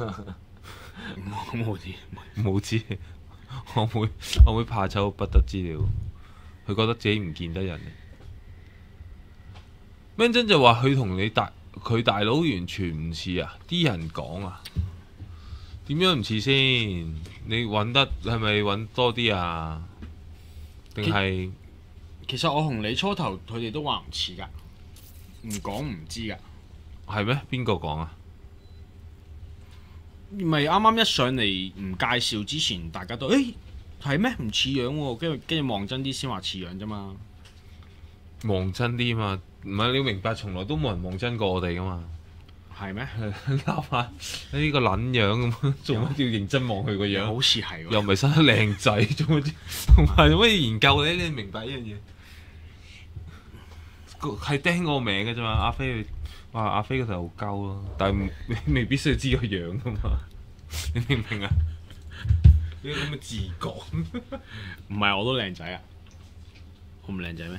冇知， 冇知。我妹我妹怕醜不得之了，佢覺得自己唔見得人。Ben 真就話佢同你大佢大佬完全唔似啊！啲人講啊，點樣唔似先？你揾得係咪揾多啲啊？定係其實我同你初頭佢哋都話唔似㗎，唔講唔知㗎。 係咩？邊個講啊？ 咪啱啱一上嚟唔介紹之前，大家都誒係咩？唔似樣喎，跟住跟住望真啲先話似樣啫嘛。 望真啲嘛，唔係你要明白，從來都冇人望真過我哋噶嘛。 係咩？ 鬧下呢個撚樣咁，做乜要認真望佢個樣？ 好似係喎。 又唔係生得靚仔，做乜同埋做乜要研究咧？你明白一樣嘢？係釘個名嘅啫嘛。阿飛話阿飛嗰頭好鳩咯，但係未未必需要知個樣噶嘛。你明唔明啊？呢個咁嘅自覺。 唔係我都靚仔啊！我唔靚仔咩？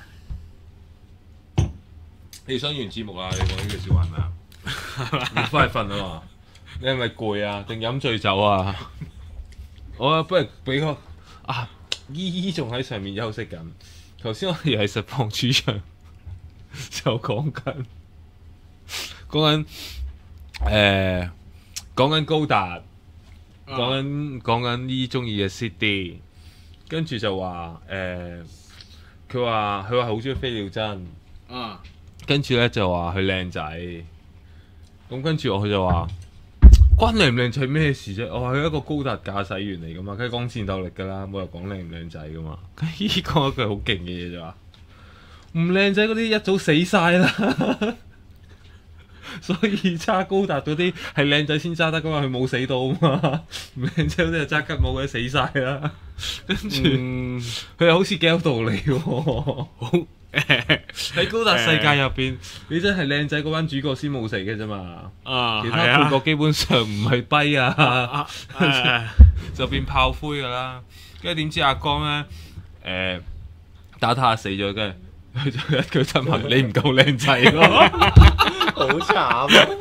你想完節目啊？你講呢句説話係咪啊？你翻去瞓啊嘛？你係咪攰啊？定飲醉酒啊？我不如俾個啊姨姨仲喺上面休息緊。頭先我哋係實況主場就講緊講緊誒講緊高達，講緊講緊姨中意嘅 C D， 跟住就話誒佢話佢話好中意飛鳥真。 啊！ 跟住咧就話佢靚仔，咁跟住我佢就話關靚唔靚仔咩事啫？我係一個高達駕駛員嚟噶嘛，梗係講戰鬥力噶啦，冇人講靚唔靚仔噶嘛。跟住講一句好勁嘅嘢就話唔靚仔嗰啲一早死晒啦，所以揸高達嗰啲係靚仔先揸得噶嘛，佢冇死到啊嘛。唔靚仔嗰啲就揸吉姆嗰啲死晒啦。跟住佢又好似幾有道理喎。喺高達世界入邊，你真係靚仔嗰班主角先冇死嘅啫嘛。 啊， 其他配角基本上唔係跛啊，就變炮灰噶啦。跟住點知阿江咧，誒打打下死咗，跟住佢就一句質問：你唔夠靚仔咯， 好慘啊！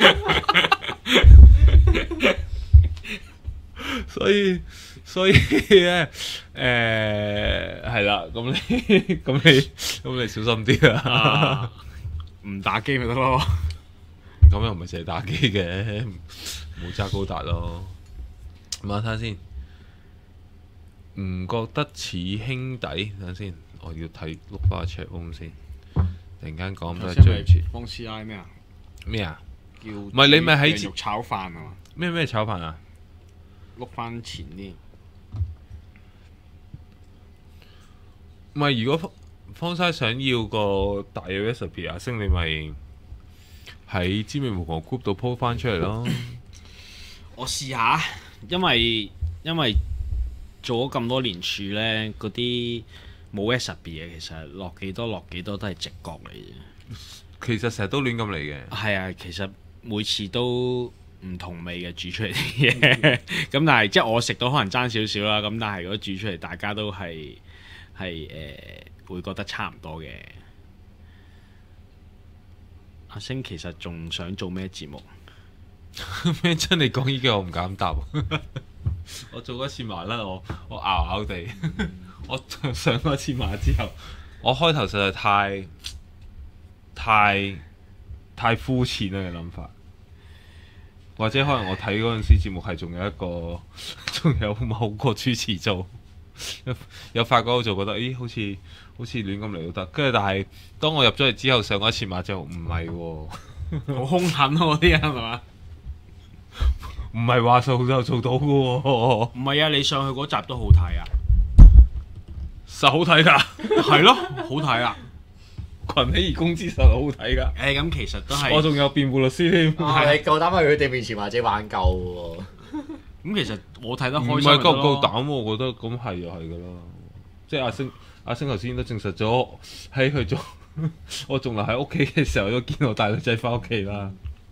所以所以咧，誒係啦，咁你咁你咁你小心啲啊！ 唔打機咪得咯。 咁又唔係成日打機嘅，冇揸高達咯。問下睇下先，唔覺得似兄弟？等陣先，我要睇碌翻 chat room 先。突然間講都係最似幫 C I 咩啊？ 咩啊？ 叫唔係你咪喺羊肉炒飯啊嘛？ 咩咩炒飯啊？ 碌翻前啲。 唔係，如果方方生想要個大嘅 recipe 啊，星你咪喺知名無狂 group 度 po 翻出嚟咯。 我試下，因為因為做咗咁多年柱咧，嗰啲冇 recipe 嘅，其實落幾多落幾多都係直覺嚟嘅。 其實成日都亂咁嚟嘅。 係啊，其實每次都唔同味嘅煮出嚟啲嘢，咁但係即係我食到可能爭少少啦，咁但係如果煮出嚟大家都係係誒會覺得差唔多嘅。阿星其實仲想做咩節目？ 咩真你講呢句我唔敢答。我做一次麻甩，我我拗拗地，我上嗰次麻之後，我開頭實在太太太膚淺啦嘅諗法。或者可能我睇嗰陣時節目係仲有一個，仲有某個主持做，有發覺我就覺得，咦，好似好似亂咁嚟都得。跟住但係當我入咗嚟之後，上嗰一次馬就唔係喎， 好兇狠咯嗰啲人係嘛？ 唔係話做就做到嘅喎。 唔係啊，你上去嗰集都好睇啊， 實好睇㗎， 係咯，好睇啊！ 群起而攻之實好睇㗎。 誒咁其實都係， 我仲有辯護律師添。 啊！你夠膽喺佢哋面前話自己玩夠喎？ 咁其實我睇得唔開心係夠唔夠咪得咯。 膽喎？我覺得咁係就係㗎啦。即係阿星阿星頭先都證實咗喺佢做，我仲留喺屋企嘅時候都見我帶女仔翻屋企啦。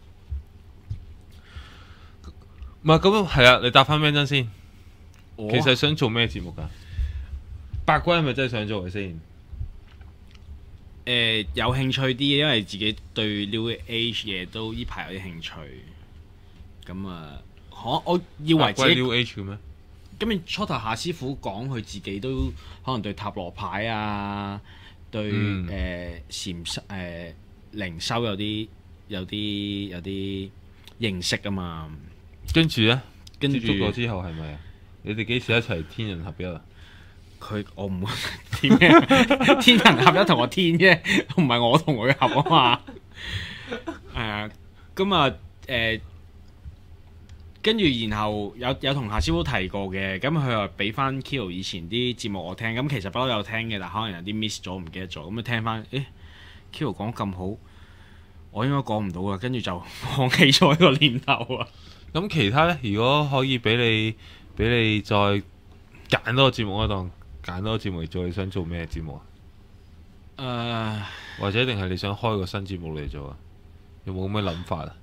唔係咁係啊！你答翻 Ben 真先。 我其實想做咩節目㗎？八龜係咪真係想做嘅先？ 誒、呃、有興趣啲，因為自己對 New Age 嘢都呢排有啲興趣。咁啊，我我以為自己 New Age 嘅咩？ 咁初頭夏師傅講佢自己都可能對塔羅牌啊，對誒、 嗯呃、禪修誒靈修有啲有啲有啲認識啊嘛。 跟住咧， 跟住接觸過之後係咪啊？你哋幾時一齊天人合一啊？ 佢我唔會天天人合一同我天啫，唔係我同佢合啊嘛。係啊，咁啊誒， 跟住然後有有同夏師傅提過嘅，咁佢又俾翻 Kilo 以前啲節目我聽，咁其實不嬲有聽嘅，但可能有啲 miss 咗，唔記得咗，咁啊聽翻，誒 Kilo 講咁好，我應該講唔到啦，跟住就放棄咗呢個念頭啊。 咁其他呢？如果可以俾你俾你再揀多個節目嗰檔，揀多個節目嚟做，你想做咩節目啊？ 誒、 或者定係你想開個新節目嚟做啊？有冇咁嘅諗法啊？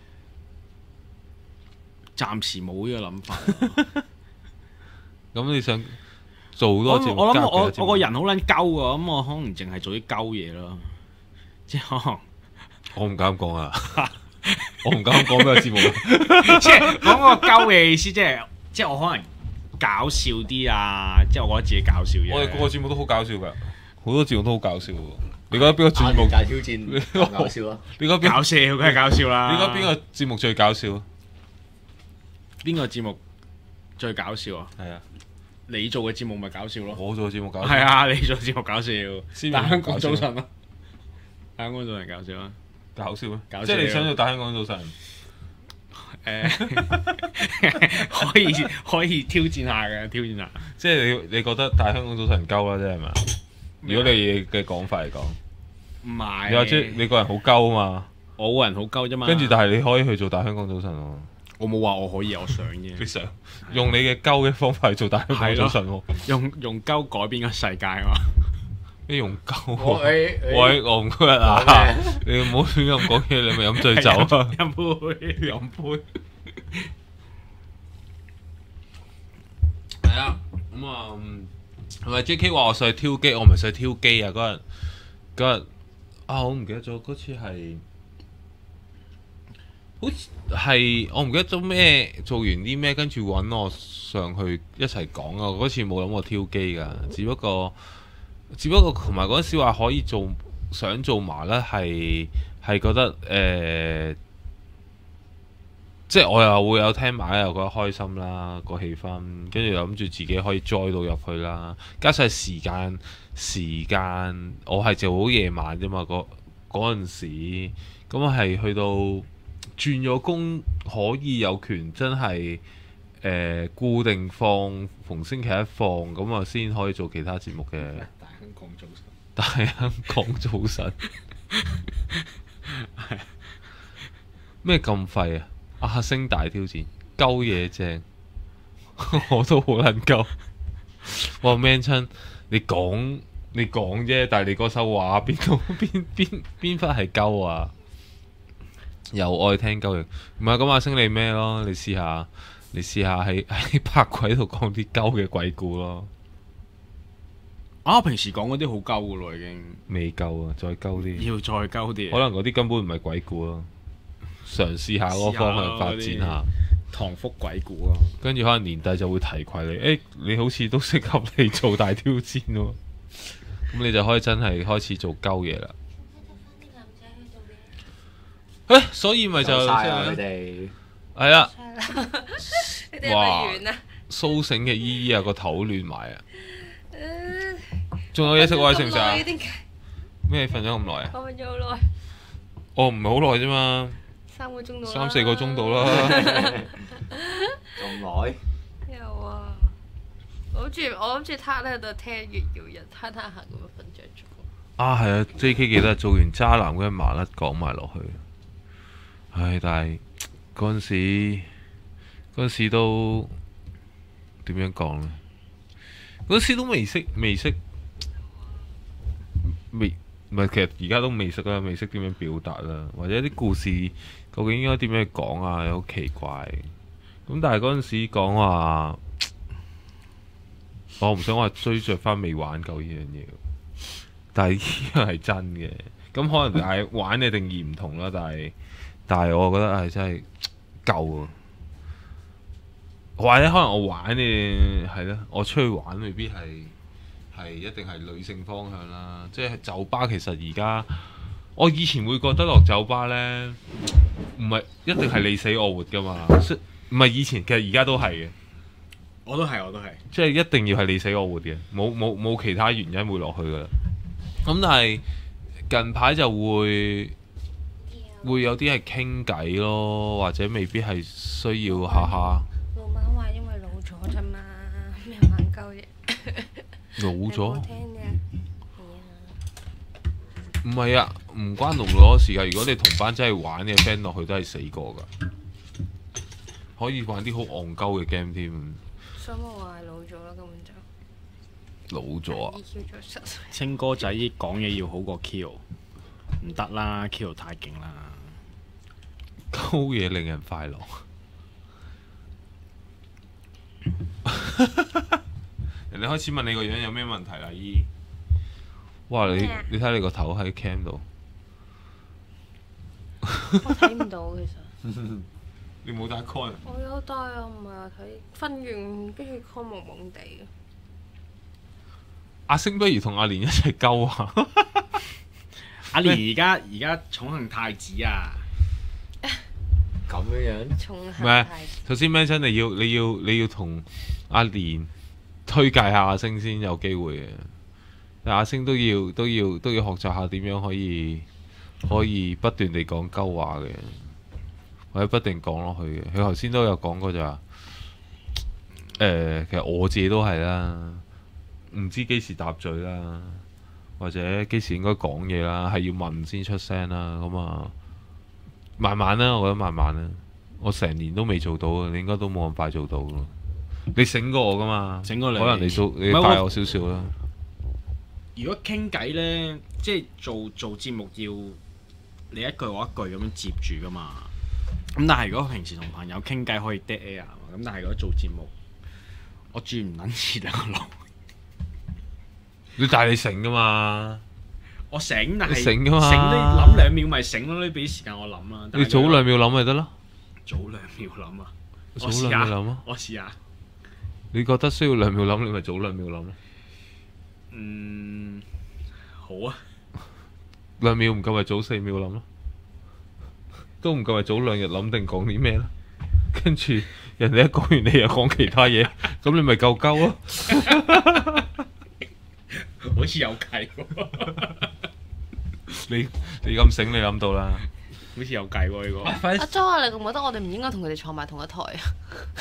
暫時冇呢個諗法啊。 咁你想做好多節目？ 我諗加其他節目我我個人好撚鳩啊，咁我可能淨係做啲鳩嘢咯，即係可能我唔敢講啊！我唔敢講咩節目， 即係講個鳩嘅意思，即係即係我可能搞笑啲啊，即係我覺得自己搞笑嘢。 我哋個個節目都好搞笑㗎，好多節目都好搞笑喎。你覺得邊個節目就係挑戰搞笑咯？ 你覺得邊搞笑梗係搞笑啦。 你覺得邊個節目最搞笑啊？ 邊個節目最搞笑啊？ 係啊， 你做嘅節目咪搞笑咯。 我做嘅節目搞笑。 係啊，你做節目搞笑。 先但香港早晨啊，香港早晨搞笑啊！ 搞笑咩？ 搞笑即係你想做大香港早晨？ 誒，可以可以挑戰下嘅，挑戰下。 即係你你覺得大香港早晨鳩啦，啫係嘛？如果你嘅講法嚟講， 唔係。 你話即係你個人好鳩啊嘛？ 我個人好鳩啫嘛。 跟住但係你可以去做大香港早晨喎。 我冇話我可以，我想啫。 你想用你嘅鳩嘅方法去做大香港早晨喎？ 用用鳩改變個世界啊嘛！ 你用鳩我喎？ 誒喂，我唔覺啊！你唔好亂咁講嘢，你咪飲醉酒啊！ 飲杯飲杯。係啊，咁啊，係咪 J K 話我上去挑機？我唔係上去挑機啊！嗰日嗰日啊，我唔記得咗嗰次係。好似係我唔記得咗咩，做完啲咩，跟住揾我上去一齊講啊！嗰次冇諗過挑機㗎，只不過只不過同埋嗰陣時話可以做想做埋呢，係係覺得誒、呃，即係我又會有聽埋，又覺得開心啦，個氣氛，跟住又諗住自己可以 join 到入去啦。加上時間時間，我係做好夜晚啫嘛，嗰嗰陣時咁我係去到。轉咗工可以有權真係誒、呃、固定放逢星期一放，咁啊先可以做其他節目嘅。 大香港早晨， 大香港早晨咩咁廢啊？阿星大挑戰鳩嘢正，我都好撚鳩。哇 man 親，你講你講啫，但係你嗰首話邊度邊邊邊忽係鳩啊？又愛聽鳩嘢，唔係咁阿星你咩咯？你試下，你試下喺喺拍鬼度講啲鳩嘅鬼故咯。 啊，我平時講嗰啲好鳩噶咯，已經未夠啊，再鳩啲。 要再鳩啲。 可能嗰啲根本唔係鬼故咯，嘗試下嗰個方向發展下。 唐福鬼故啊！ 跟住可能年底就會提攜你，誒、欸、你好似都適合你做大挑戰喎。咁你就可以真係開始做鳩嘢啦。誒，所以咪就曬啊！佢哋係啊， 你哋係咪完啊？ 蘇醒嘅姨姨啊，個頭亂埋啊！仲有嘢食喎，食唔食啊？咩瞓咗咁耐啊？ 我瞓咗好耐。 哦，唔係好耐啫嘛， 三個鐘到啦。 三四個鐘到啦。 咁耐？ 有啊！我諗住我諗住攤喺度聽粵謠人，攤攤下咁樣瞓着咗。 啊，係啊 ，J K 記得做完渣男嗰啲麻甩講埋落去。唉，但係嗰陣時嗰陣時都點樣講呢？嗰陣時都未識未識未唔係，其實而家都未識啦，未識點樣表達啦，或者啲故事究竟應該點樣講啊？又好奇怪。咁但係嗰陣時講話，我唔想話追着翻未玩夠呢樣嘢，但係呢樣係真嘅。咁可能係玩嘅定義唔同啦，但係。但係我覺得係真係夠啊！或者可能我玩嘅係咧，我出去玩未必係係一定係女性方向啦。即係酒吧其實而家，我以前會覺得落酒吧呢，唔係一定係你死我活噶嘛。唔係以前，其實而家都係嘅。 我都係，我都係。 即係一定要係你死我活嘅，冇冇冇其他原因會落去噶啦。咁但係近排就會。 會有啲係傾偈咯，或者未必係需要下下老闆話因為老咗啫嘛，咩玩鳩啫？ 老你冇咗。 聽嘅。 唔係啊，唔關老唔老事㗎。如果你同班真係玩嘅 friend 落去都係死過㗎，可以玩啲好戇鳩嘅 game 添。 所以我話係老咗啦，根本就。 老咗啊！ E Q 咗失歲。 清哥仔講嘢要好過 Kyo，唔得啦，Kyo 太勁啦。 溝嘢令人快樂。人哋開始問你個樣有咩問題啦，姨。哇！你咩啊你睇你個頭喺 cam 度， 我睇唔到其實。 你冇戴 con 啊？ 我有戴啊，唔係啊，睇瞓完跟住 con 蒙蒙地嘅。 阿星不如同阿蓮一齊鳩啊！ 阿蓮而家而家寵幸太子啊！ 咁樣樣， 重唔係行太首先 mention 你要你要你要同阿蓮推介下阿星先有機會嘅。但阿星都要都要都要學習下點樣可以可以不斷地講鳩話嘅，或者不斷講落去嘅。佢頭先都有講過就話，誒、其實我自己都係啦，唔知幾時答嘴啦，或者幾時應該講嘢啦，係要問先出聲啦。咁啊，慢慢啦，我覺得慢慢啦。我成年都未做到啊，你應該都冇咁快做到咯。你醒過我噶嘛？ 醒過你可能你做你唔係我快我少少啦。 如果傾偈呢，即係做做節目要你一句我一句咁樣接住噶嘛。咁但係如果平時同朋友傾偈可以 dead air 嘛，咁但係如果做節目，我轉唔撚切兩個腦。 你但係你醒噶嘛？ 我醒，但係你醒㗎嘛醒你諗兩秒咪醒咯，你俾時間我諗啊。但係你早兩秒諗咪得咯。 早兩秒諗啊！ 早我試下兩秒諗啊！ 我試下。 你覺得需要兩秒諗，你咪早兩秒諗咯。 嗯，好啊。 兩秒唔夠咪早四秒諗咯，都唔夠咪早兩日諗定講啲咩啦。跟住人哋一講完，你又講其他嘢，咁你咪夠鳩咯。 好似有計喎， 你你咁醒，你諗到啦。 好似有計喎呢個。 快阿 Jo 啊，你覺唔覺得我哋唔應該同佢哋坐埋同一台啊？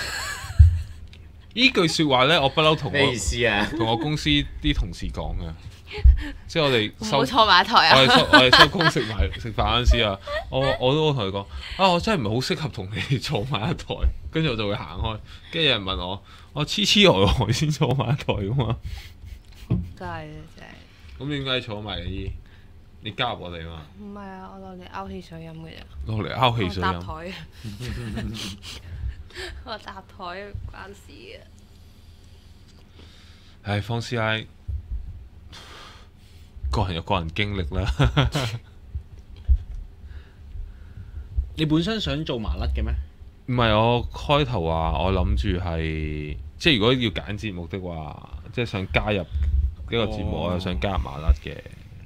呢句説話呢，我不嬲同咩意我思啊？ 同我公司啲同事講嘅，即係我哋唔收好坐埋一台我啊！ 哋收我哋收工食埋食飯嗰陣時啊，我我都同佢講啊，我真係唔係好適合同你哋坐埋一台，跟住我就會行開，跟住有人問我，我黐黐呆呆先坐埋一台噶嘛， 真係啊真係。 咁點解坐埋嘅姨？你加入我哋嘛？ 唔係啊，我落嚟勾汽水飲嘅啫。 落嚟拗汽水我搭飲， 台。我搭台關事嘅。 唉，方師奶個人有個人經歷啦。 你本身想做麻甩嘅咩？ 唔係我開頭話，我諗住係即係如果要揀節目的話，即係想加入呢個節目， 哦我又想加入麻甩嘅。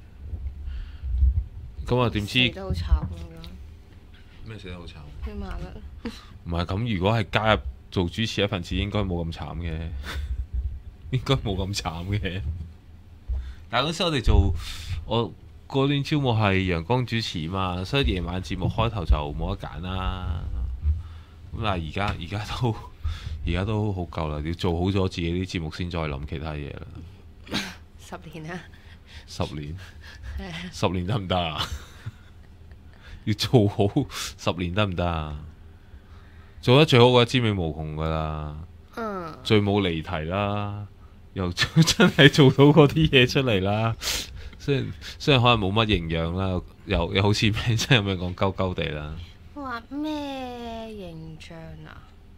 咁啊，點知死得好慘啊！ 咩死得好慘？ 啲麻甩。 唔係咁，如果係加入做主持一份子，應該冇咁慘嘅，應該冇咁慘嘅。但係嗰時我哋做我嗰年招募係陽光主持嘛，所以夜晚節目開頭就冇得揀啦。咁但係而家而家都而家都好夠啦，要做好咗自己啲節目先再諗其他嘢啦。 十年啊！ 十年，十年得唔得啊？要做好十年得唔得啊？做得最好嘅知美無窮噶啦， 嗯。 最冇離題啦，又真係做到嗰啲嘢出嚟啦。雖然雖然可能冇乜營養啦，又又好似咩真係咁樣講鳩鳩地啦。 畫咩形象啊？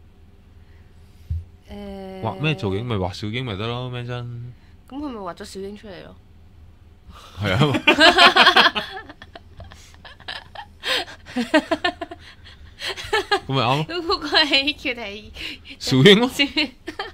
誒。 畫咩造型咪畫小英咪得咯，咩真咁佢咪畫咗小英出嚟咯？ 係啊。咁咪啱咯， 咁嗰個係叫你小英咯。 小英。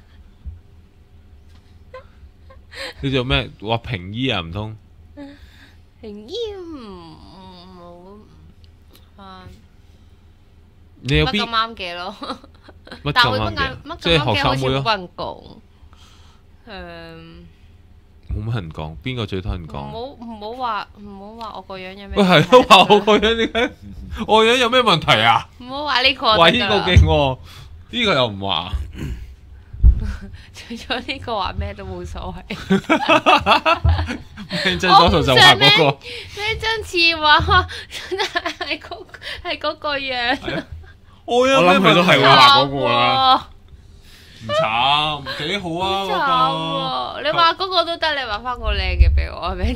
你做咩畫平衣啊？唔通？ 平衣唔冇啊， 你有邊乜咁啱嘅咯？ 乜但係我咁啱嘅乜咁？乜即係咁啱嘅好似學生妹咯。 冇人講。誒， 冇乜人講，邊個最多人唔講？ 好唔好話唔好話我個樣有咩喂， 問題？ 係咯，話我個樣點解？我樣有咩問題啊？ 唔好話呢個喂，呢個得㗎啦勁喎，呢個又唔話。 除咗呢個話咩都冇所謂。 聽真多數就話嗰個。 咩真似話係嗰係嗰個樣。 我有我諗佢都係會話嗰個啦。 啦。 唔慘，幾好啊慘嗰喎！你話嗰個都得，你話翻個靚嘅俾我，俾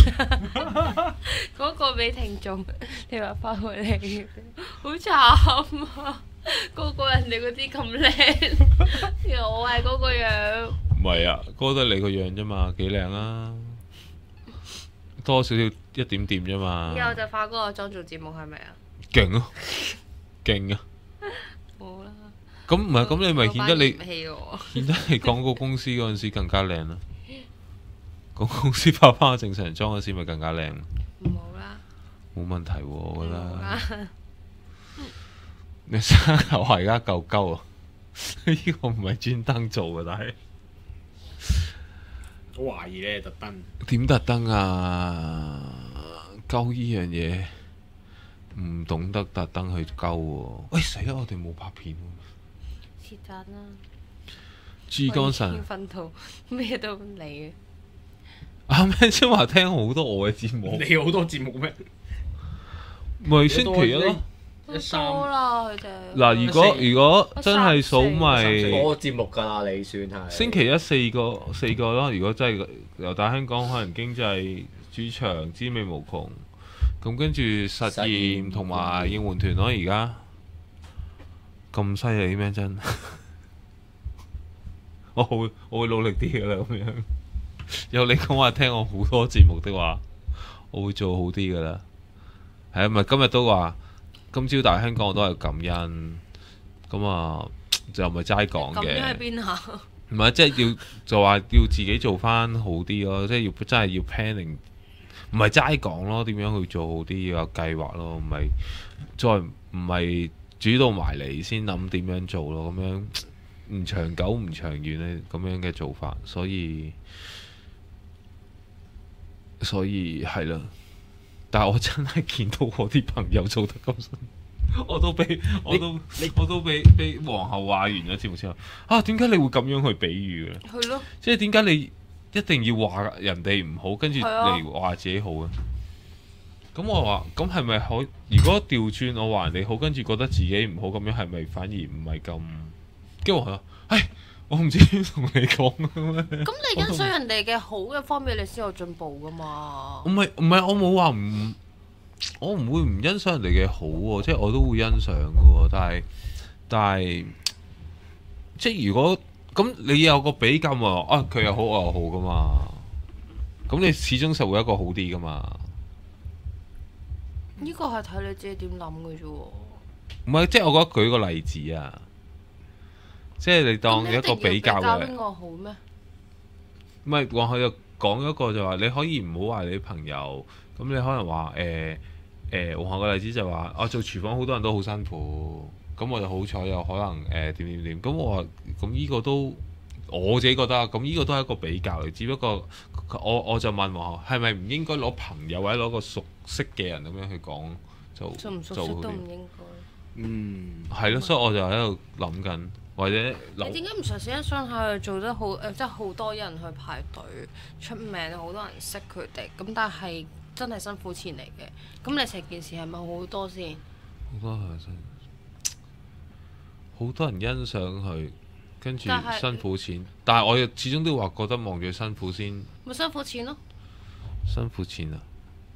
嗰個俾聽眾，你話翻個靚嘅，好慘啊！個個人哋嗰啲咁靚，原來我係嗰個樣。 個。唔係啊，嗰個都係你個樣啫嘛，幾靚啊！多少少一點點啫嘛。 之後就化嗰個妝做節目係咪啊？ 勁啊！勁啊！ 冇啦。 咁唔係咁，你咪顯得你老闆嫌棄我顯得你廣告公司嗰陣時更加靚啦。廣告公司化翻個正常人妝嗰時咪更加靚。 冇啦。 冇問題喎，我覺冇得。 啦。 你生頭話而家夠鳩啊！呢個唔係專登做嘅，但係我懷疑你係特登。 點特登啊？鳩呢樣嘢唔懂得特登去鳩喎。喂死啦！我哋冇拍片喎。 是但啦。 珠江神我已經瞓到咩都唔理嘅。 阿 Man 先話聽好多我嘅節目， 你有好多節目咩？ 咪星期一咯。 一三多啦佢哋。 嗱，如果如果真係數一咪多節目㗎啦，你算係。 星期一四個四個咯。如果真係由大香港可能經濟主場滋味無窮，咁跟住實驗同埋應援團咯。而家咁犀利咩真？我會我會努力啲噶啦咁樣。有你講話聽我好多節目的話，我會做好啲噶啦。係啊，咪今日都話今朝大香港我都係感恩，咁啊就唔係齋講咁樣喺嘅。 邊下？ 唔係，即係要就話要自己做翻好啲咯，即係要真係要 planning，唔係齋講咯，點樣去做好啲，要有計劃咯，唔係再唔係煮到埋嚟先諗點樣做咯，咁樣唔長久唔長遠咧，咁樣嘅做法，所以所以係啦。但係我真係見到我啲朋友做得咁辛苦，我都俾我都我都俾俾皇后話完咗節目之後，啊點解你會咁樣去比喻嘅？ 係咯。 即係點解你一定要話人哋唔好，跟住係啊嚟話自己好啊？咁我話咁係咪可？如果調轉我話人哋好，跟住覺得自己唔好，咁樣係咪反而唔係咁？跟住我話，唉，我唔知點同你講啊咩？ 咁你欣賞人哋嘅好嘅方面，你先有進步噶嘛？ 唔係唔係，我冇話唔，我唔會唔欣賞人哋嘅好喎，即係我都會欣賞嘅喎。但係但係，即係如果咁你有個比較嘛，啊佢又好我又好噶嘛，咁你始終實會有一個好啲噶嘛。 呢個係睇你自己點諗嘅啫喎。 唔係，即係我覺得舉個例子啊，即係你當一個比較嘅。 邊個好咩？ 唔係，我佢就講一個就話你可以唔好話你啲朋友，咁你可能話誒誒，我下個例子就話我做廚房好多人都好辛苦，咁我就好彩有可能誒點點點，咁我話咁呢個都我自己覺得啊，咁呢個都係一個比較嚟，只不過我我就問我係咪唔應該攞朋友或者攞個熟悉嘅人咁樣去講就熟唔熟就好啲悉都唔應該。 嗯， 係咯，所以我就喺度諗緊，或者諗你點解唔嘗試欣賞下佢做得好？誒、即係好多人去排隊出名，好多人識佢哋。咁但係真係辛苦錢嚟嘅。咁你成件事係咪好多先？ 好多係真，好多人欣賞佢，跟住但係辛苦錢，但係我又始終都話覺得望住佢辛苦先咪辛苦錢咯。 辛苦錢啊，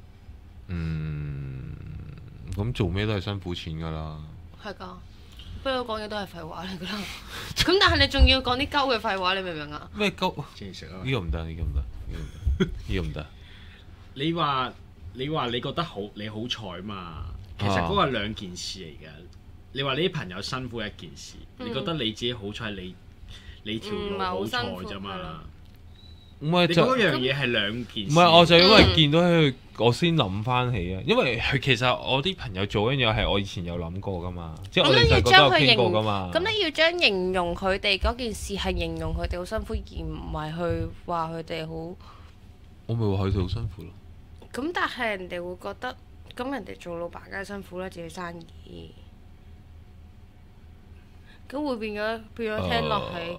嗯，咁做咩都係辛苦錢㗎啦。 係㗎，不過講嘢都係廢話嚟㗎啦。咁但係你仲要講啲鳩嘅廢話，你明唔明啊？ 咩鳩？ 正食啊！ 呢個唔得，呢個唔得，呢個唔得，呢個唔得。 你話你話你覺得好你好彩嘛？其實嗰個係兩件事嚟嘅。你話你啲朋友辛苦一件事， 嗯你覺得你自己好彩，你你條路好彩啫嘛。 唔係就你嗰樣嘢係兩件事。 唔係，我就因為見到佢，我先諗翻起啊。因為佢其實我啲朋友做一樣嘢係我以前有諗過噶嘛，即係我哋細個都有傾過噶嘛。 咁你要將形容佢哋嗰件事係形容佢哋好辛苦，而唔係去話佢哋好我咪話佢哋好辛苦咯。 咁但係人哋會覺得，咁人哋做老闆梗係辛苦啦，自己生意。咁會變咗變咗聽落係。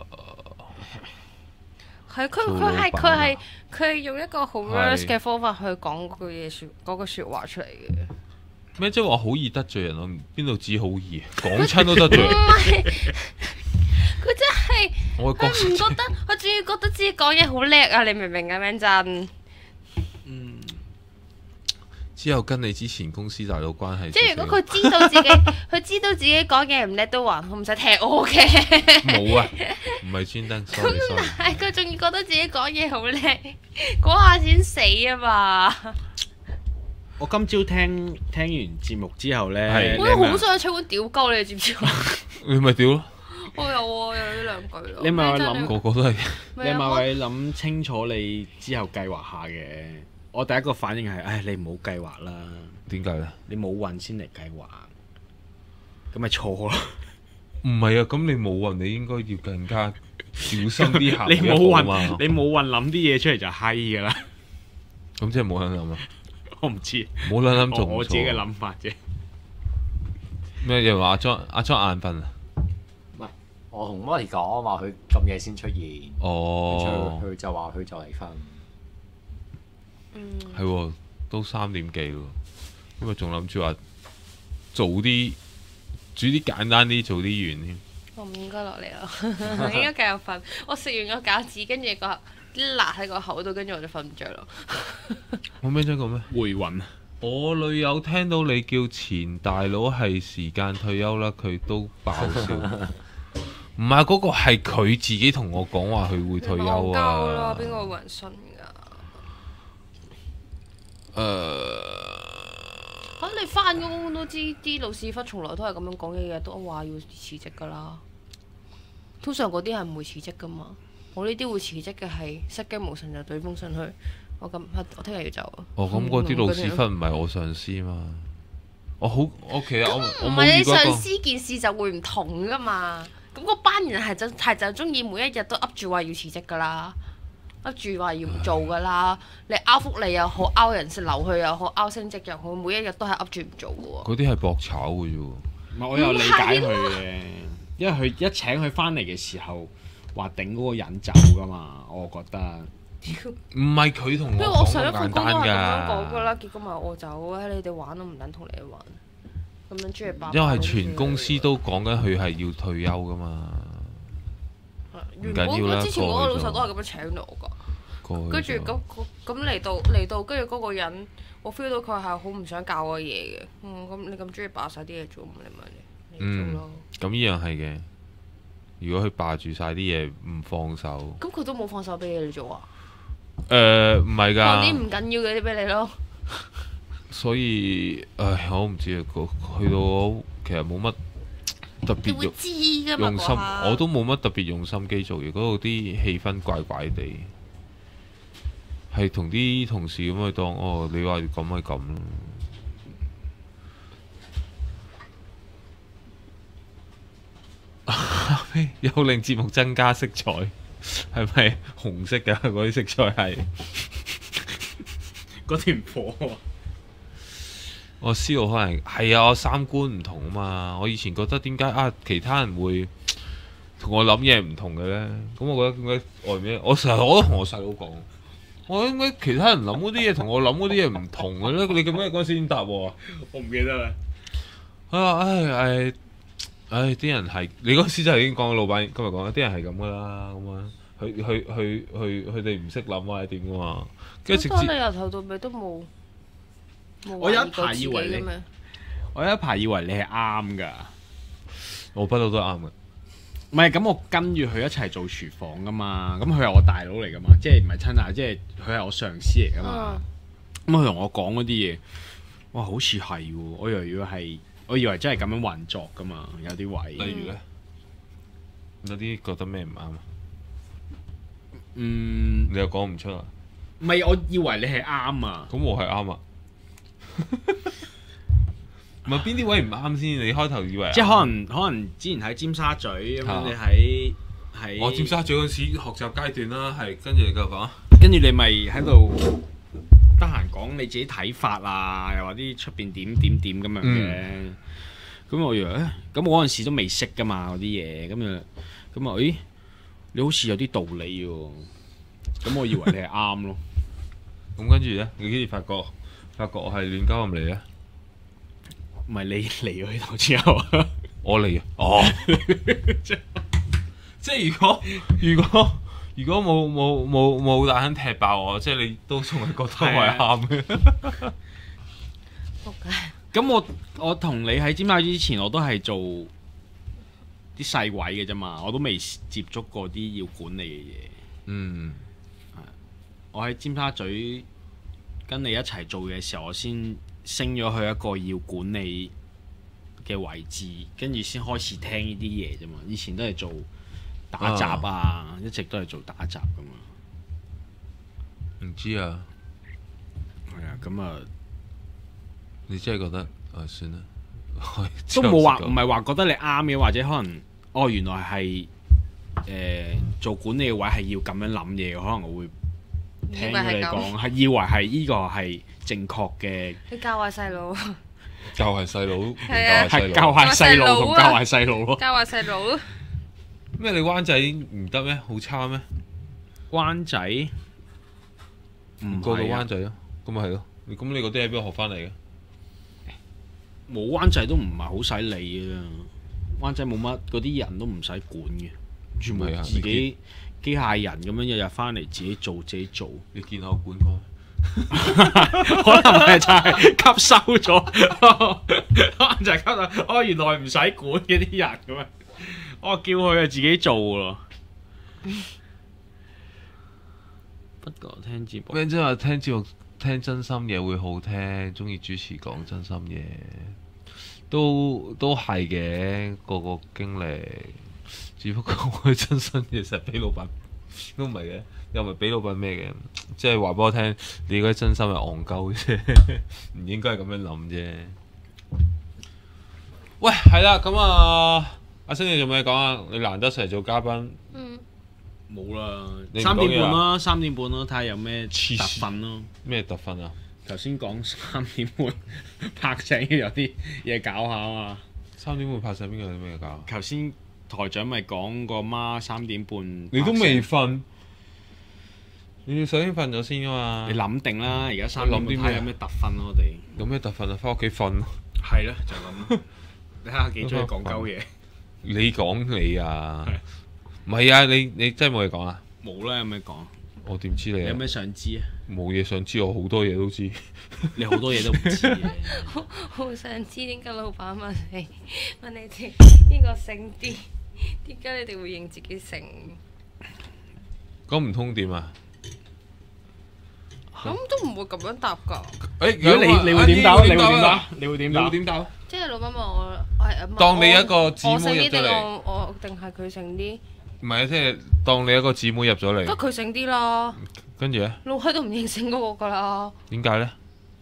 係佢佢係佢係佢係用一個好 worse 嘅方法去講嗰句嘢説嗰句説話出嚟嘅。 咩即係話好易得罪人咯？邊度指好易？講親都得罪人。 唔係，佢真係我佢唔覺得，佢仲要覺得自己講嘢好叻啊！你明唔明啊？Man真。 嗯。之後跟你之前公司大佬關係。 即係如果佢知道自己，佢知道自己講嘢唔叻都還好，唔使踢我嘅。 冇啊，唔係專登。sorry sorry。 係佢仲要覺得自己講嘢好叻，嗰下先死啊嘛！ 我今朝聽聽完節目之後咧， 我都好想喺出碗屌鳩你，知唔知啊？ 你咪屌咯！ 我有啊，有呢兩句咯。 你咪去諗， 個個都係。 你咪去諗清楚你之後計劃下嘅。我第一個反應係，唉，你唔好計劃啦。 點解咧？ 你冇運先嚟計劃，咁咪錯咯。 唔係啊，咁你冇運，你應該要更加小心啲行。 你冇運，你冇運諗啲嘢出嚟就閪㗎啦。 咁即係冇人諗啊？ 我唔知， 冇撚諗做唔錯。 我自己嘅諗法啫。 咩又話阿莊阿莊眼瞓啊？ 唔係，我同 Monty 講話佢咁夜先出現。 哦。 佢就話佢就嚟瞓。 嗯。 係喎，都三點幾喎，因為仲諗住話早啲煮啲簡單啲，早啲完添。 我唔應該落嚟咯，應該繼續瞓。我食完個餃子，跟住個啲辣喺個口度，跟住我就瞓唔着咯。 我咩咗個咩？ 回魂。 我女友聽到你叫前大佬係時間退休啦，佢都爆笑。唔係嗰個係佢自己同我講話，佢會退休啊。 邊個會人信㗎？ 誒、 呃，嚇、啊、你翻工都知啲老屎忽從來都係咁樣講嘢嘅，都話要辭職㗎啦。通常嗰啲係唔會辭職㗎嘛。我呢啲會辭職嘅係失驚無神就對封信去。我咁我聽日要走啊。 哦，咁嗰啲老屎忽唔係我上司嘛？我好我其實我我唔係你上司件事就會唔同㗎嘛。咁嗰班人係就係就中意每一日都噏住話要辭職㗎啦。噏住話要唔做㗎啦，你拗福利又好，拗人留去又好，拗升職又好，每一日都係噏住唔做嘅喎。 嗰啲係搏炒嘅啫喎。 唔係我有理解佢嘅，因為佢一請佢翻嚟嘅時候話頂嗰個人走㗎嘛，我覺得。 唔係佢同我講咁簡單㗎。 因為我上一份工都係咁樣講㗎啦，結果咪我走啊！你哋玩都唔等同你哋玩，咁樣中意爆。 因為係全公司都講緊佢係要退休㗎嘛。 原本我之前嗰個老細都係咁樣請我㗎，跟住咁咁嚟到嚟到，跟住嗰個人，我 feel 到佢係好唔想教我嘢嘅。嗯，咁你咁中意霸晒啲嘢做，咁你咪嚟做咯。 咁呢樣係嘅。如果佢霸住晒啲嘢唔放手， 咁佢都冇放手俾你做啊？ 誒唔係㗎， 放啲唔緊要嘅啲俾你咯。 所以唉，我唔知啊，去到其實冇乜。特別用用心，我都冇乜特別用心機做嘢。嗰度啲氣氛怪怪地，係同啲同事咁去當哦。你話咁咪咁咯。又令節目增加色彩，係咪紅色㗎？嗰啲色彩係嗰團火。 我思路可能係啊，我三觀唔同啊嘛。我以前覺得點解啊，其他人會同我諗嘢唔同嘅咧？咁我覺得點解外面，我成日我都同我細佬講，我點解其他人諗嗰啲嘢同我諗嗰啲嘢唔同嘅咧？你咁樣嗰陣時點答我啊？ 我唔記得啦。 佢話：唉唉唉，啲人係你嗰陣時就已經講，老闆今日講，啲人係咁噶啦，咁啊，佢佢佢佢佢哋唔識諗或者點噶嘛。跟住直接你由頭到尾都冇。 我有一排以為你，我有一排以為你係啱㗎。 我不嬲都啱嘅。 唔係咁，我跟住佢一齊做廚房㗎嘛。咁佢係我大佬嚟㗎嘛，即係唔係親啊？即係佢係我上司嚟㗎嘛。咁佢同我講嗰啲嘢，哇，好似係喎。我以為係，我以為真係咁樣運作㗎嘛。有啲位。 例如咧，有啲覺得咩唔啱啊？ 嗯， 你又講唔出啊？ 唔係，我以為你係啱啊。 咁我係啱啊。唔係邊啲位唔啱先？你開頭以為即係可能可能之前喺尖沙咀咁樣，你喺喺我尖沙咀嗰陣時學習階段啦，係跟住你繼續講。 跟住你咪喺度得閒講你自己睇法啊，又話啲出邊點點點咁樣嘅。咁、我以為誒，咁我嗰陣時都未識噶嘛嗰啲嘢，咁啊咁啊，咦，你好似有啲道理喎。咁我以為你係啱咯。 咁跟住咧，你幾時發覺發覺我係亂鳩咁嚟咧？ 唔係你嚟咗呢度之後啊， 我嚟啊！哦，即係如果如果如果冇冇冇冇大亨踢爆我，即係你都仲係覺得我係啱嘅。 仆街！ 咁我我同你喺尖沙咀之前，我都係做啲細位嘅啫嘛，我都未接觸過啲要管理嘅嘢。 嗯， 我喺尖沙咀跟你一齊做嘅時候，我先升咗去一個要管理嘅位置，跟住先開始聽呢啲嘢啫嘛。以前都係做打雜啊，啊一直都係做打雜噶嘛。 唔知啊， 係啊，咁啊， 你真係覺得啊，算啦， 都冇話唔係話覺得你啱嘅，或者可能哦原來係誒、呃、做管理嘅位係要咁樣諗嘢，可能我會聽佢哋講，係以為係呢個係正確嘅。 你教壞細佬， 教壞細佬， 係啊係教壞細路同教壞細路咯。 教壞細佬。 咩？你灣仔唔得咩？好差咩？ 灣仔唔過到係啊灣仔咯，咁咪係咯。咁你嗰啲喺邊度學翻嚟嘅？ 冇灣仔都唔係好使理嘅，灣仔冇乜嗰啲人都唔使管嘅，全部係啊自己機械人咁樣日日翻嚟自己做自己做。 你見我管過？ 可能係就係吸收咗，可能就係吸收。哦，原來唔使管嘅啲人咁樣，我叫佢啊自己做咯。不過聽節目， 咩即係話聽節目聽真心嘢會好聽，中意主持講真心嘢，都都係嘅個個經歷。只不過我嘅真心嘢實俾老闆都唔係嘅，又唔係俾老闆咩嘅，即係話俾我聽，你嗰啲真心係戇鳩啫，唔應該係咁樣諗啫。喂，係啦，咁啊，阿星你做咩講啊？你難得成日做嘉賓。 嗯。 冇啦， 你唔三點講嘢啊半啦，三點半咯，睇下有咩特訓咯。 咩特訓啊？ 頭先講三點半拍醒有啲嘢搞下啊嘛。 三點半拍醒邊個有啲咩搞？ 頭先台長咪講個媽三點半， 你都未瞓，你要首先瞓咗先噶嘛？ 你諗定啦，而家三點半睇下有咩特訓咯，我哋有咩特訓啊？翻屋企瞓咯。 係啦，就咁。你睇下幾中意講鳩嘢。 你講你啊？唔係啊！你你真係冇嘢講啊？ 冇啦，有咩講？ 我點知你啊？ 有咩想知啊？ 冇嘢想知，我好多嘢都知。 你好多嘢都唔知嘅。 好好想知點解老闆問你問你哋邊個醒啲？點解你哋會認自己醒？ 咁唔通點啊？ 咁都唔會咁樣答㗎。 誒， 如果你你會點答？你會點答？你會點答？ 你會點答？ 即係老闆問我係問當你一個姊我醒妹入咗啲定嚟， 我我定係佢醒啲？ 唔係啊，即係當你一個姊妹入咗得嚟， 佢醒啲啦。 跟住咧老閪都唔認醒嗰個㗎啦。 點解咧？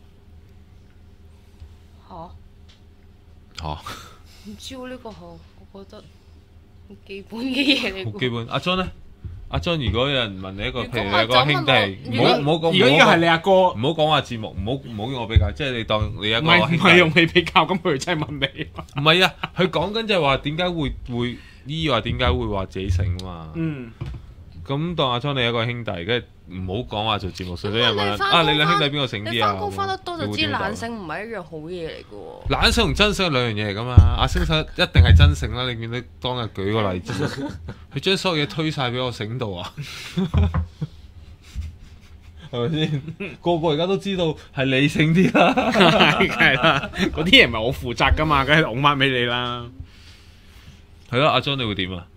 嚇？ 嚇， 唔知喎呢個我我覺得好基本嘅嘢嚟㗎。 好基本。阿 John 咧，阿 John 如果有人問你一個， 如果譬如你有個我兄弟，唔如果好唔好講， 如果呢個係你阿哥， 唔好講話節目，唔好唔好用我比較，即係你當你一個唔係唔兄係用弟。 你比較，咁佢真係問你。 唔係啊，佢講緊就係話點解會會依話點解會話自己醒啊嘛。 嗯。 咁當阿 John 你一個兄弟，跟住唔好講話做節目，純粹人問你返啊，你兩工兄弟邊個醒你啲啊？ 翻工翻得多就知你會點答懶醒唔係一樣好嘢嚟㗎喎。 懶醒同真醒係兩樣嘢嚟噶嘛。阿星星一定係真醒啦，你見到當日舉個例子，佢將所有嘢推晒俾我醒度啊，係咪先？個個而家都知道係你醒啲啦， 係係啦，嗰啲嘢唔係我負責噶嘛，梗係拱翻俾你啦。 係咯，阿 John 你會點啊？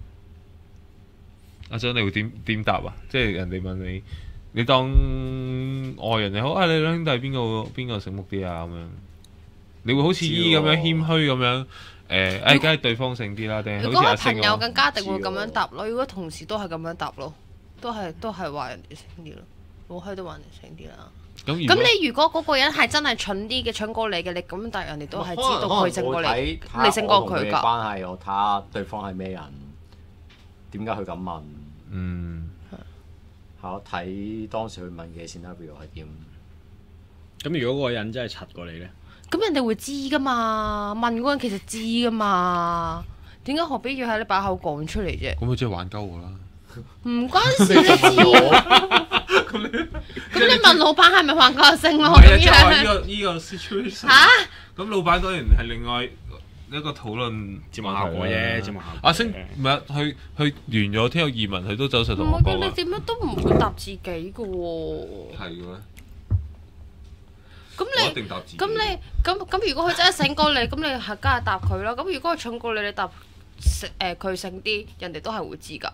阿 John 你會點點答啊？即係人哋問你，你當外人又好啊，你兩兄弟邊個邊個醒目啲啊？咁樣，你會好似姨咁樣謙虛咁樣，誒，誒，梗係對方醒啲啦，定係如果係好似阿星咁？ 朋友更加一定會咁樣答咯。如果同事都係咁樣答咯，都係都係話人哋醒啲咯，老閪都話人哋醒啲啦。 咁如咁果你如果嗰個人係真係蠢啲嘅，蠢過你嘅，你咁但係人哋都係知道佢醒過你， 你你醒過佢㗎。 關係我睇下對方係咩人，點解佢咁問？ 嗯， 係我睇當時佢問嘅 scenario 係點。 咁如果嗰個人真係柒過你咧？ 咁人哋會知噶嘛？問嗰個人其實知噶嘛？點解何必要喺你把口講出嚟啫？ 咁佢即係玩鳩我啦。 唔關事，你知啊？咁你問老闆係咪玩鳩星咯？咁係啊，即係話呢樣個呢個 situation。 嚇？ 咁老闆當然係另外一個討論節目效果啫，節目效果。 阿星唔係佢佢完咗聽個移民，佢都走上同唔係嘅， 我講啊。 你點樣都唔會答自己嘅喎。 係嘅咩？ 咁我一你定答自己。 咁你咁咁，如果佢真係醒過你，咁你係梗係答佢啦。咁如果佢蠢過你，你答醒誒佢醒啲，人哋都係會知㗎。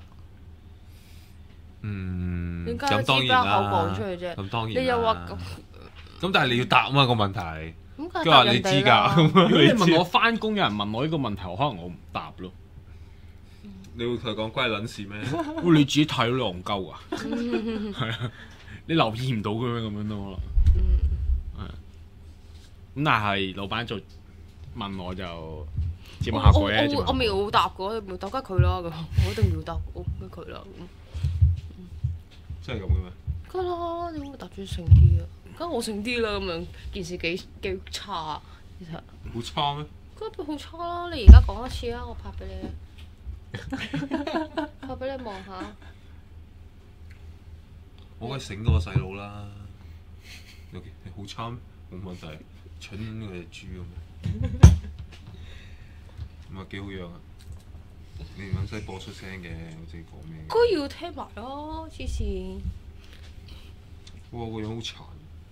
嗯， 點解咁當然你把口啦。 講出嚟啫？ 咁當然啦。 你又話咁， 咁但係你要答啊嘛個問題。 咁梗係佢話答人你知㗎， 哋啦。 咁如果你問知我翻工，有人問我呢個問題，我可能我唔答咯。 你會同佢講關你撚事咩？ 喂，你自己睇到你戇鳩啊！係啊，你留意唔到嘅咩咁樣咯？係啊。咁但係老闆做問我就節目效果啫。 我我我節目效果我秒答嘅，秒答梗係佢啦咁，我一定秒答我梗係佢啦咁。 真係咁嘅咩？ 梗係啦，點會答住醒啲啊？梗係我醒啲啦咁樣，件事幾幾差啊其實。 好差咩？ 梗係好差啦！你而家講一次啊，我拍俾你啊，拍俾你望下。 我梗係醒過個細佬啦。你你好差咩？冇問題，蠢佢隻豬咁樣。咁啊幾好樣啊！你唔使播出聲嘅，我知講咩嘅。 梗要聽埋咯，黐線。 哇！個樣好殘，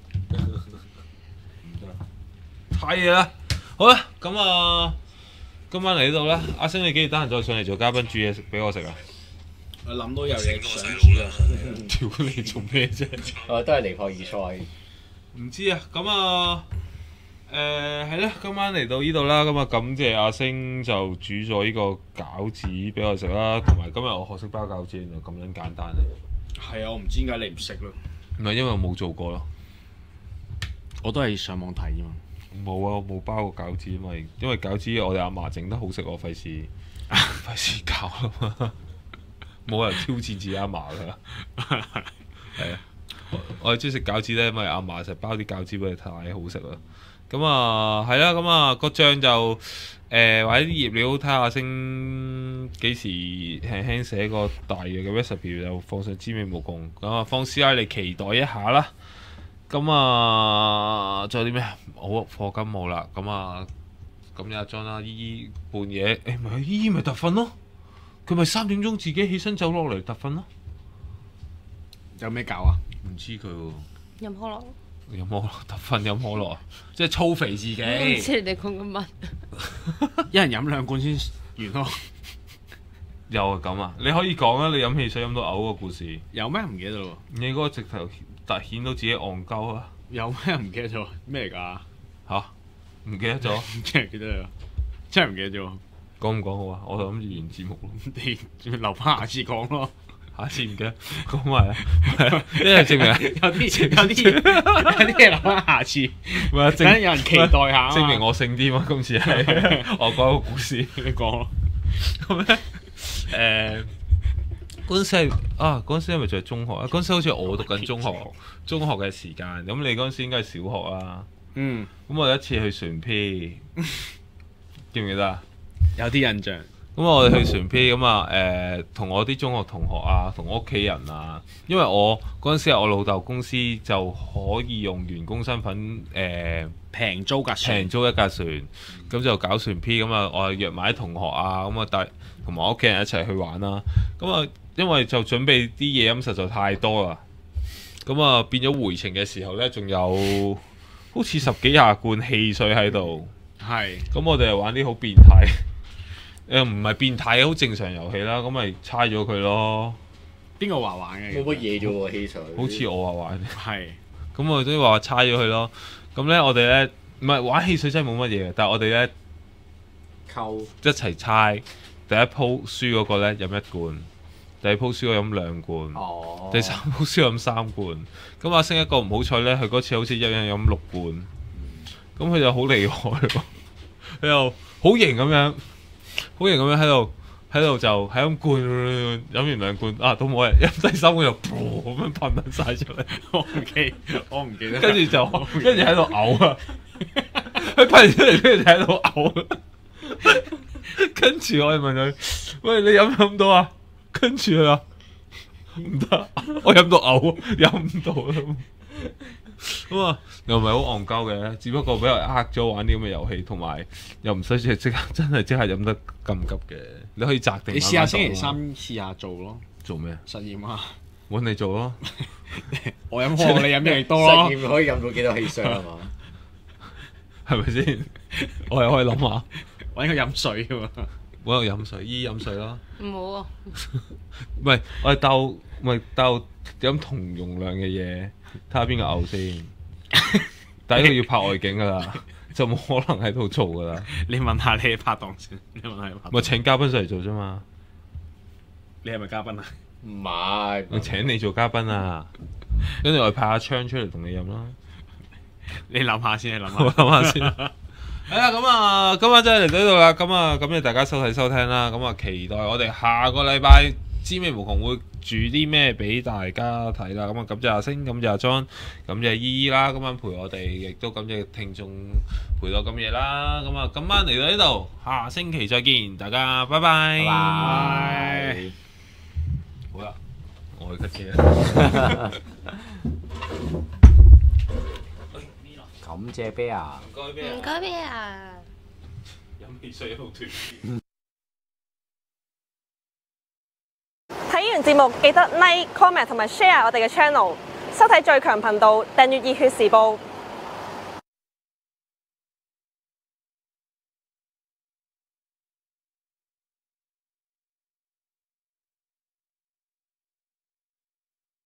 唔得，太嘢啦！好啦，咁啊，今晚嚟呢度啦。阿星，你幾時得閒再上嚟做嘉賓煮嘢食俾我食啊？ 我諗到有嘢想煮啊！ 屌你做咩啫？ 我都係尼泊爾菜。 唔知啊，咁啊，誒係啦，今晚嚟到呢度啦，咁啊感謝阿星就煮咗呢個餃子俾我食啦，同埋今日我學識包餃子，原來咁撚簡單嘅。 係啊，我唔知點解你唔識咯。 唔係因為我冇做過咯。 我都係上網睇啫嘛。 冇啊，我冇包過餃子，因為因為餃子我哋阿嫲整得好食，我費事費事搞啊嘛，冇人挑戰自己阿嫲噶，係啊，我我係中意食餃子咧，因為阿嫲成日包啲餃子俾你，太好食啦。咁啊係啦，咁啊個醬就誒、呃、或者啲醃料睇下星幾時輕輕寫個大約嘅 recipe 就放上知味無窮，咁啊放師奶你期待一下啦。咁啊，仲有啲咩？好課金冇啦。咁啊，咁有阿 John 啦，依依半夜，誒咪依依咪特訓咯。佢咪三點鐘自己起身走落嚟特訓咯。 有咩搞啊？ 唔知佢喎。 飲可樂。 飲可樂特訓飲可樂，即係操肥自己。 唔知你哋講緊乜？ 一人飲兩罐先完咯。 又係咁啊！你可以講啊，你飲汽水飲到嘔個故事。 有咩唔記得咯？ 你嗰個直頭突顯到自己戇鳩啊！ 有咩唔記得咗？咩嚟㗎？ 吓？唔記得咗？ 真係記得啦，真係唔記得咗。 講唔講好啊？我就諗住完節目咯。 你留翻下次講咯。 下次唔記得講埋啊，因為證明有啲有啲有啲嘢留翻下次， 唔係等有人期待下啊嘛證明我勝啲嘛。今次係我講個故事， 你講咯。 咁咧誒嗰陣時係啊，嗰陣時係咪就係中學啊？嗰陣時好似我讀緊中學，中學嘅時間。咁你嗰陣時應該係小學啦。 嗯。 咁我有一次去船 P，記唔記得啊？ 有啲印象。 咁我哋去船 P 咁啊誒，同我啲中學同學啊，同我屋企人啊，因為我嗰陣時係我老豆公司就可以用員工身份誒平租架船， 平租一架船，咁就搞船 P 咁啊，我係約埋啲同學啊，咁啊帶同埋我屋企人一齊去玩啦。咁啊，因為就準備啲嘢飲實在太多啦，咁啊變咗回程嘅時候呢，仲有好似十幾廿罐汽水喺度。 係。 咁我哋係玩啲好變態。誒唔係變態嘅，好正常遊戲啦，咁咪猜咗佢咯。 邊個話玩嘅？ 冇乜嘢啫喎，汽水。 好似我話玩。 係。 咁我都話猜咗佢咯。咁咧我哋咧唔係玩汽水真係冇乜嘢嘅，但係我哋咧溝一齊猜。第一鋪輸嗰個咧飲一罐，第二鋪輸嗰個飲兩罐， 哦、 第三鋪輸飲三罐。咁阿星一個唔好彩咧，佢嗰次好似一人飲六罐。咁佢就好厲害喎，佢又好型咁樣。好型咁樣喺度喺度就喺咁灌，飲完兩罐啊都冇人，飲第三罐就噗咁樣噴撚晒出嚟。 我唔記，我唔記得。 跟住就跟住喺度嘔啊！佢噴完出嚟，跟住就喺度嘔。跟住我哋問佢：喂，你飲唔飲到啊？跟住佢話唔得，我飲到嘔，飲唔到啦。咁啊，又唔係好戇鳩嘅，只不過俾人呃咗玩啲咁嘅遊戲，同埋又唔使即即刻真係即刻飲得咁急嘅。你可以擇定。 你試下星期三試下做咯。 做咩？ 實驗啊！ 揾你做咯。 我飲可，你飲嘢多咯。 實驗可以飲到幾多氣箱啊嘛？ 係咪先？我又可以諗下， 揾個飲水㗎嘛。 揾個飲水，依飲水咯。 唔好啊！ 唔係，我哋鬥，咪鬥飲同容量嘅嘢，睇下邊個嘔先。第一個要拍外景噶啦，就冇可能喺度做噶啦。 你問下你嘅拍檔先，你問下你拍檔。 咪請嘉賓上嚟做啫嘛。 你係咪嘉賓啊？ 唔係， 我請你做嘉賓啊，跟住我哋派下槍出嚟同你飲啦。 你諗下先，你諗下。 我諗下先。係啊，咁啊，今晚真係嚟到呢度啦。咁啊，感謝大家收睇收聽啦。咁啊，期待我哋下個禮拜知味無窮會煮啲咩俾大家睇啦。咁啊，感謝阿星，感謝阿 John，感謝依依啦。今晚陪我哋，亦都感謝聽眾陪到咁夜啦。咁啊，今晚嚟到呢度，下星期再見，大家拜拜。 拜拜。 好啦，我去 cut 車。 感謝啤牙。 唔該啤牙。 唔該咩啊？ 飲汽水一路斷。 睇完節目記得 like、comment 同埋 share 我哋嘅 channel，收睇最強頻道，訂閱熱血時報。